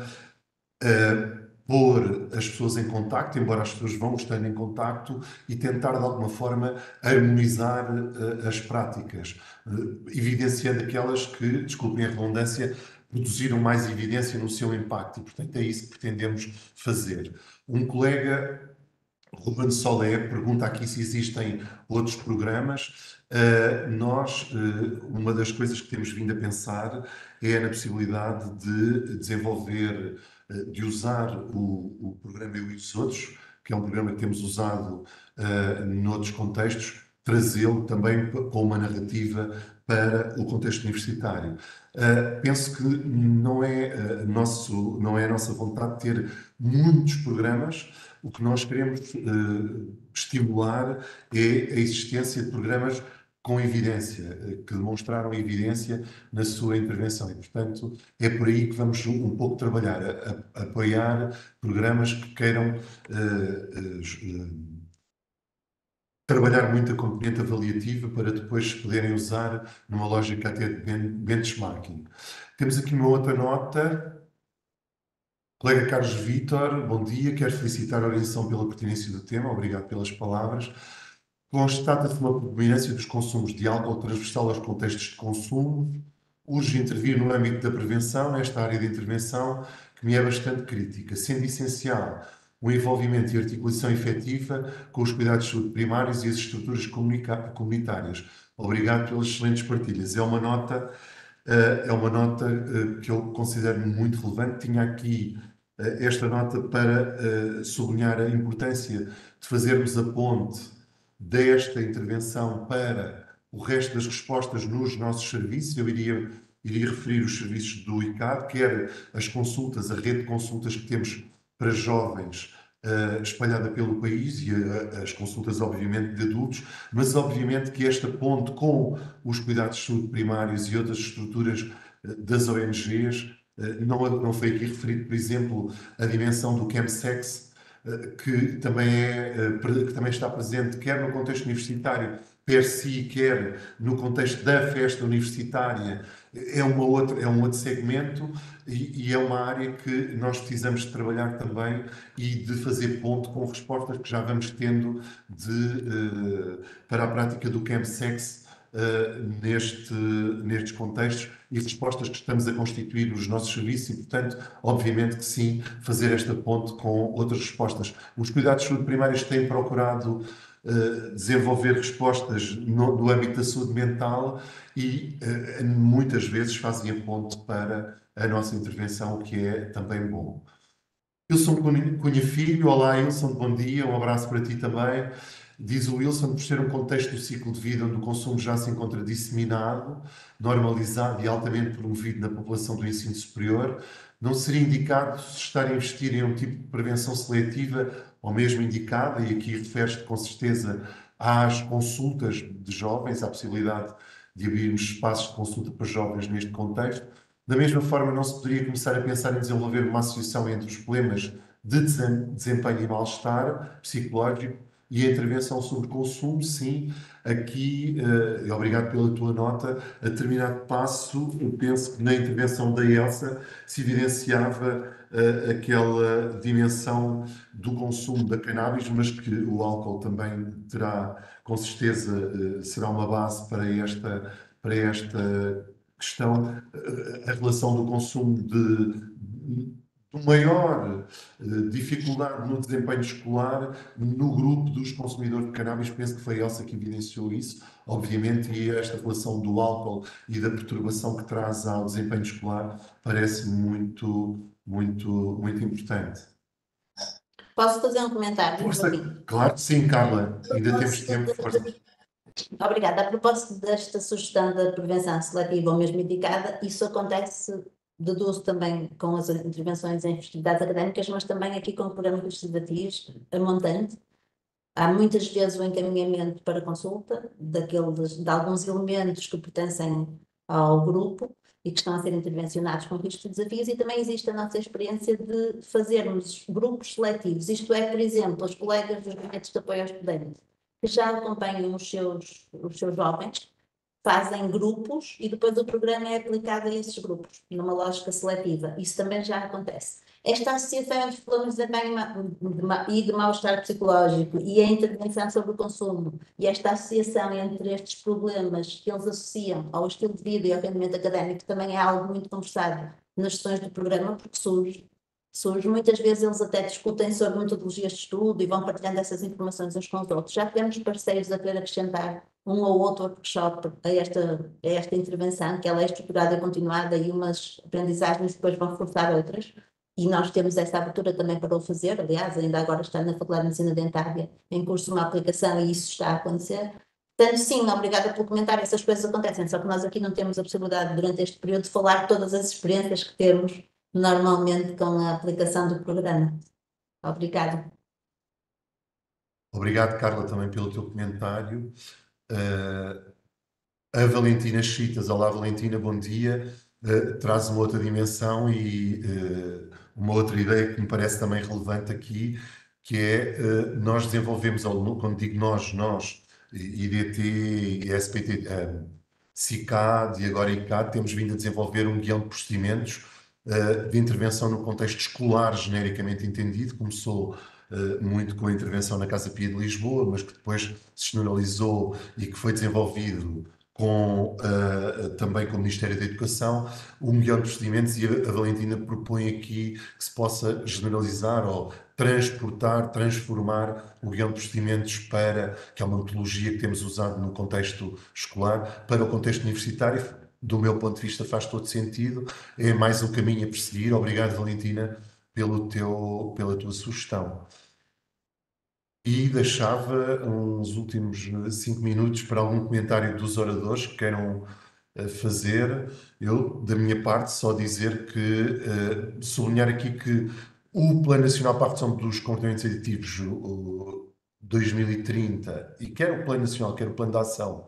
pôr as pessoas em contacto, embora as pessoas vão estando em contacto, e tentar, de alguma forma, harmonizar as práticas, evidenciando aquelas que, desculpem a redundância, produziram mais evidência no seu impacto, e, portanto, é isso que pretendemos fazer. Um colega, Ruben Solé, pergunta aqui se existem outros programas. Uma das coisas que temos vindo a pensar é na possibilidade de desenvolver, de usar o programa Eu e os Outros, que é um programa que temos usado noutros contextos, trazê-lo também com uma narrativa para o contexto universitário. Penso que não é a nossa vontade ter muitos programas. O que nós queremos estimular é a existência de programas com evidência, que demonstraram evidência na sua intervenção. E, portanto, é por aí que vamos um pouco trabalhar, a apoiar programas que queiram trabalhar muito a componente avaliativa para depois poderem usar numa lógica até de benchmarking. Temos aqui uma outra nota. Colega Carlos Vítor, bom dia. Quero felicitar a organização pela pertinência do tema. Obrigado pelas palavras. Constata-se uma predominância dos consumos de álcool transversal aos contextos de consumo. Urge intervir no âmbito da prevenção, nesta área de intervenção, que me é bastante crítica, sendo essencial o envolvimento e articulação efetiva com os cuidados de saúde primários e as estruturas comunitárias. Obrigado pelas excelentes partilhas. É uma nota que eu considero muito relevante. Tinha aqui esta nota para sublinhar a importância de fazermos a ponte desta intervenção para o resto das respostas nos nossos serviços. Eu iria referir os serviços do ICAD, quer as consultas, a rede de consultas que temos para jovens espalhada pelo país, e as consultas, obviamente, de adultos, mas, obviamente, que esta ponte com os cuidados de saúde primários e outras estruturas das ONGs, não foi aqui referido, por exemplo, a dimensão do chemsex, que também está presente, quer no contexto universitário, per si, quer no contexto da festa universitária. É um outro segmento, e é uma área que nós precisamos de trabalhar também e de fazer ponto com respostas que já vamos tendo para a prática do chemsex nestes contextos, e respostas que estamos a constituir nos nossos serviços, e, portanto, obviamente que sim, fazer esta ponte com outras respostas. Os cuidados de saúde primários têm procurado desenvolver respostas no âmbito da saúde mental, e muitas vezes fazem a ponte para a nossa intervenção, o que é também bom. Ilson Cunha Filho, olá Ilson, bom dia, um abraço para ti também. Diz o Wilson, por ser um contexto do ciclo de vida onde o consumo já se encontra disseminado, normalizado e altamente promovido na população do ensino superior, não seria indicado se estar a investir em um tipo de prevenção seletiva ou mesmo indicada, e aqui refere-se com certeza às consultas de jovens, à possibilidade de abrirmos espaços de consulta para jovens neste contexto. Da mesma forma, não se poderia começar a pensar em desenvolver uma associação entre os problemas de desempenho e mal-estar psicológico e a intervenção sobre consumo? Sim, aqui, e obrigado pela tua nota, a determinado passo, eu penso que na intervenção da Elsa se evidenciava aquela dimensão do consumo da cannabis, mas que o álcool também terá, com certeza, será uma base para esta questão, a relação do consumo de maior dificuldade no desempenho escolar no grupo dos consumidores de cannabis. Penso que foi a Elsa que evidenciou isso, obviamente, e esta relação do álcool e da perturbação que traz ao desempenho escolar parece muito importante. Posso fazer um comentário? Força, claro que sim, Carla, ainda temos tempo. Força. Obrigada. A propósito desta sugestão da prevenção seletiva ou mesmo indicada, isso acontece, deduzo também com as intervenções em festividades académicas, mas também aqui com programas legislativos a montante. Há muitas vezes o encaminhamento para consulta de alguns elementos que pertencem ao grupo e que estão a ser intervencionados com riscos e desafios, e também existe a nossa experiência de fazermos grupos seletivos, isto é, por exemplo, os colegas dos gabinetes de apoio ao estudante, que já acompanham os seus jovens, fazem grupos e depois o programa é aplicado a esses grupos, numa lógica seletiva. Isso também já acontece. Esta associação entre problemas de desempenho e de mal-estar psicológico e a intervenção sobre o consumo, e esta associação entre estes problemas que eles associam ao estilo de vida e ao rendimento académico, também é algo muito conversado nas sessões do programa, porque surge. Muitas vezes eles até discutem sobre metodologias de estudo e vão partilhando essas informações uns com os outros. Já tivemos parceiros a querer acrescentar um ou outro workshop a esta intervenção, que ela é estruturada e continuada, e umas aprendizagens depois vão reforçar outras, e nós temos essa abertura também para o fazer. Aliás, ainda agora está na Faculdade de Medicina Dentária em curso uma aplicação e isso está a acontecer. Portanto, sim, obrigada pelo comentário, essas coisas acontecem, só que nós aqui não temos a possibilidade durante este período de falar de todas as experiências que temos normalmente com a aplicação do programa. Obrigada. Obrigado, Carla, também pelo teu comentário. A Valentina Chitas, olá Valentina, bom dia, traz uma outra dimensão e uma outra ideia que me parece também relevante aqui, que é nós desenvolvemos, quando digo nós, IDT, SPT, CICAD e agora ICAD, temos vindo a desenvolver um guião de procedimentos de intervenção no contexto escolar, genericamente entendido. Começou muito com a intervenção na Casa Pia de Lisboa, mas que depois se generalizou e que foi desenvolvido também com o Ministério da Educação, um guião de procedimentos, e a Valentina propõe aqui que se possa generalizar ou transformar o guião de procedimentos que é uma metodologia que temos usado no contexto escolar, para o contexto universitário. Do meu ponto de vista faz todo sentido, é mais um caminho a perseguir. Obrigado, Valentina, pela tua sugestão. E deixava uns últimos 5 minutos para algum comentário dos oradores que queiram fazer. Eu, da minha parte, só dizer que, sublinhar aqui que o Plano Nacional para a Redução dos Comportamentos Aditivos 2030, e quer o Plano Nacional, quer o Plano de Ação,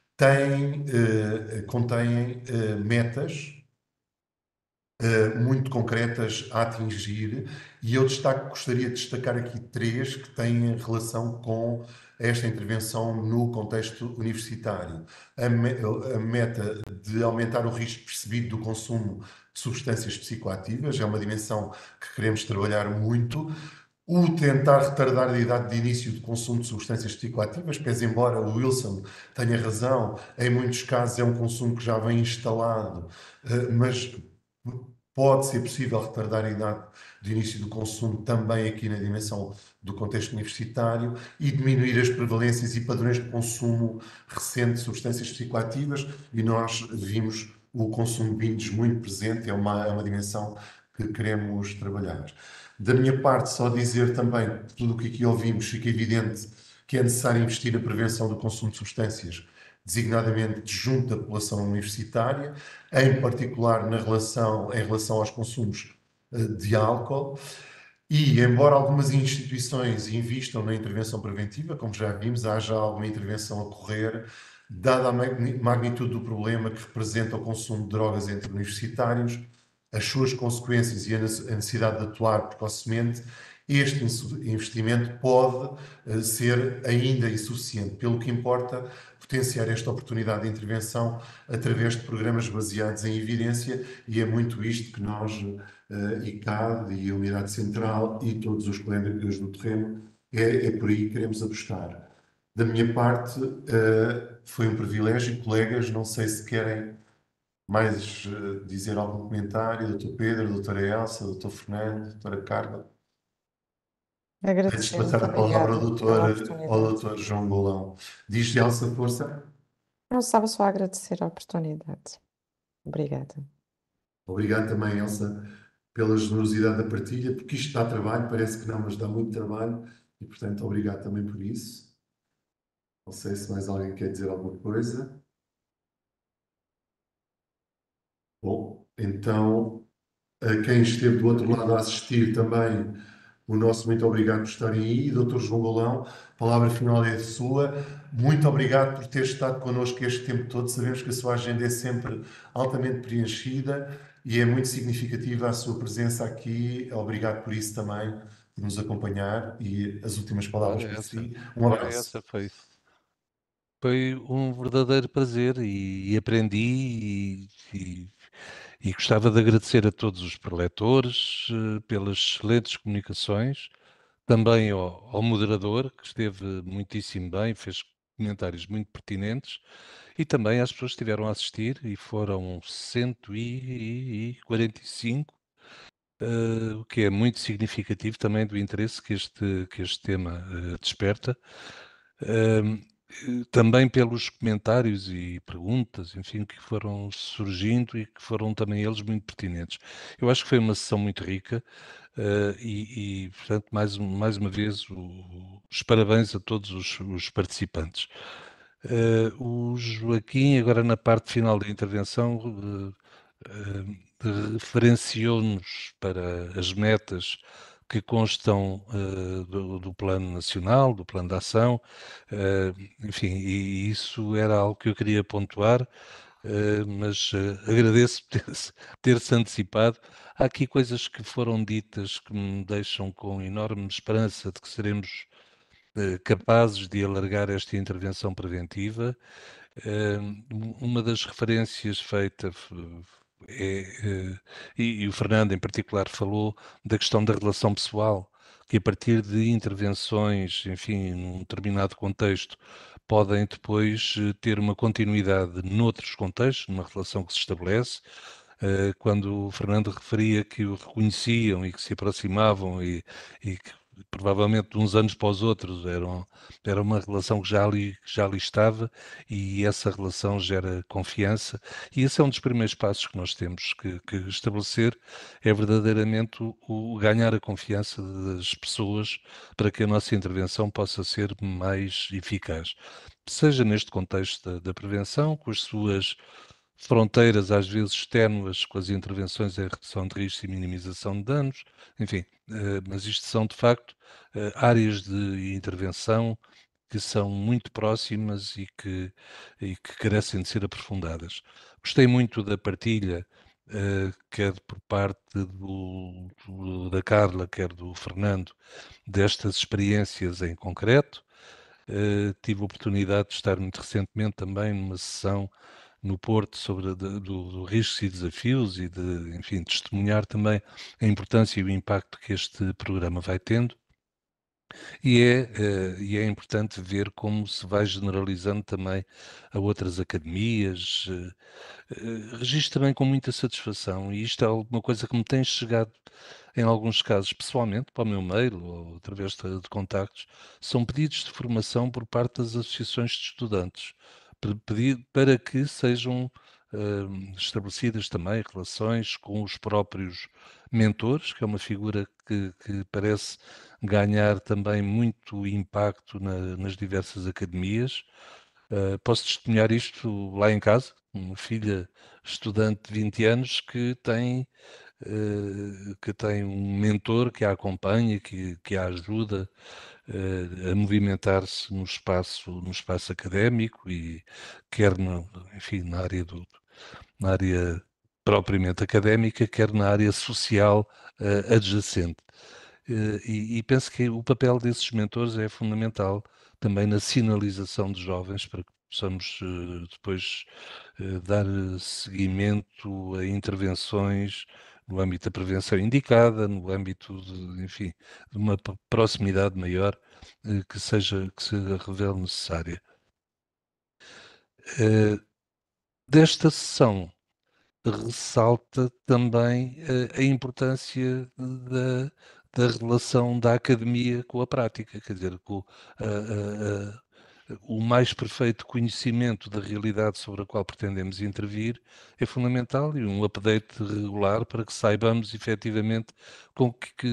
contém metas muito concretas a atingir, e eu gostaria de destacar aqui 3 que têm relação com esta intervenção no contexto universitário. A meta de aumentar o risco percebido do consumo de substâncias psicoativas é uma dimensão que queremos trabalhar muito. O tentar retardar a idade de início de consumo de substâncias psicoativas, pese embora o Wilson tenha razão, em muitos casos é um consumo que já vem instalado, mas pode ser possível retardar a idade de início do consumo também aqui na dimensão do contexto universitário, e diminuir as prevalências e padrões de consumo recente de substâncias psicoativas, e nós vimos o consumo de vinhos muito presente, é uma dimensão que queremos trabalhar. Da minha parte, só dizer também que tudo o que aqui ouvimos fica evidente que é necessário investir na prevenção do consumo de substâncias, designadamente junto da população universitária, em particular em relação aos consumos de álcool. E, embora algumas instituições invistam na intervenção preventiva, como já vimos, há já alguma intervenção a correr, dada a magnitude do problema que representa o consumo de drogas entre universitários, as suas consequências e a necessidade de atuar precocemente, este investimento pode ser ainda insuficiente, pelo que importa potenciar esta oportunidade de intervenção através de programas baseados em evidência, e é muito isto que nós, ICAD e a Unidade Central e todos os colegas do terreno, é por aí que queremos apostar. Da minha parte, foi um privilégio, colegas, não sei se querem mais dizer algum comentário, Dr. Pedro, Dra. Elsa, Dr. Fernando, Dra. Carla. Antes de Agradecer, passar muito a palavra obrigada pela ao oportunidade. Dr. João Golão. Diz Elsa, força. Eu estava só a agradecer a oportunidade. Obrigada. Obrigado também, Elsa, pela generosidade da partilha, porque isto dá trabalho, parece que não, mas dá muito trabalho, e portanto obrigado também por isso. Não sei se mais alguém quer dizer alguma coisa. Bom, então, a quem esteve do outro lado a assistir também, o nosso muito obrigado por estarem aí. Dr. João Golão, a palavra final é sua. Muito obrigado por ter estado connosco este tempo todo. Sabemos que a sua agenda é sempre altamente preenchida e é muito significativa a sua presença aqui. Obrigado por isso também, por nos acompanhar, e as últimas palavras Ora para essa, si. Um ora abraço. essa foi um verdadeiro prazer e aprendi e gostava de agradecer a todos os preletores pelas excelentes comunicações, também ao moderador, que esteve muitíssimo bem, fez comentários muito pertinentes, e também às pessoas que estiveram a assistir, e foram 145, o que é muito significativo também do interesse que este tema desperta. Também pelos comentários e perguntas, enfim, que foram surgindo e que foram também eles muito pertinentes. Eu acho que foi uma sessão muito rica portanto, mais uma vez, os parabéns a todos os participantes. O Joaquim, agora na parte final da intervenção, referenciou-nos para as metas que constam do Plano Nacional, do Plano de Ação, enfim, e isso era algo que eu queria pontuar, mas agradeço ter-se antecipado. Há aqui coisas que foram ditas que me deixam com enorme esperança de que seremos capazes de alargar esta intervenção preventiva. Uma das referências feitas e o Fernando em particular falou da questão da relação pessoal, que a partir de intervenções, enfim, num determinado contexto, podem depois ter uma continuidade noutros contextos, numa relação que se estabelece. Quando o Fernando referia que o reconheciam e que se aproximavam e que provavelmente de uns anos para os outros era uma relação que já ali estava, e essa relação gera confiança, e esse é um dos primeiros passos que nós temos que estabelecer, é verdadeiramente o ganhar a confiança das pessoas para que a nossa intervenção possa ser mais eficaz. Seja neste contexto da prevenção, com as suas fronteiras às vezes ténues com as intervenções em redução de riscos e minimização de danos, enfim, mas isto são de facto áreas de intervenção que são muito próximas e que carecem de ser aprofundadas. Gostei muito da partilha, quer por parte da Carla, quer do Fernando, destas experiências em concreto. Tive a oportunidade de estar muito recentemente também numa sessão no Porto sobre do riscos e desafios e enfim, testemunhar também a importância e o impacto que este programa vai tendo. E é importante ver como se vai generalizando também a outras academias. Registro também com muita satisfação, e isto é alguma coisa que me tem chegado, em alguns casos, pessoalmente, para o meu mail ou através de contactos, são pedidos de formação por parte das associações de estudantes, para que sejam estabelecidas também relações com os próprios mentores, que é uma figura que parece ganhar também muito impacto nas diversas academias. Posso testemunhar isto lá em casa, uma filha estudante de 20 anos que tem um mentor que a acompanha, que a ajuda a movimentar-se no espaço académico e quer enfim, na área propriamente académica, quer na área social adjacente. E penso que o papel desses mentores é fundamental também na sinalização de jovens para que possamos depois dar seguimento a intervenções no âmbito da prevenção indicada, no âmbito enfim, de uma proximidade maior que se revele necessária. Desta sessão ressalta também a importância da relação da academia com a prática, quer dizer, o mais perfeito conhecimento da realidade sobre a qual pretendemos intervir é fundamental, e um update regular para que saibamos efetivamente com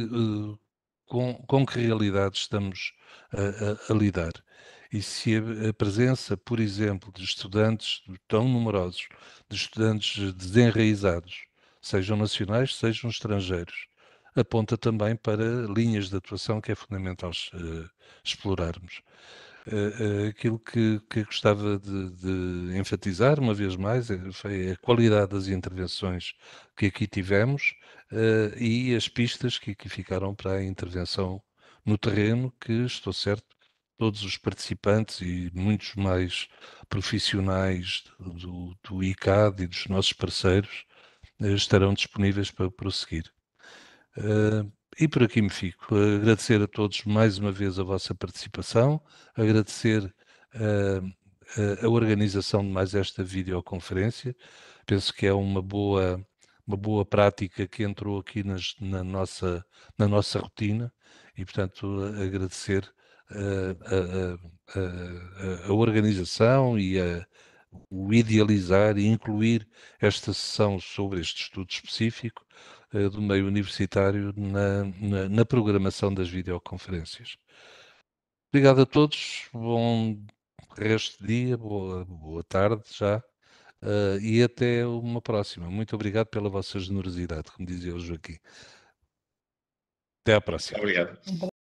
que realidade estamos a lidar. E se a presença, por exemplo, de estudantes tão numerosos, de estudantes desenraizados, sejam nacionais, sejam estrangeiros, aponta também para linhas de atuação que é fundamental explorarmos. Aquilo que gostava de enfatizar, uma vez mais, foi a qualidade das intervenções que aqui tivemos e as pistas que aqui ficaram para a intervenção no terreno, que estou certo, todos os participantes e muitos mais profissionais do ICAD e dos nossos parceiros estarão disponíveis para prosseguir. E por aqui me fico. Agradecer a todos mais uma vez a vossa participação, agradecer a organização de mais esta videoconferência. Penso que é uma boa prática que entrou aqui na nossa rotina e, portanto, agradecer a organização e o idealizar e incluir esta sessão sobre este estudo específico do meio universitário na programação das videoconferências. Obrigado a todos, bom resto de dia, boa tarde já, e até uma próxima. Muito obrigado pela vossa generosidade, como dizia o Joaquim. Até à próxima. Obrigado.